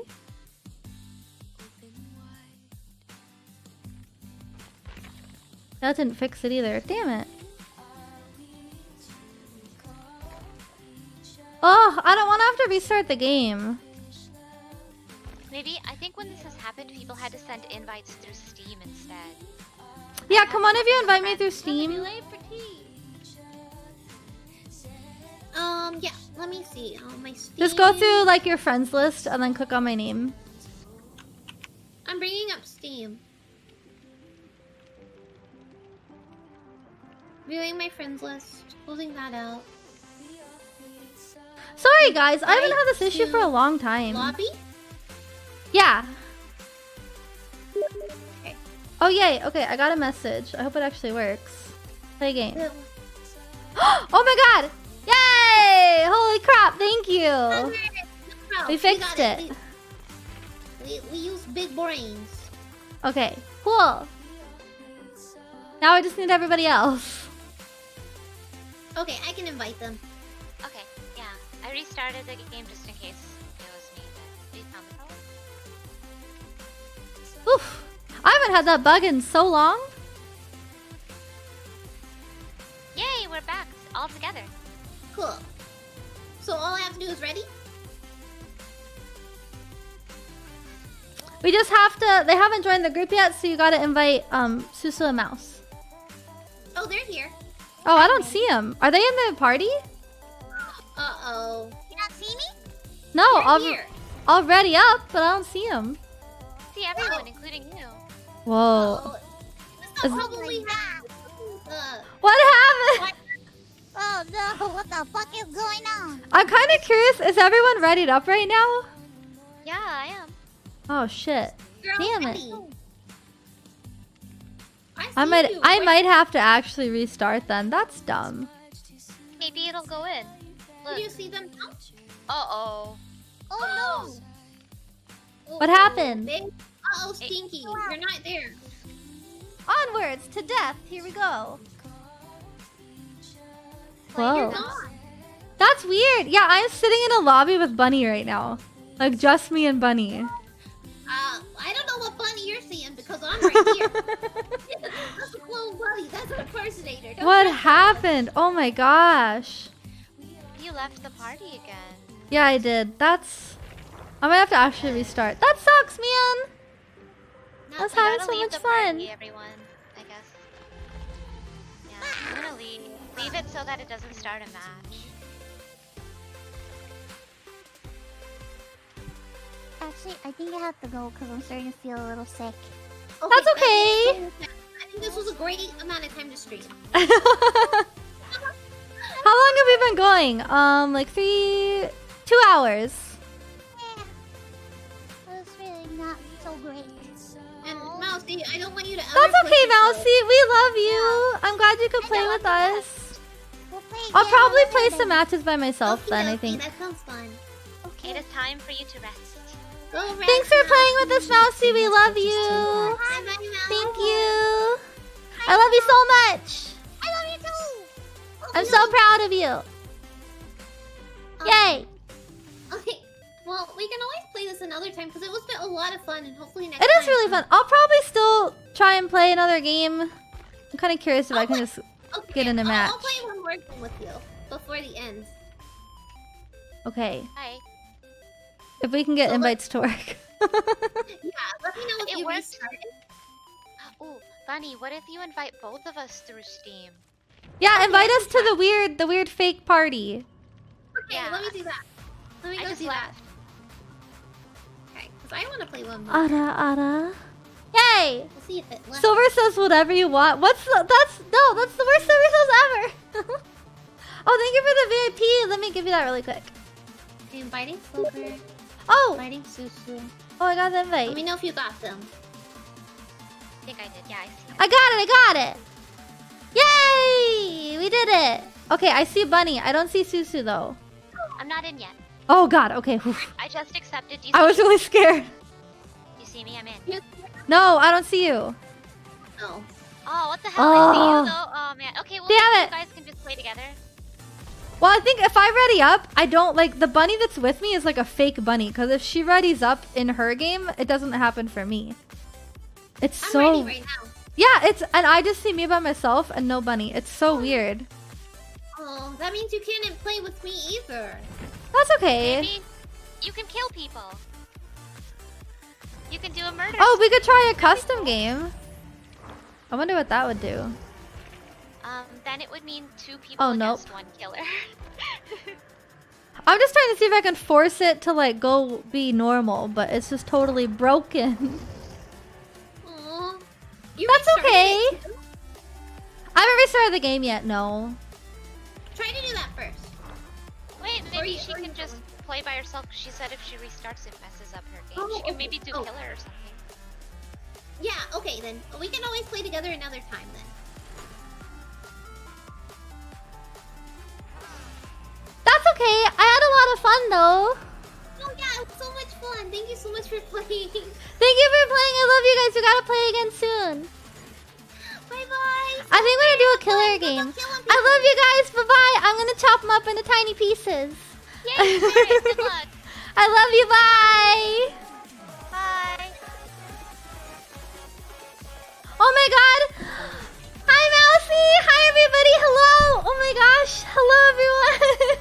That didn't fix it either. Damn it. Oh, I don't want to have to restart the game. Maybe, I think when this has happened, people had to send invites through Steam instead. Yeah, come on, if you invite me through Steam. Yeah, let me see. My Steam... Just go through, like, your friends list and then click on my name. I'm bringing up Steam. Viewing my friends list. Closing that out. Sorry, guys. I haven't had this issue for a long time. Lobby? Yeah. Okay. Oh, yay. Okay, I got a message. I hope it actually works. Play game. Oh my god! Yay! Holy crap, thank you! We fixed it. We use big brains. Okay, cool. Now I just need everybody else. Okay, I can invite them. Okay, yeah. I restarted the game just in case it was me that found the problem. Oof. I haven't had that bug in so long. Yay, we're back all together. Cool. So all I have to do is ready? We just have to... They haven't joined the group yet, so you gotta invite Suso and Mouse. Oh, they're here. Oh, I don't see them. Are they in the party? Uh-oh. You not see me? No, They're here. I'll ready up, but I don't see them. See everyone, including you. Whoa. This probably What happened? Oh no, what the fuck is going on? I'm kind of curious. Is everyone readied up right now? Yeah, I am. Oh shit! Damn it! I might have to actually restart then. That's dumb. Maybe it'll go in. Look. Do you see them now? Uh-oh. Oh no! What happened? Uh-oh, Stinky. You're not there. Onwards to death. Here we go. Whoa. That's weird. Yeah, I'm sitting in a lobby with Bunny right now. Like, just me and Bunny. I don't know what bunny you're seeing because I'm right here. That's a clone bunny. That's an impersonator. Don't What mess up. happened? Oh my gosh. You left the party again. Yeah, I did. That's... I might have to actually restart. That sucks, man. No, I was you having gotta so leave much the party, fun. everyone. I guess. Yeah, I'm gonna leave. Leave it so that it doesn't start a match. Actually, I think I have to go because I'm starting to feel a little sick. That's okay. I think this was a great amount of time to stream. How long have we been going? Like 2 hours. Yeah. It was really not so great. And Mousy, I don't want you to ever That's push okay, yourself. Mousy. We love you. I'm glad you could play with us. We'll play I'll again probably another play day. some matches by myself Okie then, I dokie, think. That sounds fun. It is time for you to rest. Go rest Thanks for now. playing with us, Mousy. We love you. Bye, bye, Mouse. Thank you. I love you so much. I love you too. I'm so proud of you. Yay. Okay. Well, we can always play this another time because it was a lot of fun and hopefully next It time. is really fun. I'll probably still try and play another game. I'm kind of curious if I can just Okay, get in a match. I'll play one more game with you before the end. Okay. Hi. If we can get invites to work. Yeah, let me know if It you works. restarted. Ooh, Bunny, what if you invite both of us through Steam? Yeah, invite us to the weird fake party. Okay, Yeah. let me do that. Let me I go just do that. left. Okay, because I want to play one more. Ara. Yay! We'll see if it left. Silver says whatever you want. that's the worst Silver says ever. Oh, thank you for the VIP. Let me give you that really quick. Okay, inviting Silver. Oh! Inviting Susu. Oh, I got the invite. Let me know if you got them. I think I did. Yeah, I see. I got it. Yay! We did it. Okay, I see Bunny. I don't see Susu though. I'm not in yet. Oh god, okay. Whew. I just accepted. Do you I see was me? really scared. You see me? I'm in. No, I don't see you. Oh. Oh, what the hell? I see Oh. you though. Oh man. Okay, well Damn maybe it. you guys can just play together. Well, I think if I ready up, I don't like the bunny that's with me is like a fake bunny. Because if she readies up in her game, it doesn't happen for me. It's I'm so ready right now. yeah. And I just see me by myself and no bunny. It's so weird. Oh, that means you can't play with me either. That's okay. Maybe you can kill people. You can do a murder. Oh, we could try a custom game. I wonder what that would do. Then it would mean 2 people Oh, nope. against 1 killer. I'm just trying to see if I can force it to like go be normal, but it's just totally broken. Aw. You That's restarted okay. it too? I haven't restarted the game yet. No. Try to do that first. Wait, Or maybe you- she or can you- just play by herself. She said if she restarts, it messes up her game. Oh, She can okay. maybe do Oh. killer or something. Yeah, okay then. We can always play together another time then. That's okay. I had a lot of fun though. Oh yeah, it was so much fun. Thank you so much for playing. Thank you for playing. I love you guys. We gotta play again soon. Bye bye. I think we're gonna do a killer game. I love you guys. Bye bye. I'm gonna chop them up into tiny pieces. Yay, Jared, good luck. I love you. Bye. Bye. Oh my god. Hi, Mousy. Hi, everybody. Hello. Oh my gosh. Hello, everyone.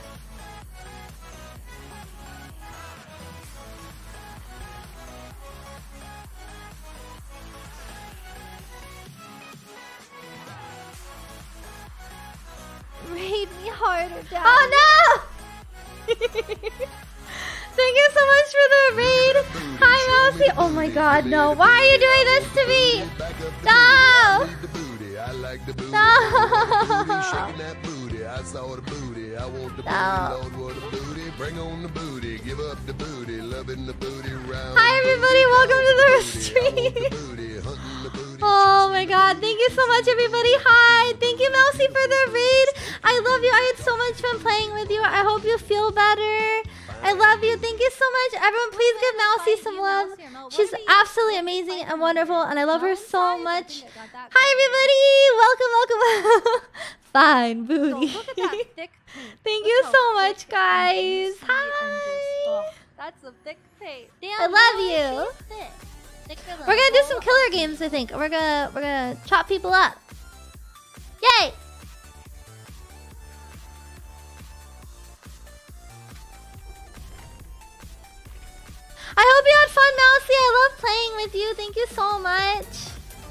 Raid me harder, Dad. Oh no! Thank you so much for the raid. Hi, Mousy. Oh my god, no. Why are you doing this to me? No! No! Hi, everybody. Welcome to the stream. Oh my god. Thank you so much, everybody. Hi. Thank you, Mousy, for the raid. I love you. I had so much fun playing with you. I hope you feel better. I love you. Thank you so much. Everyone, please give Mousy some love. She's absolutely amazing and wonderful, and I love her so much. Hi, everybody. Welcome. Fine, booty. Look at that thick paint. Thank you so much, guys. Hi. That's a thick paint. I love you. We're gonna do some killer games, I think. We're gonna chop people up. Yay! I hope you had fun, Mousy. I love playing with you. Thank you so much.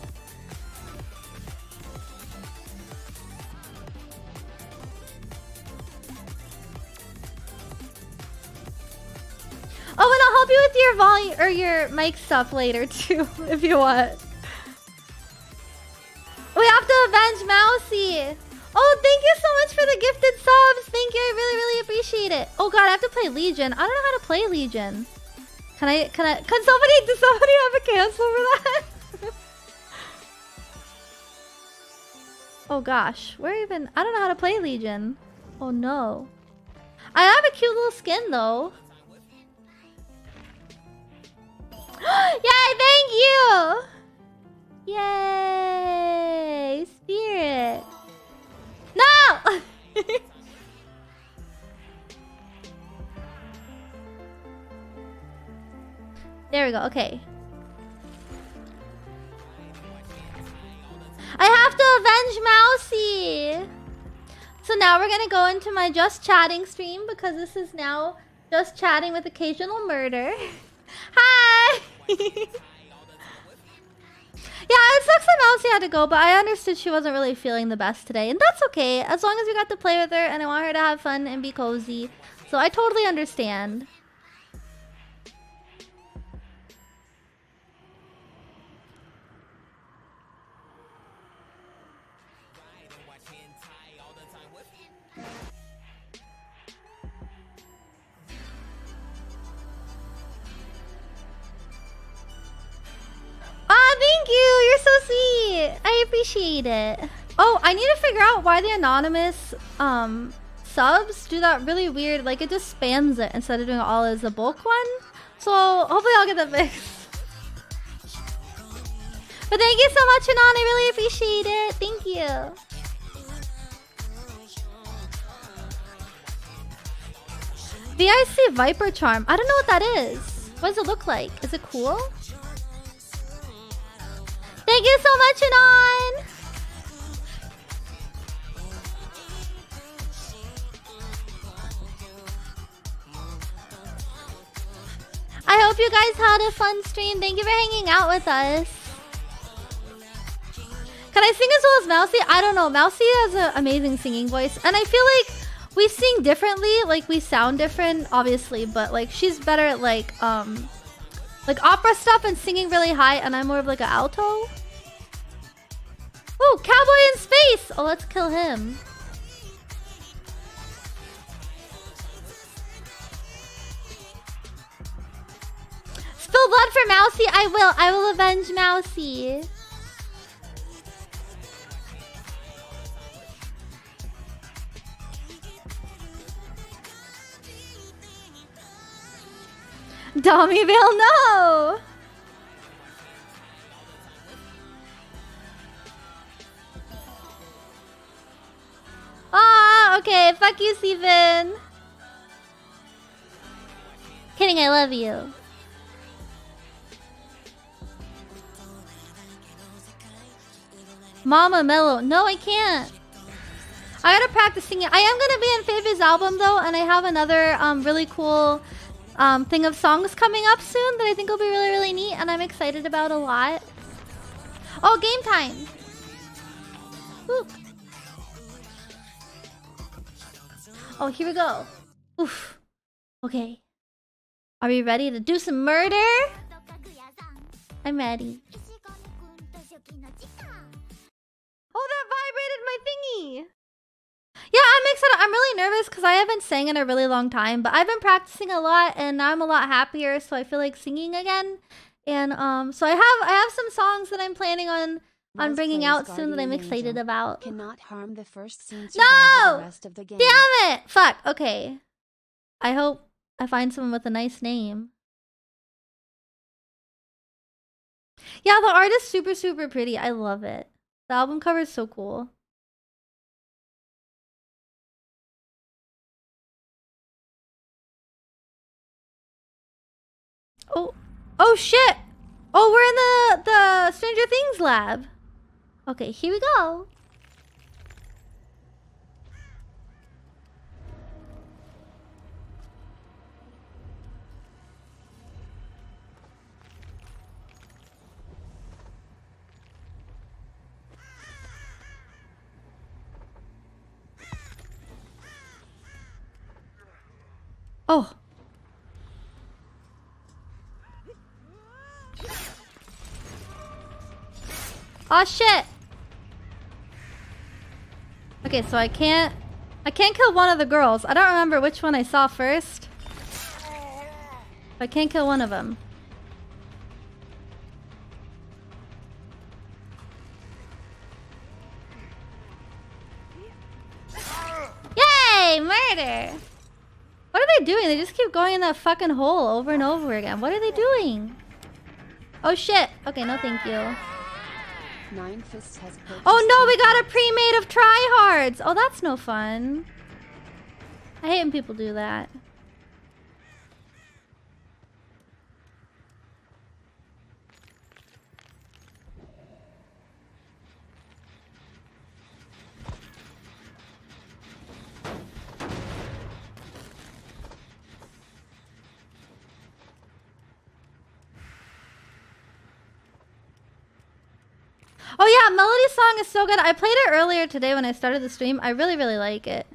Oh, and I'll help you with your volume or your mic stuff later too, if you want. We have to avenge Mousy. Oh, thank you so much for the gifted subs. Thank you. I really, really appreciate it. Oh god, I have to play Legion. I don't know how to play Legion. Can somebody have a cancel for that? Oh gosh, I don't know how to play Legion. Oh no. I have a cute little skin though. Yay, thank you! Yay! Spirit! No! There we go, okay. I have to avenge Mousy! So now we're gonna go into my just chatting stream because this is now just chatting with occasional murder. Hi! Yeah, it sucks that Mousy had to go, but I understood she wasn't really feeling the best today. And that's okay, as long as we got to play with her and I want her to have fun and be cozy. So I totally understand. Ah, thank you! You're so sweet! I appreciate it. Oh, I need to figure out why the anonymous subs do that really weird, like it just spams it instead of doing it all as a bulk one. So hopefully I'll get that fixed. But thank you so much, Anon. I really appreciate it. Thank you. VIC Viper Charm. I don't know what that is. What does it look like? Is it cool? Thank you so much, Anon! I hope you guys had a fun stream. Thank you for hanging out with us. Can I sing as well as Mousy? I don't know. Mousy has an amazing singing voice. And I feel like we sing differently. Like, we sound different, obviously. But, like, she's better at, like opera stuff and singing really high. And I'm more of, like, an alto. Ooh, cowboy in space! Oh, let's kill him. Spill blood for Mousy? I will avenge Mousy. Dommyville, no! Ah, okay. Fuck you, Steven. Kidding, I love you. Mama Mellow. No, I can't. I gotta practice singing. I am gonna be in Faye's album though, and I have another really cool thing of songs coming up soon that I think will be really, really neat, and I'm excited about a lot. Oh, game time. Woo. Oh, here we go. Oof. Okay. Are we ready to do some murder? I'm ready. Oh, that vibrated my thingy. Yeah, I'm excited. I'm really nervous because I haven't sang in a really long time, but I've been practicing a lot and now I'm a lot happier, so I feel like singing again. And so I have some songs that I'm planning on bringing out soon that I'm excited about. Cannot harm the first scene. No! The rest of the game. Damn it! Fuck. Okay. I hope I find someone with a nice name. Yeah, the art is super, super pretty. I love it. The album cover is so cool. Oh, oh shit! Oh, we're in the Stranger Things lab. Okay, here we go. Oh. Oh shit. Okay, so I can't kill one of the girls. I don't remember which one I saw first. I can't kill one of them. Yay! Murder! What are they doing? They just keep going in that fucking hole over and over again. What are they doing? Oh shit! Okay, no thank you. Nine Fists has Oh no, we got a pre-made of tryhards! Oh, that's no fun. I hate when people do that. Oh yeah, Melody Song is so good. I played it earlier today when I started the stream. I really, really like it.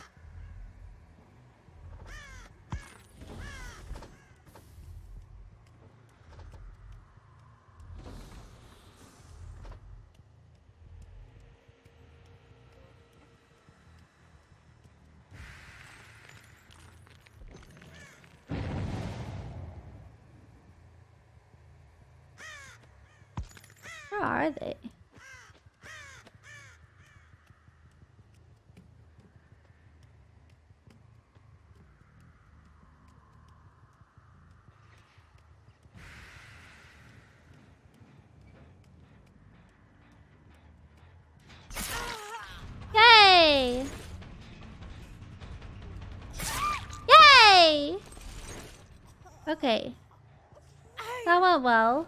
Where are they? Yay! Yay! Okay. That went well.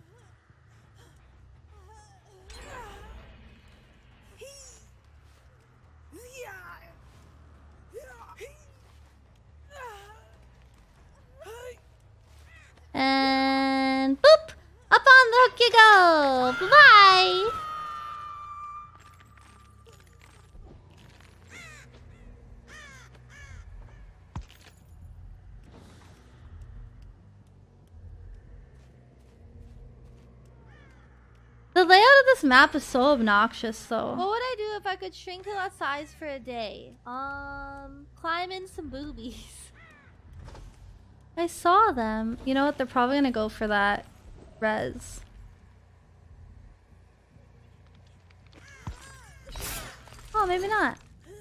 And boop! Up on the hook you go! Bye-bye! The layout of this map is so obnoxious though. What would I do if I could shrink to that size for a day? Climb in some boobies. I saw them. You know what? They're probably gonna go for that res. Oh, maybe not.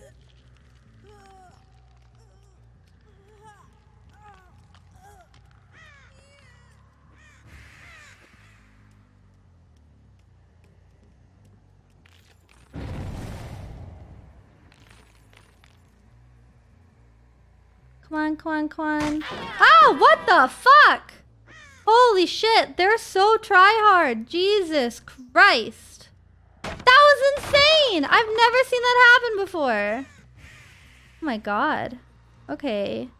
Come on, come on, come on. Oh, what the fuck? Holy shit, they're so tryhard. Jesus Christ. That was insane. I've never seen that happen before. Oh my god. Okay.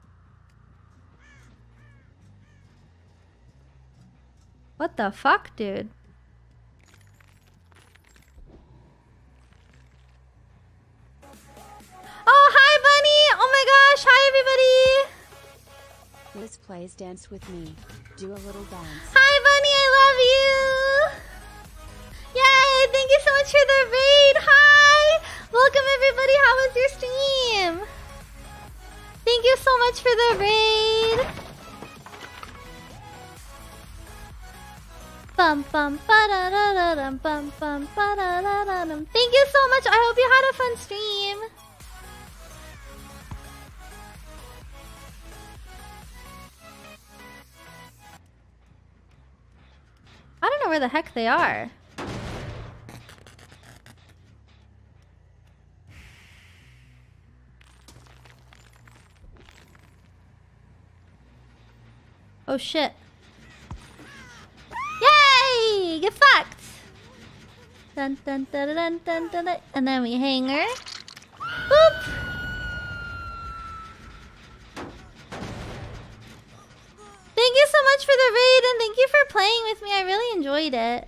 What the fuck, dude? Oh, hi, Bunny! Oh my gosh, hi, everybody! Liz plays Dance With Me. Do a little dance. Hi, Bunny, I love you! Yay, thank you so much for the raid! Hi! Welcome, everybody, how was your stream? Thank you so much for the raid! Bum bum ba da da da dum bum bum ba da da da dum. Thank you so much, I hope you had a fun stream! I don't know where the heck they are. Oh shit. Yay! Get fucked! Dun dun dun dun dun dun dun. And then we hang her. Boop! Thank you so much for the raid and thank you for playing with me. I really enjoyed it.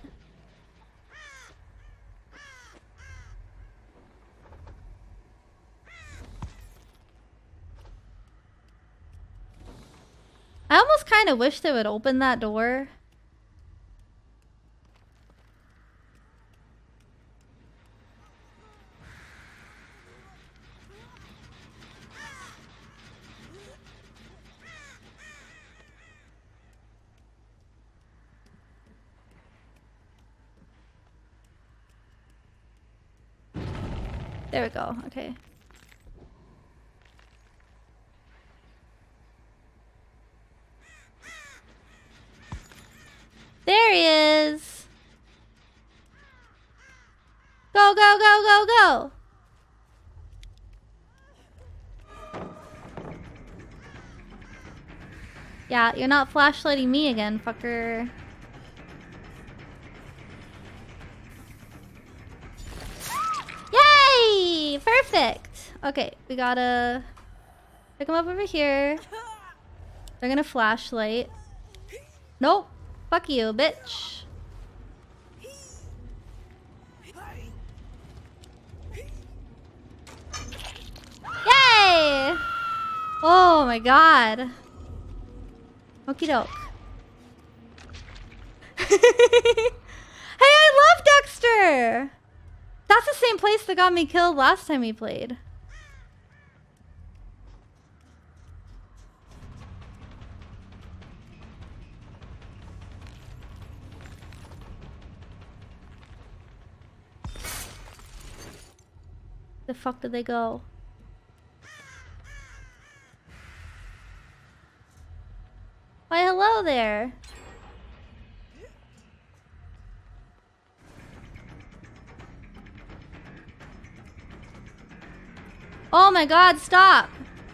I almost kind of wish they would open that door. There we go. Okay. There he is. Go, go, go, go, go. Yeah, you're not flashlighting me again, fucker. Yay! Perfect. Okay, we gotta pick him up over here. They're gonna flashlight. Nope. Fuck you, bitch. Yay! Oh my god. Okie doke. Hey, I love Dexter! That's the same place that got me killed last time we played. The fuck did they go? Why, hello there. Oh my god, stop!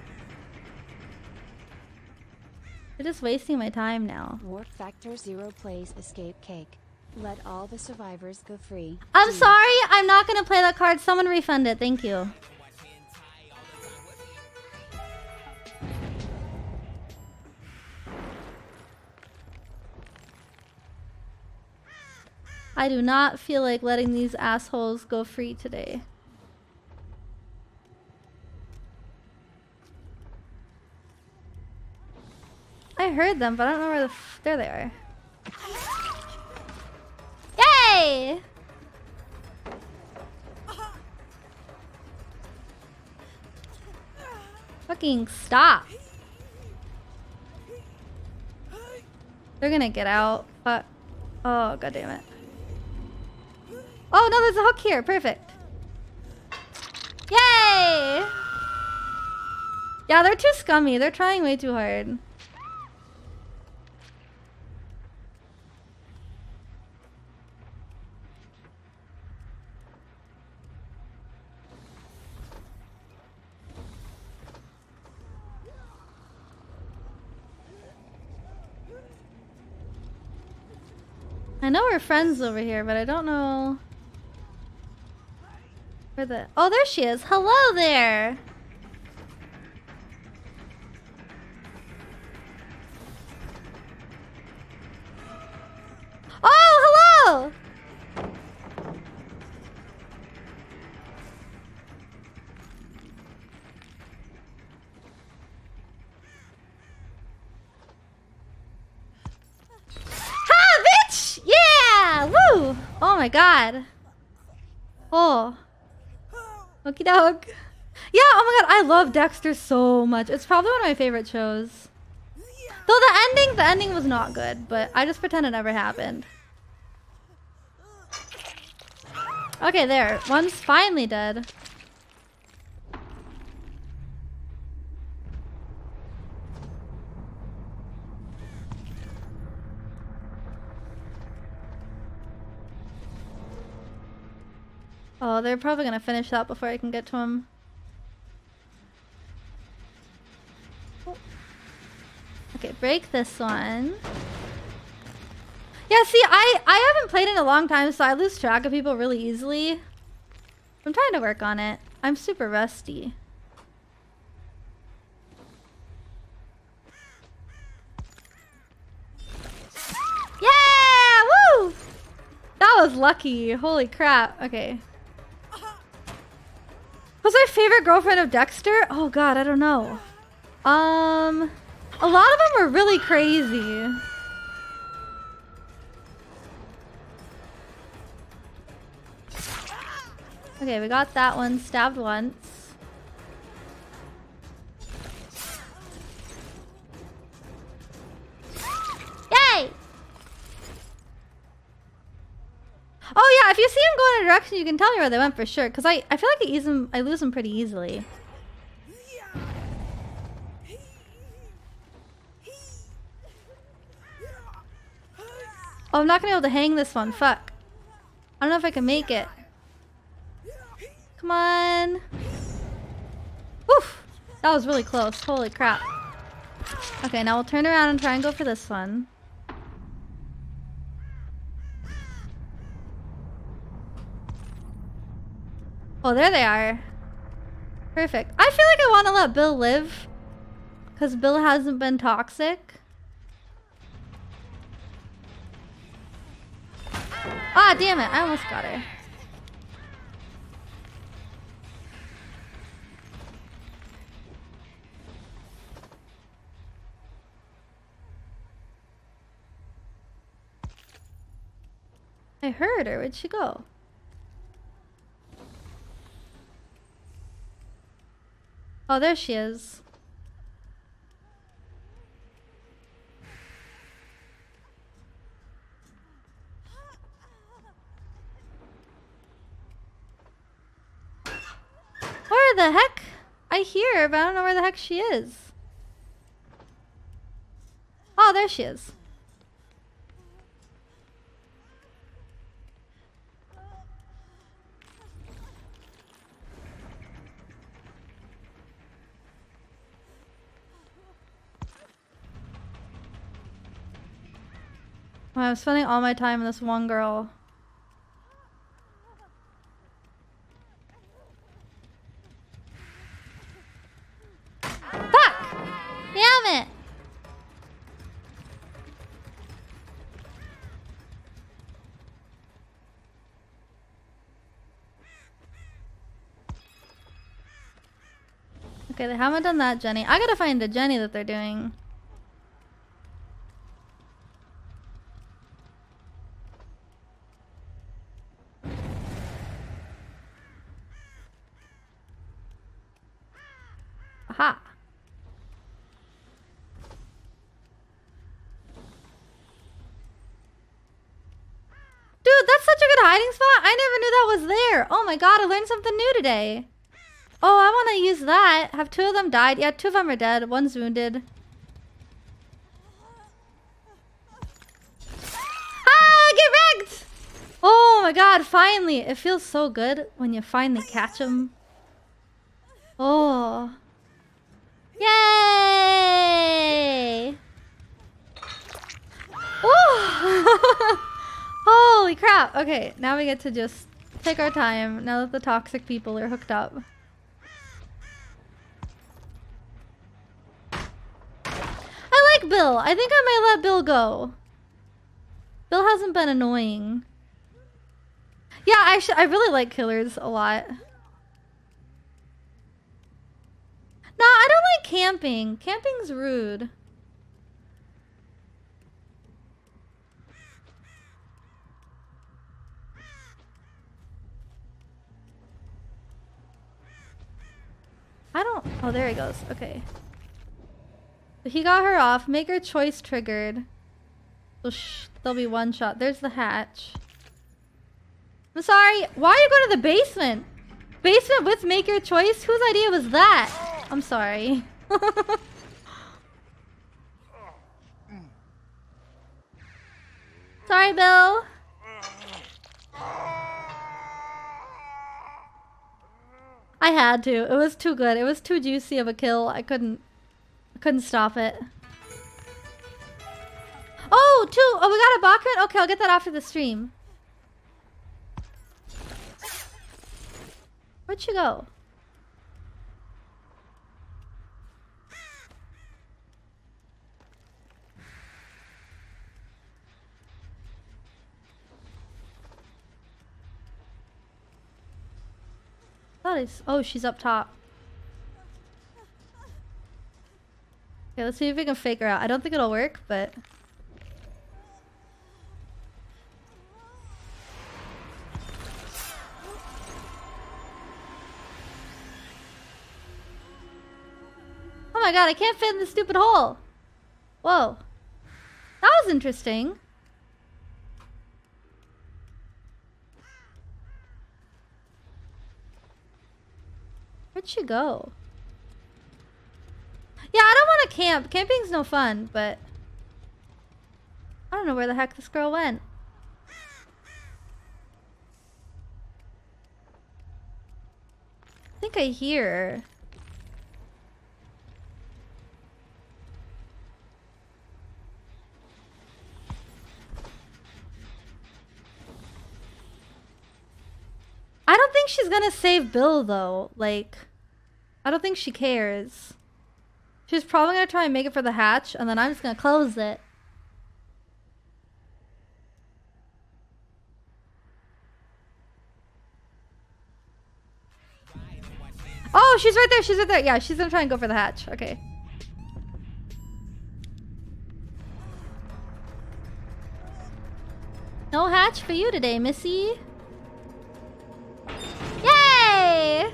You're just wasting my time now. Warp Factor 0 plays Escape Cake. Let all the survivors go free. I'm sorry, I'm not gonna play that card. Someone refund it, thank you. I do not feel like letting these assholes go free today. I heard them, but I don't know where the there they are. Yay! Fucking stop. They're gonna get out, but oh god damn it. Oh no, there's a hook here. Perfect. Yay! Yeah, they're too scummy. They're trying way too hard. I know we're friends over here, but I don't know where the... Oh, there she is. Hello there. Oh, hello. Yeah! Woo! Oh my god. Oh. Okie doke. Yeah, oh my god, I love Dexter so much. It's probably one of my favorite shows. Though the ending was not good, but I just pretend it never happened. Okay, there. One's finally dead. Oh, they're probably gonna finish that before I can get to him. Okay, break this one. Yeah, see, I haven't played in a long time, so I lose track of people really easily. I'm trying to work on it. I'm super rusty. Yeah! Woo! That was lucky. Holy crap. Okay. Who's my favorite girlfriend of Dexter? Oh god, I don't know. A lot of them were really crazy. Okay, we got that one. Stabbed once. Yay! Oh yeah, if you see them going in a direction, you can tell me where they went for sure. Cause I feel like I lose them pretty easily. Oh, I'm not gonna be able to hang this one. Fuck. I don't know if I can make it. Come on. Woof! That was really close. Holy crap. Okay, now we'll turn around and try and go for this one. Oh, there they are. Perfect. I feel like I want to let Bill live. Because Bill hasn't been toxic. Ah, damn it. I almost got her. I heard her. Where'd she go? Oh, there she is. Where the heck? I hear her, but I don't know where the heck she is. Oh, there she is. Well, I'm spending all my time on this one girl. Fuck! Damn it! Okay, they haven't done that, Jenny. I gotta find a Jenny that they're doing. Aha. Dude, that's such a good hiding spot. I never knew that was there. Oh my god, I learned something new today. Oh, I want to use that. Have two of them died? Yeah, two of them are dead. One's wounded. Ah, get wrecked! Oh my god, finally. It feels so good when you finally catch them. Oh. Yay! Oh! Holy crap. Okay, now we get to just take our time now that the toxic people are hooked up. I like Bill. I think I might let Bill go. Bill hasn't been annoying. Yeah, I really like killers a lot. No, I don't like camping. Camping's rude. I don't... Oh, there he goes. Okay. So he got her off. Make her choice triggered. So there'll be one shot. There's the hatch. I'm sorry. Why are you going to the basement? Basement with make your choice? Whose idea was that? I'm sorry. Sorry, Bill. I had to. It was too good. It was too juicy of a kill. I couldn't stop it. Oh, we got a Bakrin? Okay, I'll get that after the stream. Where'd she go? Oh, she's up top. Okay, let's see if we can fake her out. I don't think it'll work, but... Oh my god, I can't fit in this stupid hole! Whoa. That was interesting. Where'd she go? Yeah, I don't want to camp. Camping's no fun, but... I don't know where the heck this girl went. I think I hear her. I don't think she's gonna save Bill, though. Like, I don't think she cares. She's probably gonna try and make it for the hatch, and then I'm just gonna close it. Oh, she's right there, she's right there. Yeah, she's gonna try and go for the hatch. Okay. No hatch for you today, Missy. Yay!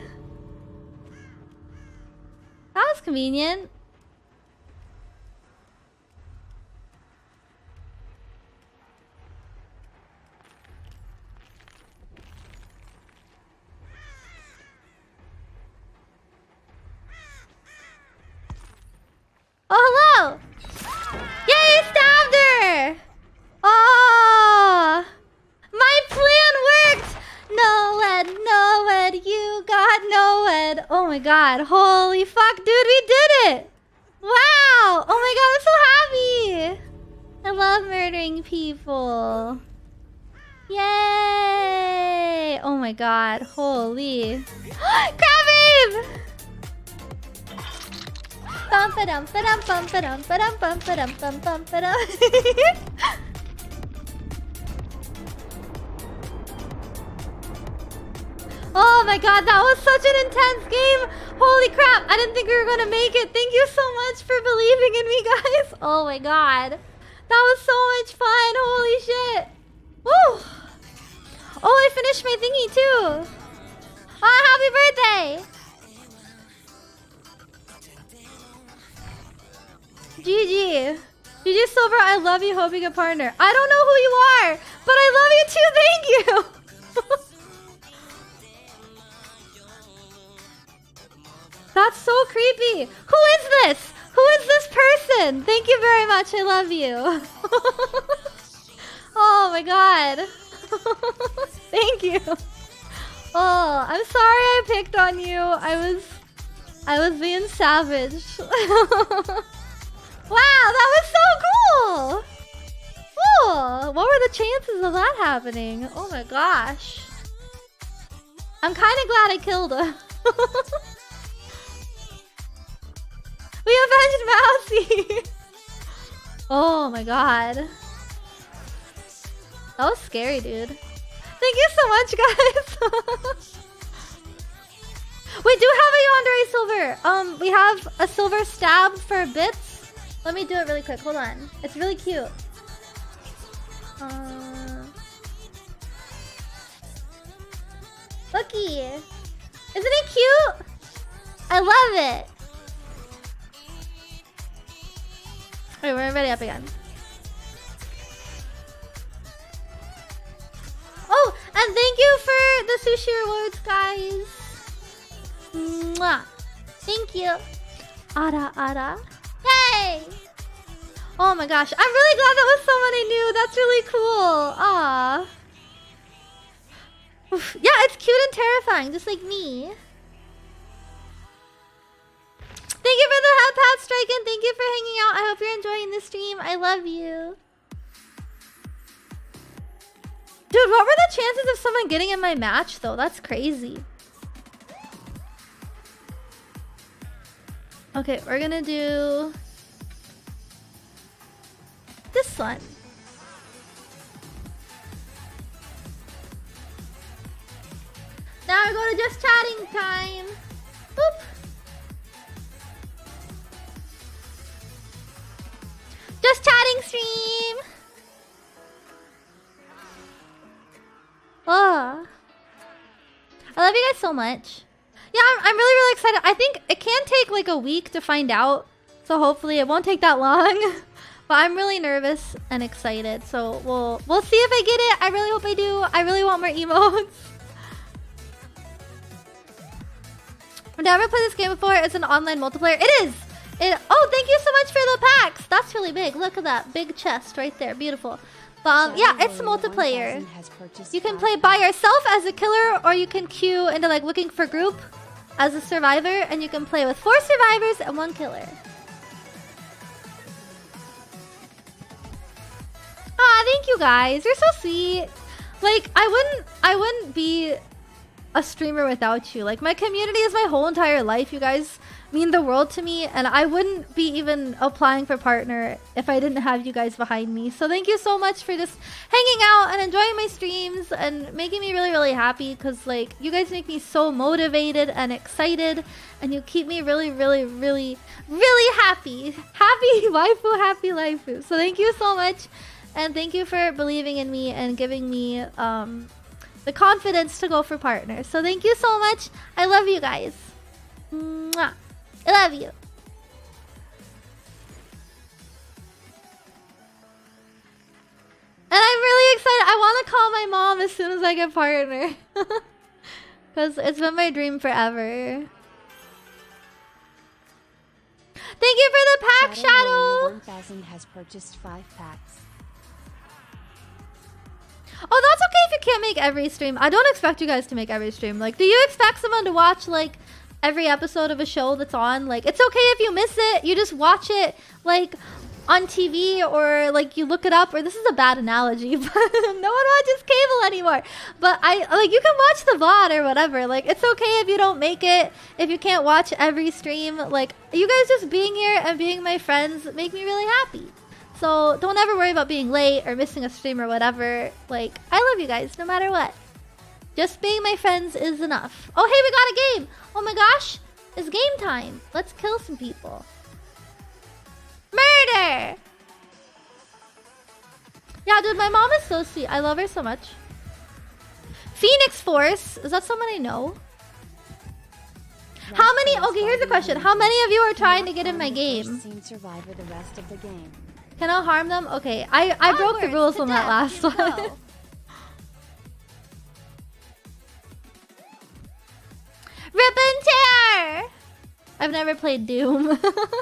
That was convenient. Oh, hello! Yay, stabbed her! Oh! My plan worked! Noed, you got Noed. Oh my god, holy fuck, dude, we did it! Wow! Oh my god, I'm so happy! I love murdering people. Yay! Oh my god, holy. Crab Babe! Bum ba dum ba dum bum ba dum ba dum bum ba dum bum bum ba dum. Oh my god, that was such an intense game! Holy crap, I didn't think we were gonna make it. Thank you so much for believing in me, guys. Oh my god. That was so much fun, holy shit. Woo! Oh, I finished my thingy too. Oh, happy birthday! GG. GG Silver, I love you, hope you get partner. I don't know who you are, but I love you too, thank you! That's so creepy. Who is this? Who is this person? Thank you very much, I love you. Oh my god. Thank you. Oh, I'm sorry I picked on you. I was being savage. Wow, that was so cool! Oh, what were the chances of that happening? Oh my gosh. I'm kind of glad I killed her. We avenged Mousy! Oh my god. That was scary, dude. Thank you so much, guys! We do have a Yandere Silver. We have a silver stab for bits. Let me do it really quick. Hold on. It's really cute. Looky. Isn't it cute? I love it. Alright, we're ready up again. Oh, and thank you for the sushi rewards, guys. Mwah. Thank you. Ara. Yay! Oh my gosh, I'm really glad that was somebody new. That's really cool. Aww. Oof. Yeah, it's cute and terrifying, just like me. Chicken, thank you for hanging out. I hope you're enjoying the stream. I love you. Dude, what were the chances of someone getting in my match, though? That's crazy. Okay, we're gonna do this one. Now we go to just chatting time. Boop. Just chatting stream. Oh. I love you guys so much. Yeah, I'm really excited. I think it can take like a week to find out. So hopefully it won't take that long. But I'm really nervous and excited. So we'll see if I get it. I really hope I do. I really want more emotes. I've never played this game before. It's an online multiplayer. It is! Oh, thank you so much for the packs! That's really big. Look at that. Big chest right there. Beautiful. Yeah, it's multiplayer. You can play by yourself as a killer, or you can queue into like looking for group as a survivor, and you can play with 4 survivors and 1 killer. Aw, thank you guys. You're so sweet. Like, I wouldn't be a streamer without you. Like, my community is my whole entire life. You guys mean the world to me, and I wouldn't be even applying for partner if I didn't have you guys behind me. So thank you so much for just hanging out and enjoying my streams and making me really happy, because like you guys make me so motivated and excited, and you keep me really happy. Happy waifu, happy laifu. So thank you so much, and thank you for believing in me and giving me the confidence to go for partner. So thank you so much. I love you guys. Mwah. I love you. And I'm really excited. I want to call my mom as soon as I get partner. Because it's been my dream forever. Thank you for the pack, Shadow! 1000 has purchased 5 packs. Oh, that's okay if you can't make every stream. I don't expect you guys to make every stream. Like, do you expect someone to watch, like, every episode of a show that's on? Like, it's okay if you miss it. You just watch it, like, on TV, or, like, you look it up. Or this is a bad analogy, but no one watches cable anymore. But, you can watch the VOD or whatever. Like, it's okay if you don't make it, if you can't watch every stream. Like, you guys just being here and being my friends make me really happy. So don't ever worry about being late or missing a stream or whatever. Like, I love you guys no matter what. Just being my friends is enough. Oh, hey, we got a game. Oh my gosh, it's game time. Let's kill some people. Murder! Yeah, dude, my mom is so sweet. I love her so much. Phoenix Force. Is that someone I know? How many? Okay, here's the question. How many of you are trying to get in my game? Survivor the rest of the game. Can I harm them? Okay, I broke the rules on that last one. Rip and tear! I've never played Doom.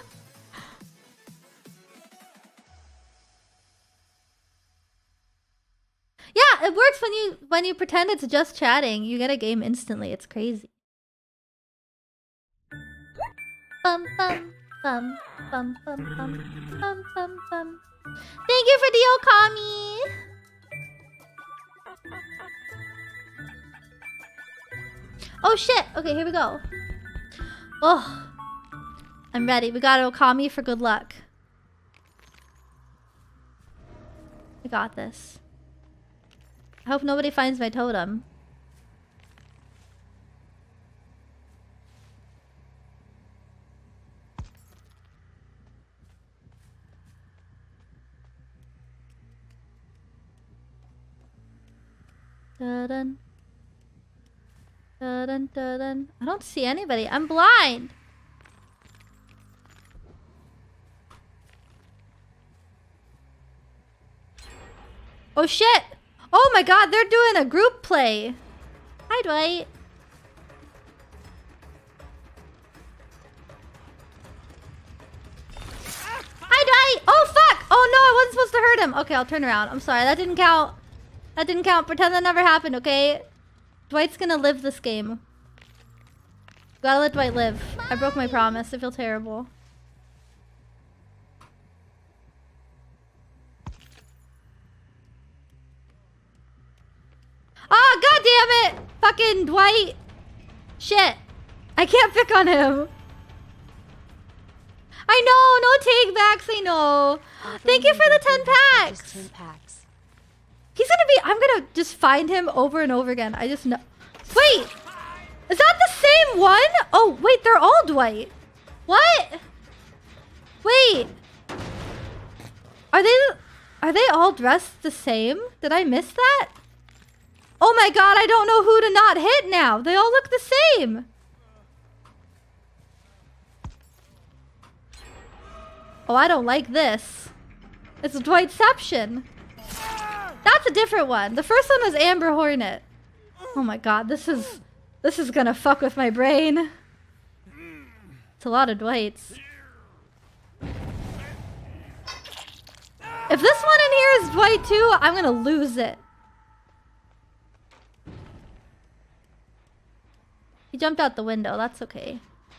Yeah, it works when you pretend it's just chatting. You get a game instantly. It's crazy. Bum bum bum bum bum bum bum bum bum. Thank you for the Okami. Oh shit! Okay, here we go. Oh, I'm ready. We got Okami for good luck. I got this. I hope nobody finds my totem. Dun-dun. Dun-dun, dun-dun. I don't see anybody. I'm blind. Oh shit! Oh my god, they're doing a group play. Hi, Dwight. Hi, Dwight! Oh fuck! Oh no, I wasn't supposed to hurt him. Okay, I'll turn around. I'm sorry, that didn't count. That didn't count. Pretend that never happened, okay? Dwight's gonna live this game. Gotta let Dwight live. I broke my promise. I feel terrible. Ah, god damn it! Fucking Dwight. Shit. I can't pick on him. I know, no take backs, I know. Thank you for the 10 packs. He's gonna be, I'm gonna just find him over and over again. I just know. Wait, is that the same one? Oh, wait, they're all Dwight. What? Wait. Are they all dressed the same? Did I miss that? Oh my god, I don't know who to not hit now. They all look the same. Oh, I don't like this. It's Dwightception. That's a different one. The first one was Amber Hornet. Oh my god, this is gonna fuck with my brain. It's a lot of Dwights. If this one in here is Dwight too, I'm gonna lose it. He jumped out the window, that's okay.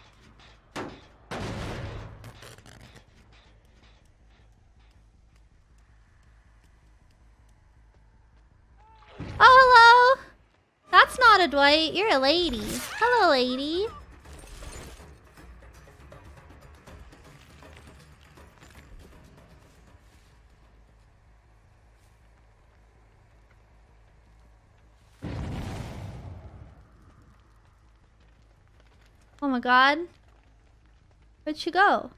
Oh, hello! That's not a Dwight, you're a lady. Hello, lady. Oh my god. Where'd she go?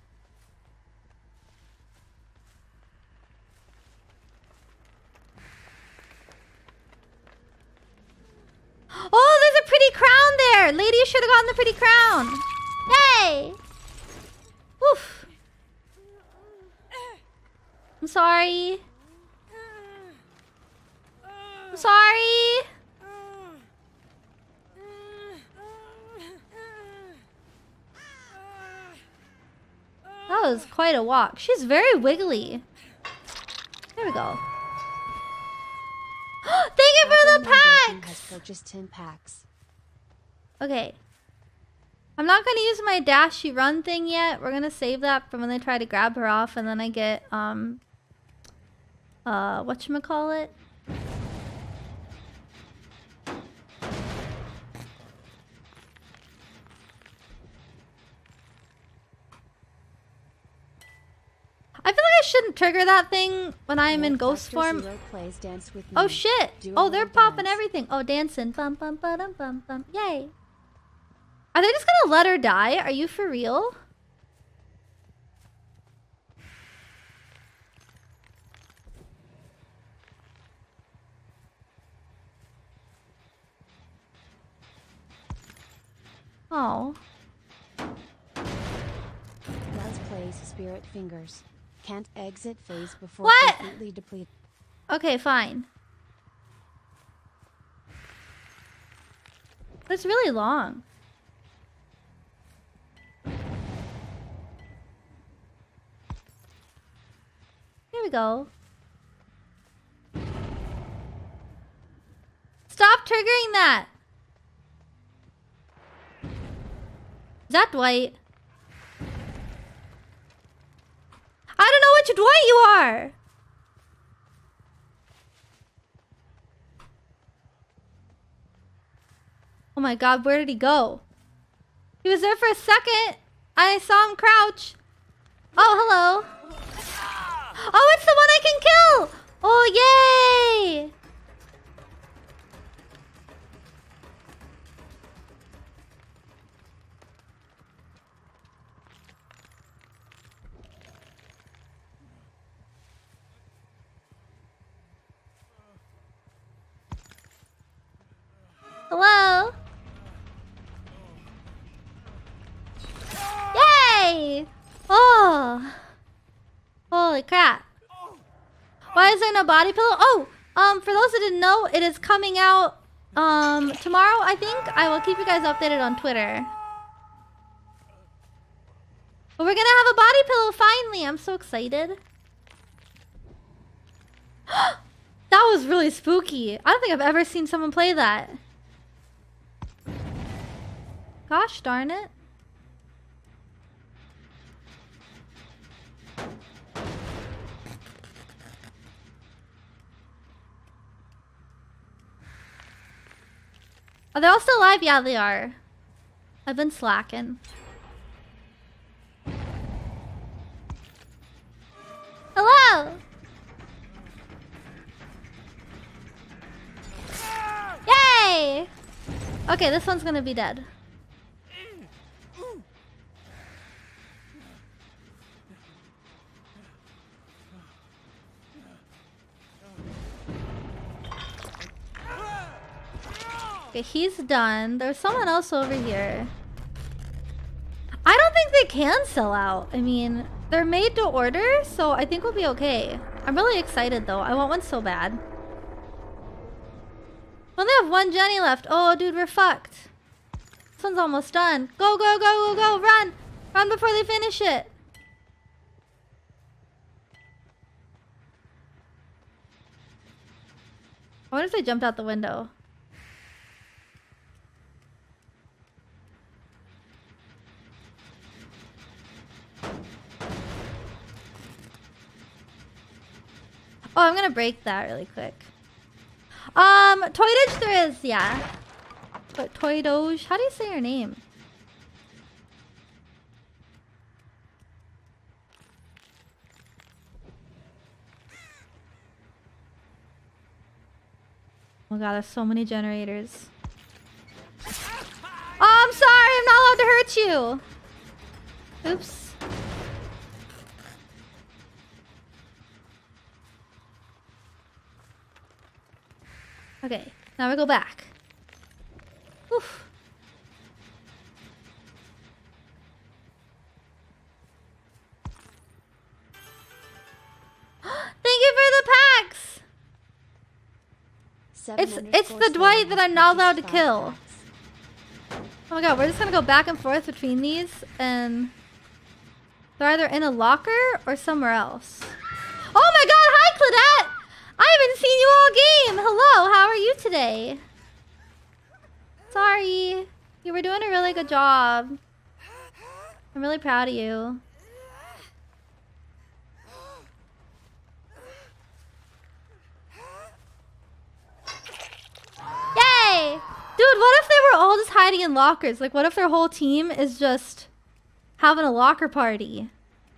Oh, there's a pretty crown there! Lady, you should have gotten the pretty crown. Yay! Woof. I'm sorry. I'm sorry. That was quite a walk. She's very wiggly. There we go. Thank you for the packs! Purchased 10 packs. Okay. I'm not gonna use my dashy run thing yet. We're gonna save that for when they try to grab her off and then I get whatchamacallit? I feel like I shouldn't trigger that thing when I'm in ghost form. Oh shit! Oh, they're popping everything. Oh, dancing. Bum bum bum bum bum. Yay! Are they just gonna let her die? Are you for real? Oh. Let's play Spirit Fingers. Can't exit phase before What? completely deplete. Okay, fine. But it's really long. Here we go. Stop triggering that! Is that Dwight? I don't know which Dwight you are! Oh my god, where did he go? He was there for a second. I saw him crouch. Oh, hello. Oh, it's the one I can kill! Oh, yay! Hello? Yay! Oh! Holy crap. Why is there no body pillow? Oh! For those who didn't know, it is coming out tomorrow, I think. I will keep you guys updated on Twitter. But we're gonna have a body pillow finally. I'm so excited. That was really spooky. I don't think I've ever seen someone play that. Gosh darn it. Are they all still alive? Yeah, they are. I've been slacking. Hello! Yay! Okay, this one's gonna be dead. Okay, he's done. There's someone else over here. I don't think they can sell out. I mean, they're made to order, so I think we'll be okay. I'm really excited though. I want one so bad. We only have one Jenny left. Oh, dude, we're fucked. This one's almost done. Go, go, go, go, go. Run. Run before they finish it. I wonder if they jumped out the window. Oh, I'm gonna break that really quick. Toydage there is, yeah. But Toydoge, how do you say your name? Oh my god, there's so many generators. Oh, I'm sorry, I'm not allowed to hurt you. Oops. Okay, now we go back. Oof. Thank you for the packs! It's the Dwight that I'm not allowed to kill. Oh my god, we're just gonna go back and forth between these, and they're either in a locker or somewhere else. Oh my god, hi Claudette! I haven't seen you all game! Hello, how are you today? Sorry. You were doing a really good job. I'm really proud of you. Yay! Dude, what if they were all just hiding in lockers? Like, what if their whole team is just having a locker party?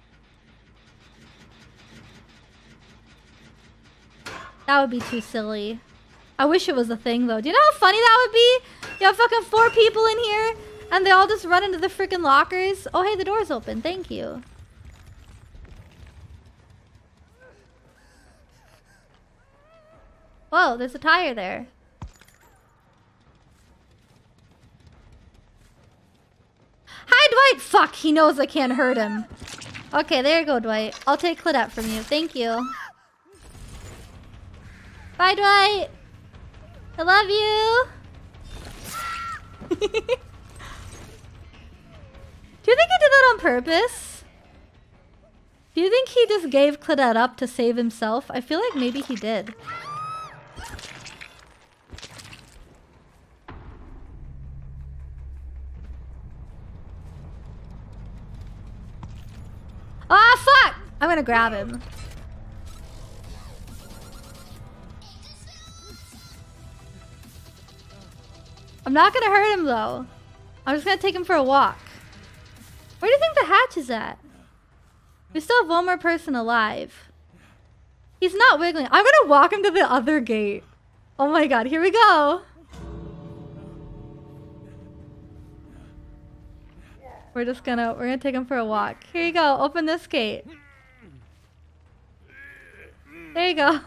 That would be too silly. I wish it was a thing, though. Do you know how funny that would be? You have fucking 4 people in here, and they all just run into the freaking lockers. Oh, hey, the door's open. Thank you. Whoa, there's a tire there. Hi, Dwight! Fuck, he knows I can't hurt him. Okay, there you go, Dwight. I'll take Claudette from you. Thank you. Bye, Dwight! I love you! Do you think he did that on purpose? Do you think he just gave Claudette up to save himself? I feel like maybe he did. Ah, fuck! I'm gonna grab him. I'm not gonna hurt him though. I'm just gonna take him for a walk. Where do you think the hatch is at? We still have one more person alive. He's not wiggling. I'm gonna walk him to the other gate. Oh my god, here we go. We're gonna take him for a walk. Here you go, open this gate. There you go.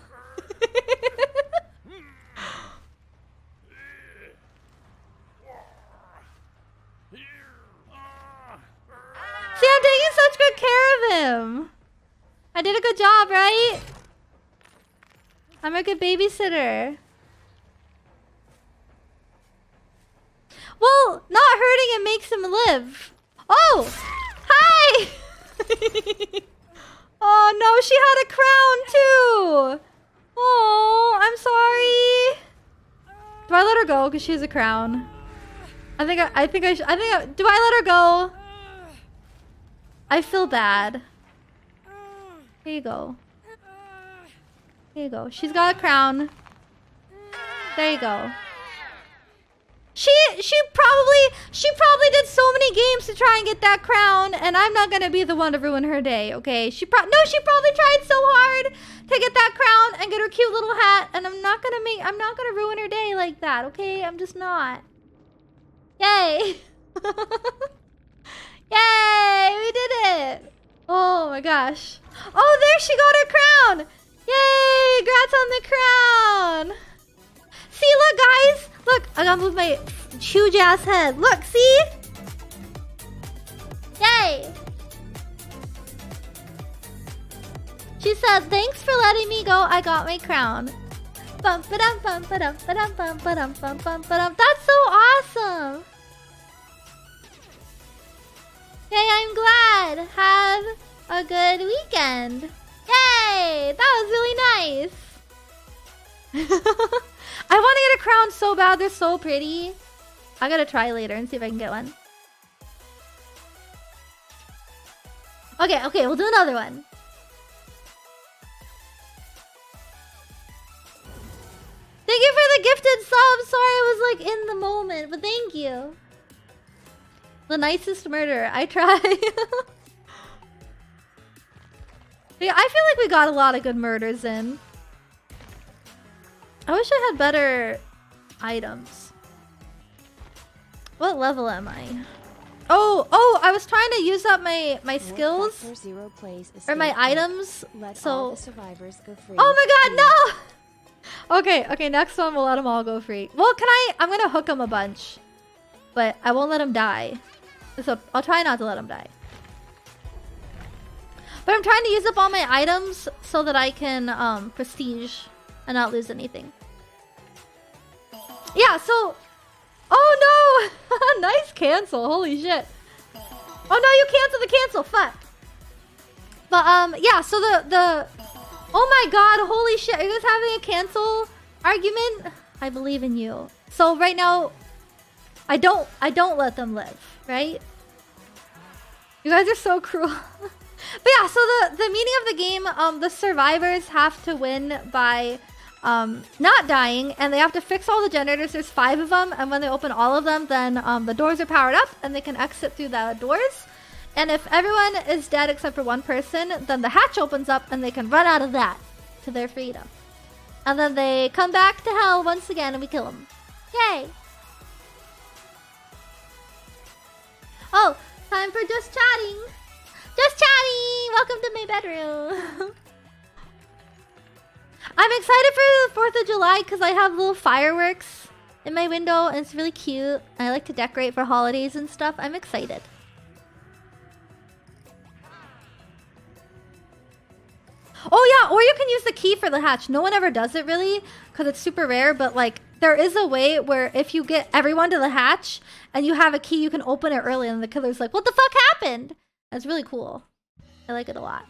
See, I'm taking such good care of him. I did a good job, right? I'm a good babysitter. Well, not hurting him makes him live. Oh! Hi! Oh no, she had a crown too! Oh, I'm sorry. Do I let her go because she has a crown? Do I let her go? I feel bad. Here you go. Here you go. She's got a crown. There you go. She probably did so many games to try and get that crown, and I'm not gonna be the one to ruin her day, okay? She probably tried so hard to get that crown and get her cute little hat, and I'm not gonna ruin her day like that, okay? I'm just not. Yay! Yay! We did it! Oh my gosh. Oh, there she got her crown! Yay! Congrats on the crown! See, look, guys! Look, I gotta move my huge ass head. Look, see? Yay! She said, thanks for letting me go. I got my crown. Bum ba dum bum ba dum ba dum bum ba dum bum bum ba dum. That's so awesome! Yay, I'm glad. Have a good weekend. Yay! That was really nice. I want to get a crown so bad. They're so pretty. I gotta try later and see if I can get one. Okay, we'll do another one. Thank you for the gifted sub. Sorry, I was like in the moment, but thank you. The nicest murder. I try. Yeah, I feel like we got a lot of good murders in. I wish I had better items. What level am I? Oh, I was trying to use up my skills or my items. So survivors go free. Oh my god, no! Okay, next one we'll let them all go free. Well, I'm gonna hook them a bunch. But I won't let them die. So I'll try not to let them die. But I'm trying to use up all my items so that I can prestige and not lose anything. Yeah, so... Oh no! Nice cancel, holy shit. Oh no, you canceled the cancel, fuck. But yeah, so the... Oh my god, holy shit, are you guys having a cancel argument? I believe in you. So right now, I don't let them live, right? You guys are so cruel. But yeah, so the meaning of the game, the survivors have to win by not dying, and they have to fix all the generators. There's 5 of them, and when they open all of them, then the doors are powered up, and they can exit through the doors. And if everyone is dead except for one person, then the hatch opens up, and they can run out of that to their freedom. And then they come back to hell once again, and we kill them. Yay! Oh, time for just chatting. Just chatting! Welcome to my bedroom. I'm excited for the 4th of July because I have little fireworks in my window and it's really cute. I like to decorate for holidays and stuff. I'm excited. Oh yeah, or you can use the key for the hatch. No one ever does it really because it's super rare, but like there is a way where if you get everyone to the hatch and you have a key, you can open it early and the killer's like, what the fuck happened? That's really cool. I like it a lot.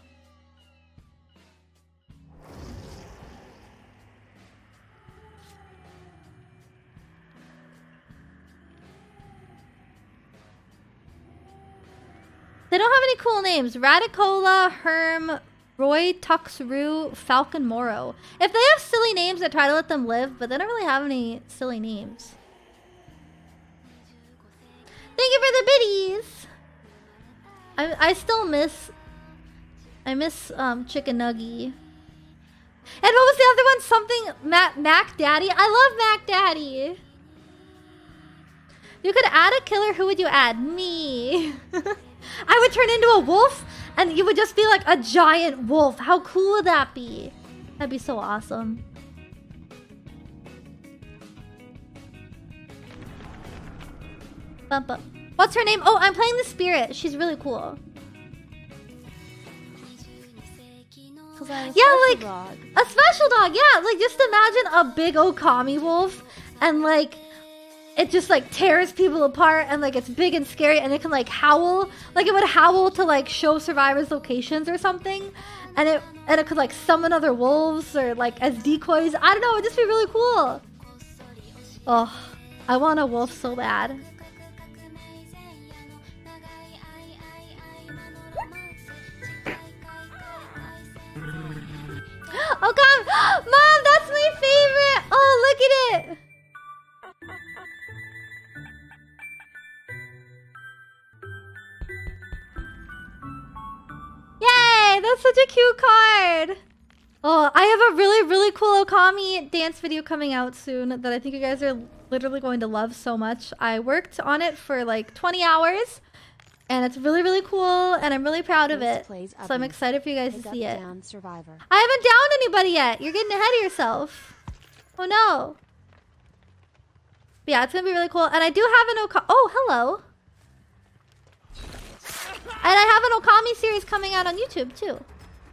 They don't have any cool names. Radicola, Herm, Roy, Tux, Rue, Falcon, Moro. If they have silly names, I try to let them live, but they don't really have any silly names. Thank you for the biddies! I still miss... I miss Chicken Nuggy. And what was the other one? Something... Mac Daddy? I love Mac Daddy! You could add a killer, who would you add? Me! I would turn into a wolf, and you would just be like a giant wolf. How cool would that be? That'd be so awesome. Bump up. What's her name? Oh, I'm playing the Spirit. She's really cool. Yeah, like dog. A special dog. Yeah, like just imagine a big Okami wolf, and like it just like tears people apart, and like it's big and scary, and it can like howl. Like it would howl to like show survivors locations or something, and it could like summon other wolves or like as decoys. I don't know. It'd just be really cool. Oh, I want a wolf so bad. Oh god, Mom, that's my favorite. Oh, look at it. That's such a cute card. Oh, I have a really, really cool Okami dance video coming out soon that I think you guys are literally going to love so much. I worked on it for like 20 hours. And it's really, really cool, and I'm really proud of it. So I'm excited for you guys to see it. Survivor. I haven't downed anybody yet. You're getting ahead of yourself. Oh no. But yeah, it's gonna be really cool. And I do have an Okami. Oh, hello. And I have an Okami series coming out on YouTube too.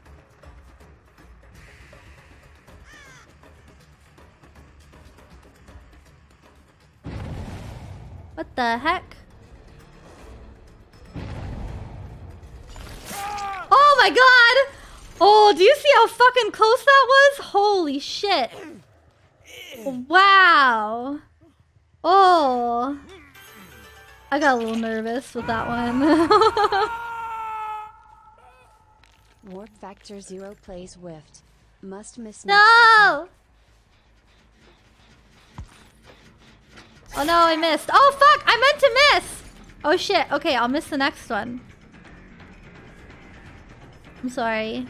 What the heck? Oh my god! Oh, do you see how fucking close that was? Holy shit. Wow. Oh. I got a little nervous with that one. Warp Factor 0 plays Whiffed. Must miss. No! Oh no, I missed. Oh fuck! I meant to miss! Oh shit. Okay, I'll miss the next one. I'm sorry.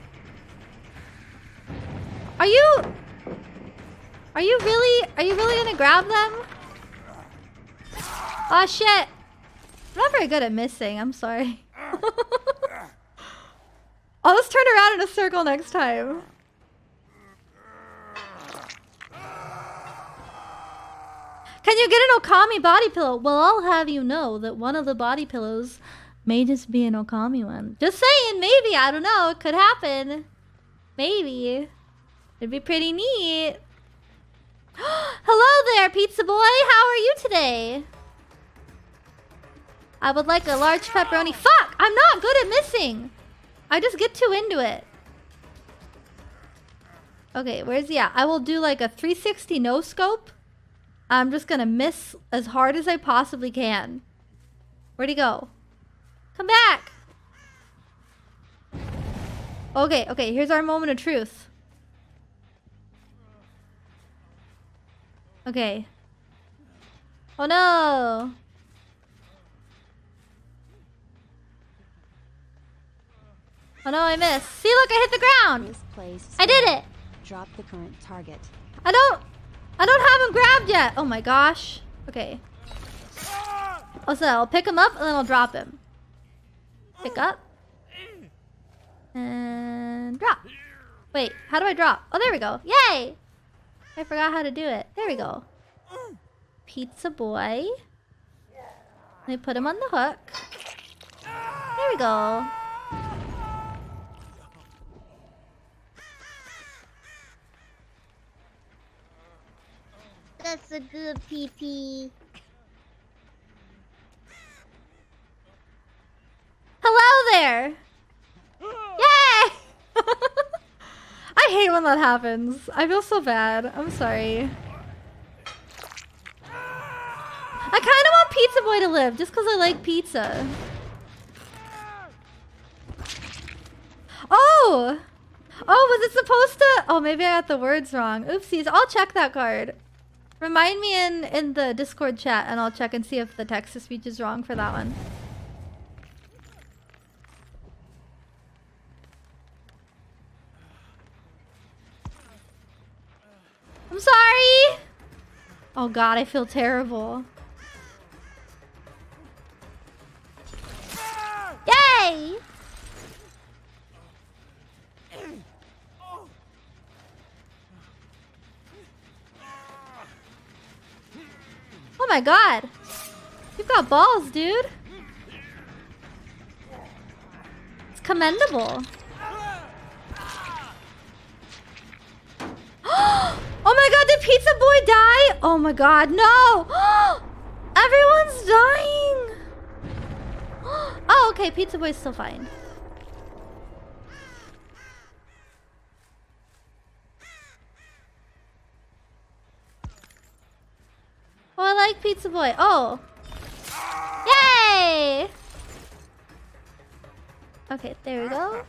Are you really gonna grab them? Oh shit! I'm not very good at missing, I'm sorry. I'll just turn around in a circle next time. Can you get an Okami body pillow? Well, I'll have you know that one of the body pillows may just be an Okami one. Just saying, maybe. I don't know. It could happen. Maybe. It'd be pretty neat. Hello there, Pizza Boy. How are you today? I would like a large pepperoni. Fuck! I'm not good at missing. I just get too into it. Okay, where's he at? I will do like a 360 no scope. I'm just gonna miss as hard as I possibly can. Where'd he go? Come back! Okay, okay, here's our moment of truth. Okay. Oh no! Oh no, I missed. See, look, I hit the ground! I did it! Drop the current target. I don't have him grabbed yet! Oh my gosh. Okay. Oh, so I'll pick him up and then I'll drop him. Pick up. And drop. Wait, how do I drop? Oh, there we go. Yay! I forgot how to do it. There we go. Pizza Boy. Let me put him on the hook. There we go. That's a good PP. Hello there! Yay! I hate when that happens. I feel so bad. I'm sorry. I kind of want Pizza Boy to live just because I like pizza. Oh! Oh, was it supposed to? Oh, maybe I got the words wrong. Oopsies. I'll check that card. Remind me in the Discord chat and I'll check and see if the text-to-speech is wrong for that one. I'm sorry! Oh god, I feel terrible. Yay! Oh my god! You've got balls, dude! It's commendable. Oh my god, did Pizza Boy die? Oh my god, no! Everyone's dying! Oh, okay, Pizza Boy's still fine. Oh, I like Pizza Boy. Oh. Yay! Okay, there we go.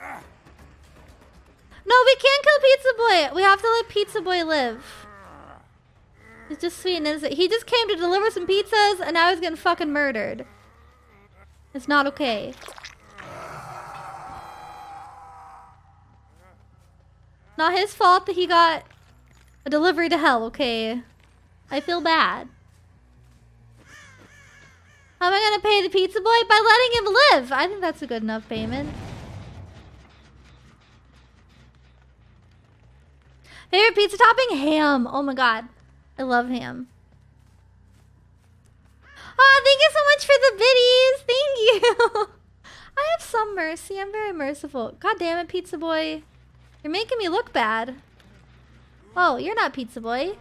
No, we can't kill Pizza Boy. We have to let Pizza Boy live. He's just sweet and innocent. He just came to deliver some pizzas and now he's getting fucking murdered. It's not okay. Not his fault that he got a delivery to hell, okay? I feel bad. How am I gonna pay the pizza boy? By letting him live! I think that's a good enough payment. Favorite pizza topping? Ham. Oh my god. I love ham. Oh, thank you so much for the biddies. Thank you. I have some mercy. I'm very merciful. God damn it, pizza boy. You're making me look bad. Oh, you're not pizza boy.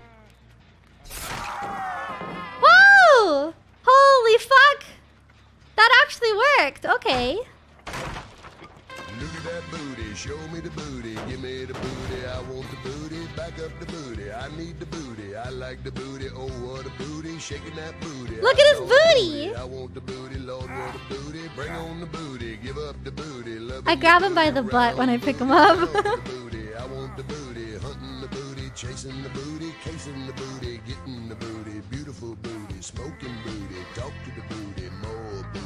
Whoa! Holy fuck! That actually worked. Okay. Look at that booty, show me the booty, give me the booty, I want the booty, back up the booty, I need the booty, I like the booty, oh what a booty, shaking that booty. Look at his booty! I want the booty, Lord what a booty, bring on the booty, give up the booty, love I grab him by the butt when I pick him up. I want the booty, hunting the booty, chasing the booty, casing the booty, getting the booty, beautiful booty, smoking booty, talk to the booty, more booty.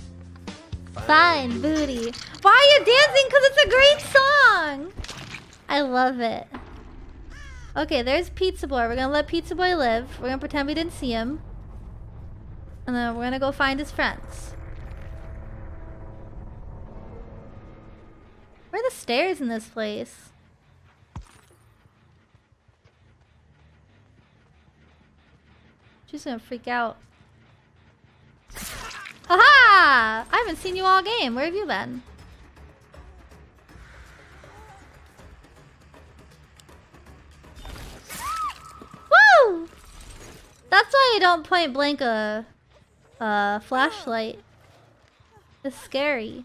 Fine booty. Why are you dancing? Because it's a great song. I love it. Okay, there's Pizza Boy. We're gonna let Pizza Boy live. We're gonna pretend we didn't see him. And then we're gonna go find his friends. Where are the stairs in this place? She's gonna freak out. Aha! I haven't seen you all game. Where have you been? Woo! That's why you don't point blank a flashlight. It's scary.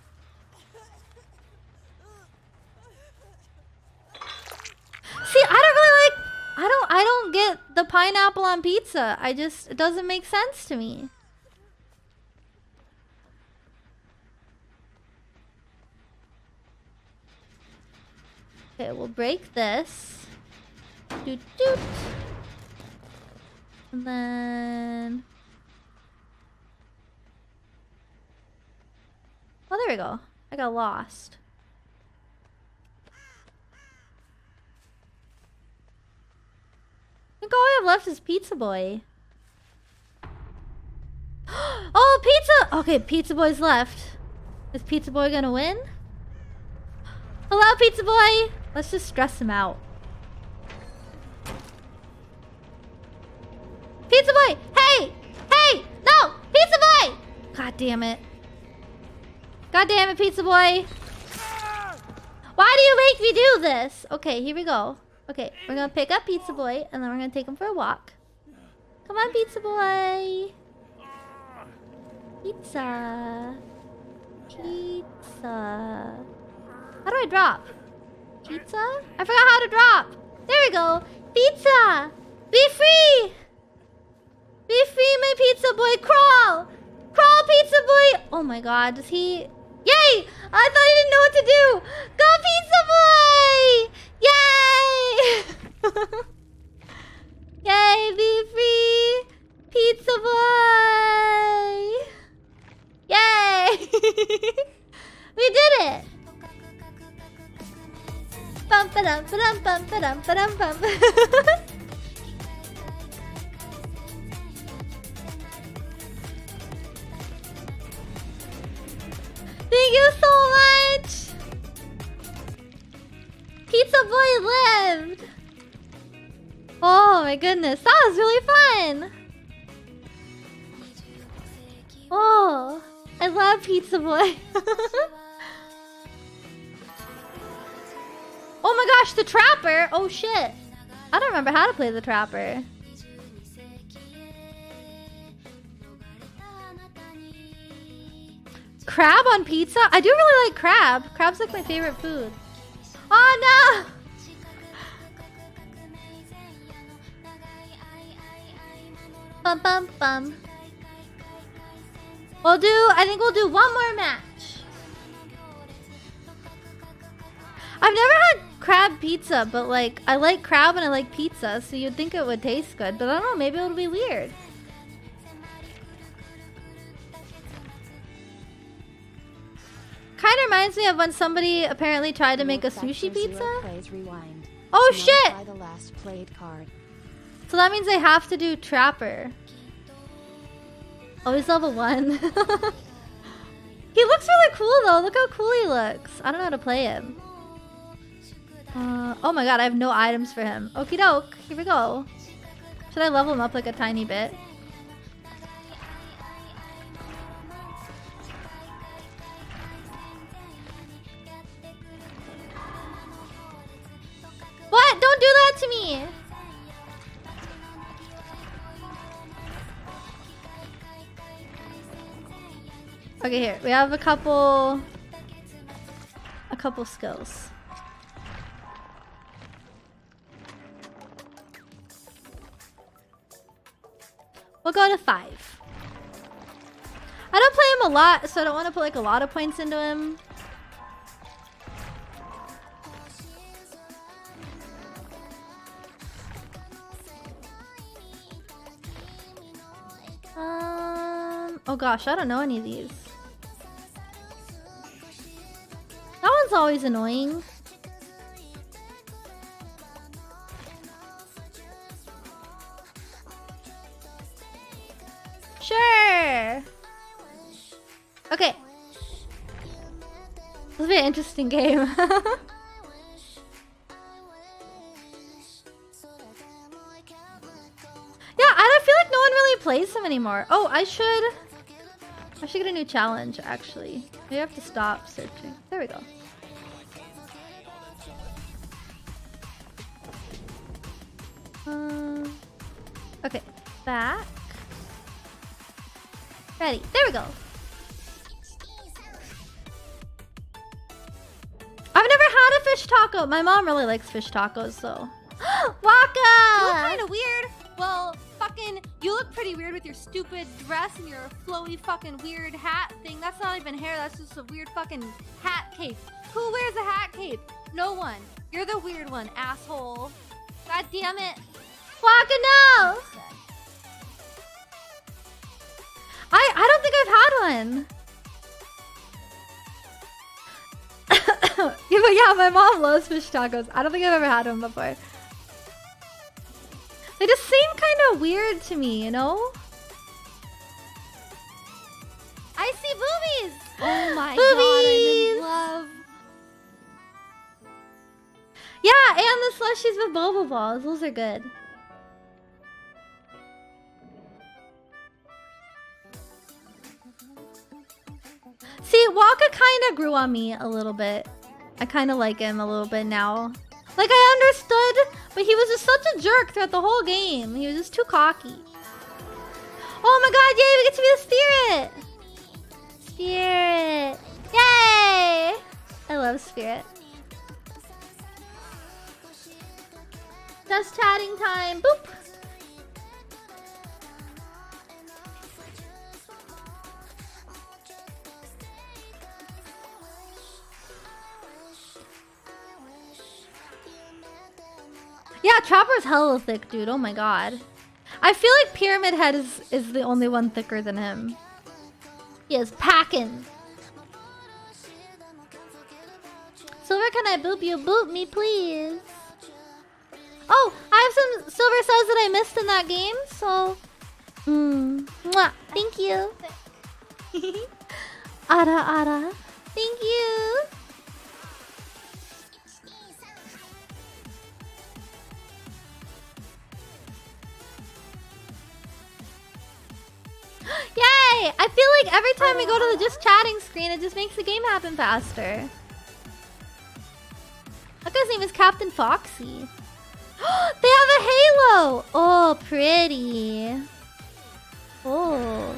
See, I don't get the pineapple on pizza. It doesn't make sense to me. Okay, we'll break this. Doot doot. And then... Oh, there we go. I got lost. I think all I have left is Pizza Boy. Oh, pizza! Okay, Pizza Boy's left. Is Pizza Boy gonna win? Hello, Pizza Boy! Let's just stress him out. Pizza Boy! Hey! Hey! No! Pizza Boy! God damn it. God damn it, Pizza Boy! Why do you make me do this? Okay, here we go. Okay, we're gonna pick up Pizza Boy, and then we're gonna take him for a walk. Come on, Pizza Boy! Pizza. Pizza. How do I drop? Pizza? I forgot how to drop. There we go. Pizza! Be free! Be free, my Pizza Boy! Crawl! Crawl, Pizza Boy! Oh my god, does he... Yay! I thought he didn't know what to do! Go, Pizza Boy! Yay! Yay, be free! Pizza Boy! Yay! We did it! Bum ba dum ba dum bum ba dum ba dum bum. Thank you so much! Pizza Boy lived! Oh my goodness, that was really fun! Oh, I love Pizza Boy. Oh my gosh, the Trapper! Oh shit. I don't remember how to play the Trapper. Crab on pizza? I do really like crab. Crab's like my favorite food. Oh no! Bum bum bum. I think we'll do one more match. I've never had crab pizza, but like, I like crab and I like pizza, so you'd think it would taste good, but I don't know, maybe it'll be weird. Kind reminds me of when somebody apparently tried to make a sushi pizza. Plays rewind. Oh Notify shit! the last played card. So that means I have to do Trapper. Oh, he's level 1. He looks really cool though. Look how cool he looks. I don't know how to play him. Oh my god, I have no items for him. Okie doke. Here we go. Should I level him up like a tiny bit? What? Don't do that to me! Okay, here. We have a couple skills. We'll go to 5. I don't play him a lot, so I don't want to put like a lot of points into him. Oh gosh, I don't know any of these. That one's always annoying. Sure. Okay. This will be an interesting game. Yeah, I don't feel like no one really plays him anymore. Oh, I should get a new challenge, actually. Maybe I have to stop searching. There we go. Okay, back. Ready. There we go. I've never had a fish taco. My mom really likes fish tacos, so. Waka! You look kind of weird. Well, fucking, you look pretty weird with your stupid dress and your flowy fucking weird hat thing. That's not even hair, that's just a weird fucking hat cape. Who wears a hat cape? No one. You're the weird one, asshole. God damn it. Waka, no! I don't think I've had one. Yeah, but yeah, my mom loves fish tacos. I don't think I've ever had one before. They just seem kind of weird to me, you know? I see boobies! Oh my Boobies! god, I'm in love. Yeah, and the slushies with boba balls. Those are good. See, Waka kind of grew on me a little bit. I kind of like him a little bit now. Like, I understood, but he was just such a jerk throughout the whole game. He was just too cocky. Oh my god, yay, we get to be the Spirit! Spirit! Yay! I love Spirit. Just chatting time. Boop! Yeah, Trapper's hella thick, dude. Oh my god. I feel like Pyramid Head is the only one thicker than him. He is packing. Silver, can I boop you? Boop me, please. Oh, I have some Silver cells that I missed in that game, so... Mwah. Thank you. Ara. Thank you. Yay! I feel like every time we go to the just chatting screen, it just makes the game happen faster. That guy's name is Captain Foxy. They have a halo! Oh, pretty. Oh.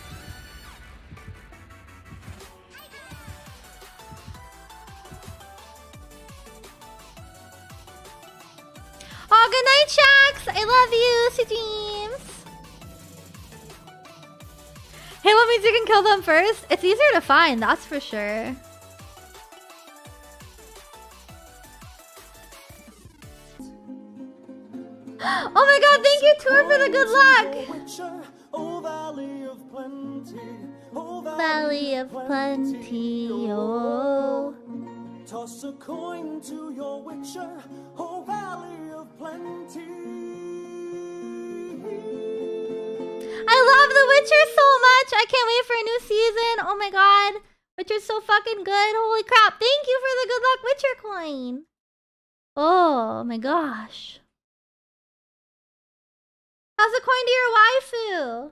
Oh, good night, Shax! I love you, sweet dreams! Halo means you can kill them first? It's easier to find, that's for sure. Oh my god, thank you, Tour, for the good luck! plenty. Oh, Valley of Plenty. Oh. Toss a coin to your witcher. Oh, Valley of Plenty. I love The Witcher so much. I can't wait for a new season. Oh my god. Witcher's so fucking good. Holy crap. Thank you for the good luck Witcher coin. Oh my gosh. How's a coin to your waifu?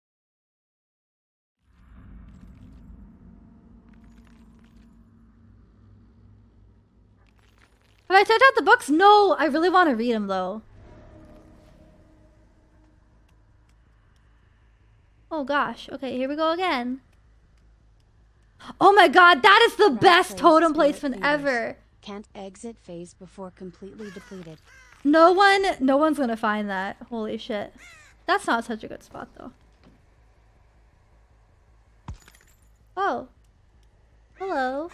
Have I checked out the books? No, I really want to read them though. Oh gosh. Okay, here we go again. Oh my god, that is the best totem placement ever. Can't exit phase before completely depleted. No one's gonna find that. Holy shit. That's not such a good spot though. Oh. Hello.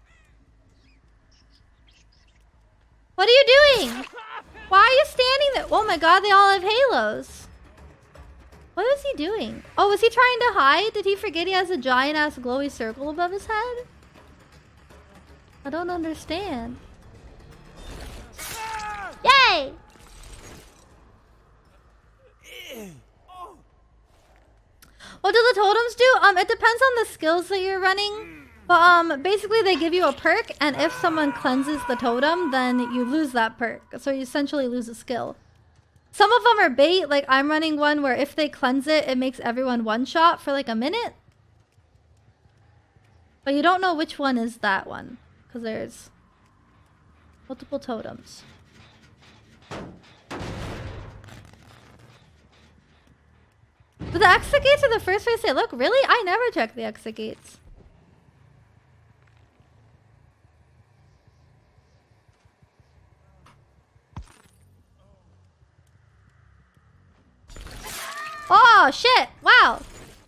What are you doing? Why are you standing there? Oh my god, they all have halos. What is he doing? Oh, was he trying to hide? Did he forget he has a giant ass glowy circle above his head? I don't understand. Yay! What do the totems do? It depends on the skills that you're running. But basically they give you a perk, and if someone cleanses the totem, then you lose that perk. So you essentially lose a skill. Some of them are bait, like I'm running one where if they cleanse it, it makes everyone one shot for like a minute. But you don't know which one is that one, because there's multiple totems. But the exit gates are the first place they look? Really? I never check the exit gates. Oh, shit! Wow!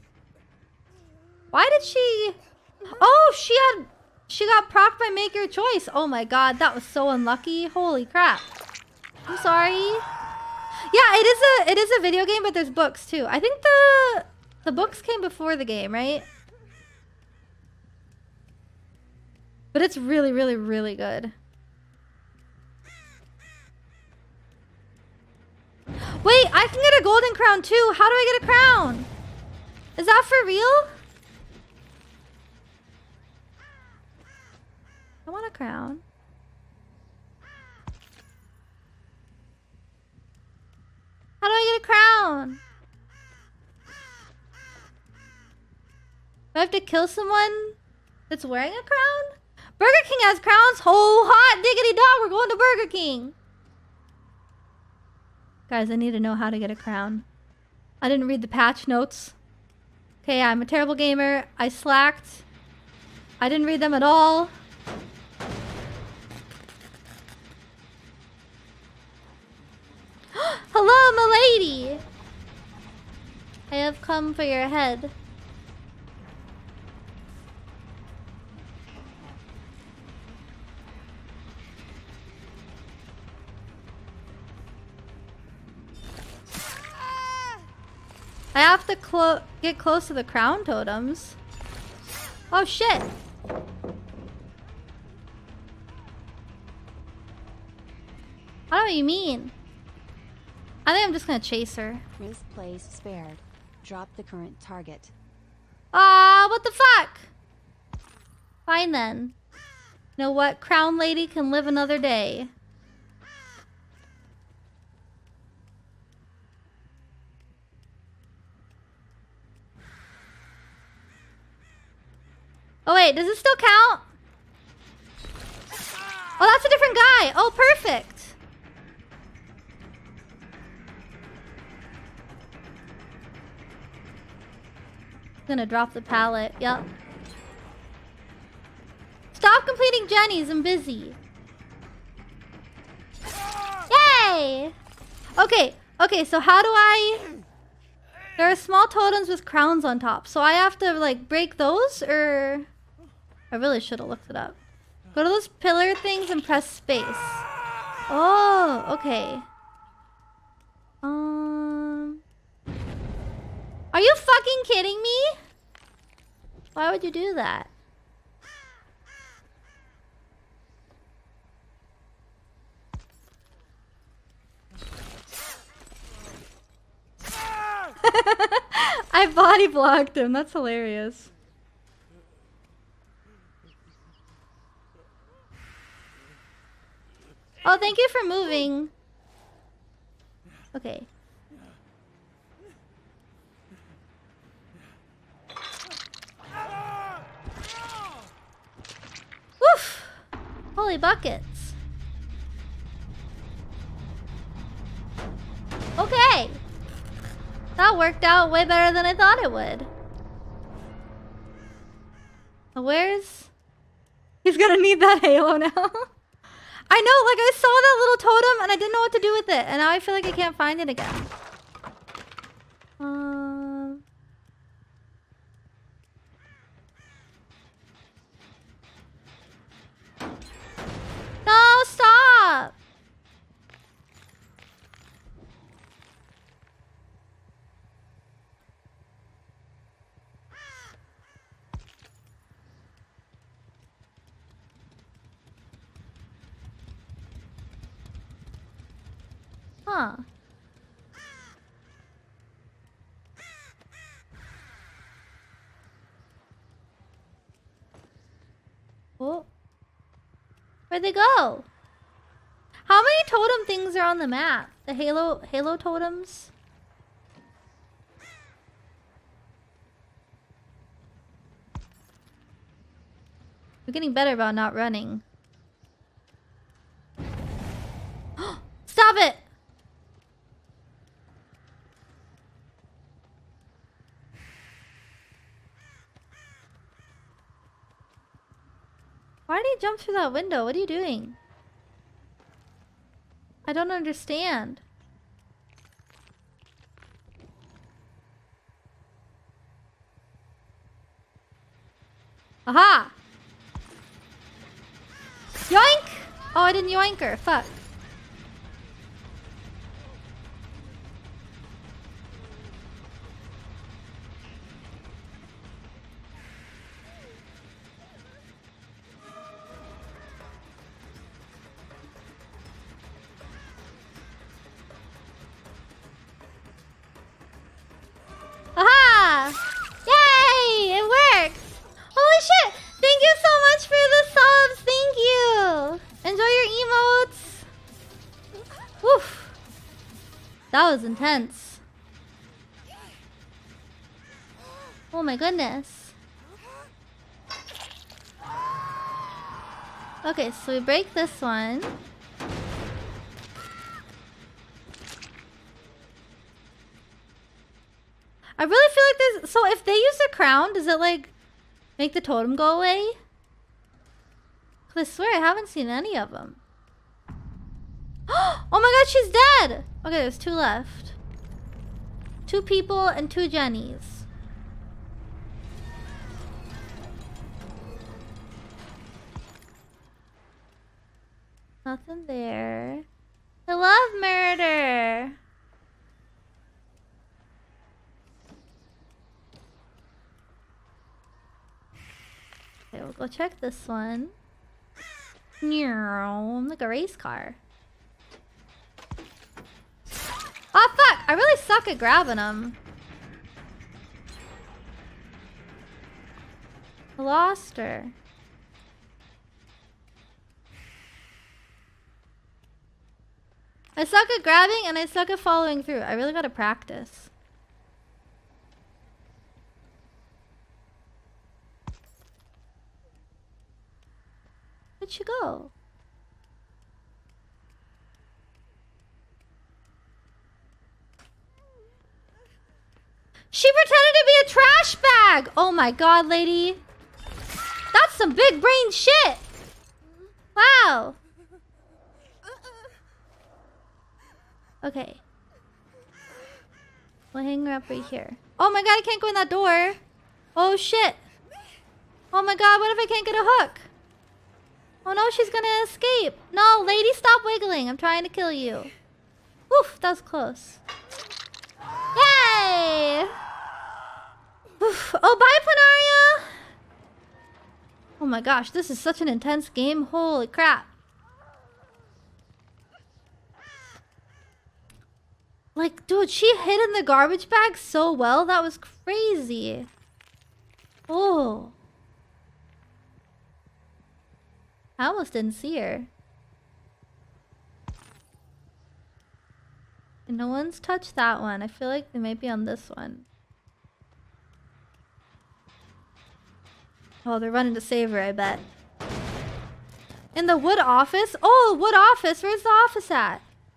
Why did she... Oh, she got procced by Make Your Choice. Oh my god, that was so unlucky. Holy crap. I'm sorry. Yeah, it is a video game, but there's books too. I think the books came before the game, right? But it's really, really, really good. Wait, I can get a golden crown too. How do I get a crown? Is that for real? I want a crown. How do I get a crown? Do I have to kill someone that's wearing a crown? Burger King has crowns. Oh, hot diggity dog. We're going to Burger King. Guys, I need to know how to get a crown. I didn't read the patch notes. Okay, I'm a terrible gamer. I slacked. I didn't read them at all. Hello, milady! I have come for your head. I have to get close to the crown totems. Oh shit! How do you mean? I think I'm just gonna chase her. Chris plays spared. Drop the current target. Ah, what the fuck? Fine then. You know what? Crown lady can live another day. Oh wait, does it still count? Oh, that's a different guy. Oh, perfect. Gonna drop the pallet. Yep. Stop completing Jenny's. I'm busy. Yay! Okay. Okay, so how do I... There are small totems with crowns on top. So I have to, like, break those, or... I really should have looked it up. Go to those pillar things and press space. Oh, okay. Are you fucking kidding me? Why would you do that? I body blocked him. That's hilarious. Oh, thank you for moving. Okay. Woof! Holy buckets. Okay. That worked out way better than I thought it would. Where's... He's gonna need that halo now. I know, like I saw that little totem and I didn't know what to do with it. And now I feel like I can't find it again. No, stop! Huh. Oh. Where'd they go? How many totem things are on the map? The Halo totems? We're getting better about not running. Stop it! Why did he jump through that window? What are you doing? I don't understand. Aha! Yoink! Oh, I didn't yoink her. Fuck. Aha! Yay! It worked! Holy shit! Thank you so much for the subs! Thank you! Enjoy your emotes! Woof! That was intense. Oh my goodness. Okay, so we break this one. I really feel like there's... So if they use a crown, does it like make the totem go away? Cause I swear I haven't seen any of them. Oh my god, she's dead! Okay, there's 2 left. 2 people and 2 Jennies. Nothing there. I love murder. Okay, we'll go check this one. I'm like a race car. Oh fuck! I really suck at grabbing them. I lost her. I suck at grabbing and I suck at following through. I really gotta practice. Where'd she go? She pretended to be a trash bag! Oh my god, lady. That's some big brain shit! Wow. Okay. We'll hang her up right here. Oh my god, I can't go in that door. Oh shit. Oh my god, what if I can't get a hook? Oh no, she's gonna escape. No, lady, stop wiggling. I'm trying to kill you. Oof, that was close. Yay! Oof. Oh, bye, Planaria! Oh my gosh, this is such an intense game. Holy crap. Like, dude, she hid in the garbage bag so well. That was crazy. Oh. I almost didn't see her. And no one's touched that one. I feel like they might be on this one. Oh, they're running to save her, I bet. In the wood office? Oh, wood office. Where's the office at?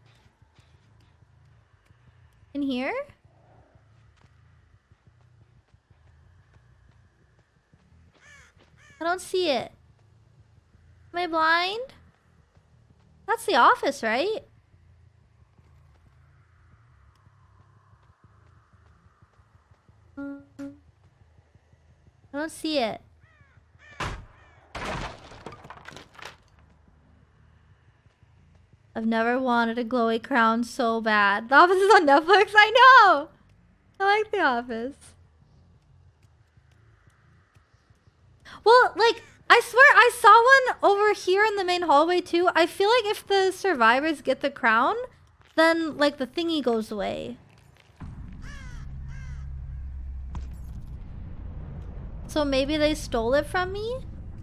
In here? I don't see it. Am I blind? That's the office, right? I don't see it. I've never wanted a glowy crown so bad. The Office is on Netflix? I know! I like The Office. Well, like, I swear I saw one over here in the main hallway too. I feel like if the survivors get the crown, then, like, the thingy goes away. So maybe they stole it from me?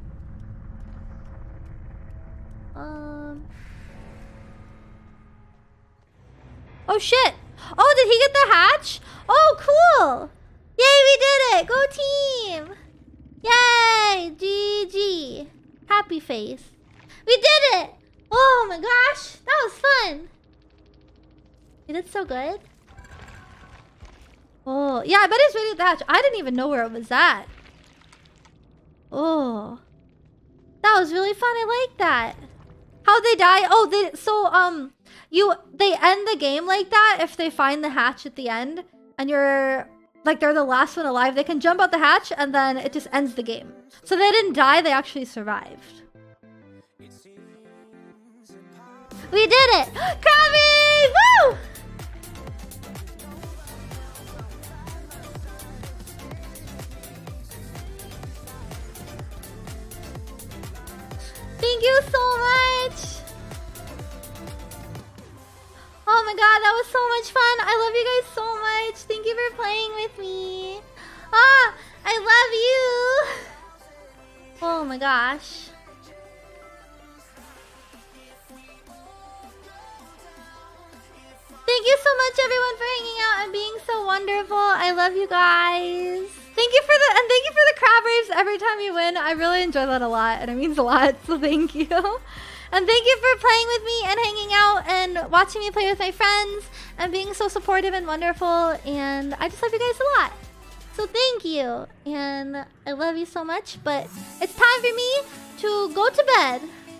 Oh shit! Oh, did he get the hatch? Oh, cool! Yay, we did it! Go team! Yay! GG! Happy face. We did it! Oh my gosh! That was fun! You did so good. Oh, yeah, I bet he's ready with the hatch. I didn't even know where it was at. Oh. That was really fun. I like that. How'd they die? Oh, they end the game like that if they find the hatch at the end and you're like they're the last one alive. They can jump out the hatch and then it just ends the game. So they didn't die, they actually survived. We did it! Krabby! Woo! Thank you so much! Oh my god, that was so much fun! I love you guys so much! Thank you for playing with me! Ah! I love you! Oh my gosh. Thank you so much everyone for hanging out and being so wonderful. I love you guys. Thank you for the crab rapes every time you win. I really enjoy that a lot and it means a lot, so thank you. And thank you for playing with me and hanging out and watching me play with my friends and being so supportive and wonderful, and I just love you guys a lot. So thank you, and I love you so much, but it's time for me to go to bed.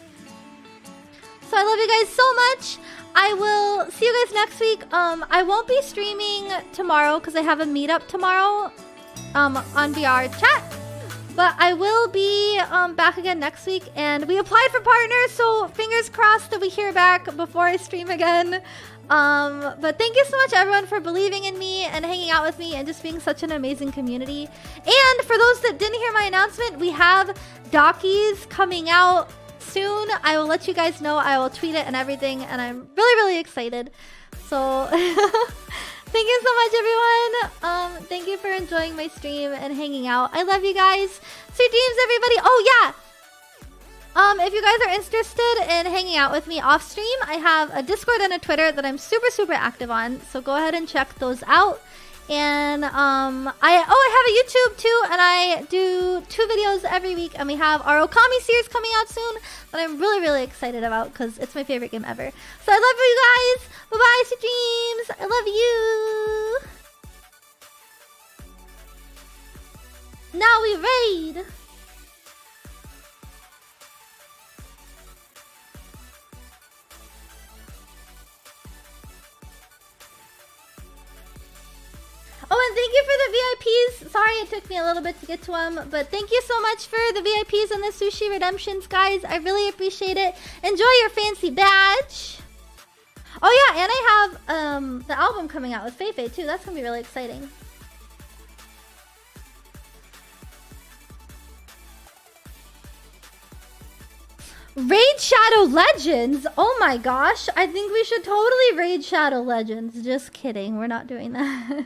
So I love you guys so much. I will see you guys next week. I won't be streaming tomorrow because I have a meetup tomorrow on VR chat. But I will be back again next week, and we applied for partners, so fingers crossed that we hear back before I stream again. But thank you so much everyone for believing in me and hanging out with me and just being such an amazing community. And for those that didn't hear my announcement, we have Dockies coming out soon. I will let you guys know. I will tweet it and everything, and I'm really, really excited. So thank you so much, everyone. Thank you for enjoying my stream and hanging out. I love you guys. Sweet dreams, everybody. Oh, yeah. If you guys are interested in hanging out with me off stream, I have a Discord and a Twitter that I'm super, super active on. So go ahead and check those out. And I have a YouTube too, and I do 2 videos every week, and we have our Okami series coming out soon that I'm really, really excited about because it's my favorite game ever. So I love you guys. Bye-bye, sweet dreams. I love you. Now we raid. Oh, and thank you for the VIPs. Sorry it took me a little bit to get to them, but thank you so much for the VIPs and the sushi redemptions, guys. I really appreciate it. Enjoy your fancy badge. Oh yeah, and I have the album coming out with Feifei too. That's gonna be really exciting. Raid Shadow Legends? Oh my gosh. I think we should totally raid Shadow Legends. Just kidding. We're not doing that.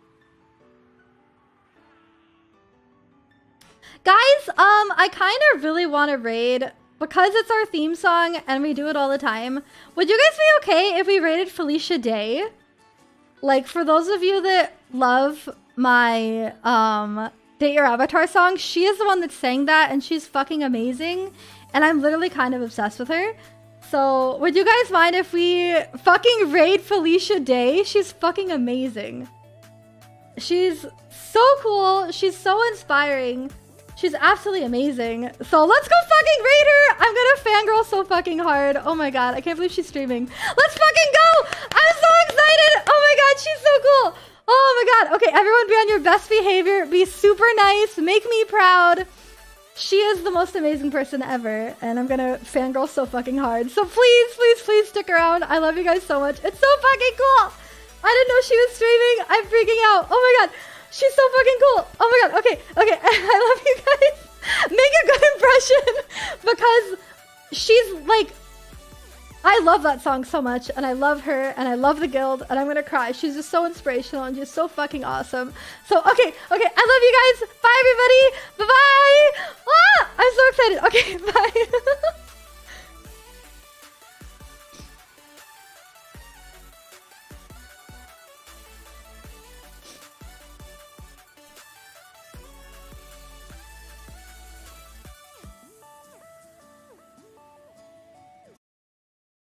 Guys, I kind of really want to raid because it's our theme song and we do it all the time. Would you guys be okay if we raided Felicia Day? Like, for those of you that love my Date Your Avatar song, she is the one that sang that and she's fucking amazing. And I'm literally kind of obsessed with her. So, would you guys mind if we fucking raid Felicia Day? She's fucking amazing. She's so cool. She's so inspiring. She's absolutely amazing. So let's go fucking raid her. I'm gonna fangirl so fucking hard. Oh my god, I can't believe she's streaming. Let's fucking go. I'm so excited. Oh my god, she's so cool. Oh my god. Okay, everyone be on your best behavior. Be super nice. Make me proud. She is the most amazing person ever. And I'm gonna fangirl so fucking hard. So please, please, please stick around. I love you guys so much. It's so fucking cool. I didn't know she was streaming. I'm freaking out. Oh my god. She's so fucking cool. Oh my god. Okay. Okay. I love you guys. Make a good impression because she's like, I love that song so much and I love her and I love the guild and I'm gonna cry. She's just so inspirational and just so fucking awesome. So, okay. Okay. I love you guys. Bye, everybody. Bye-bye. Ah, I'm so excited. Okay. Bye.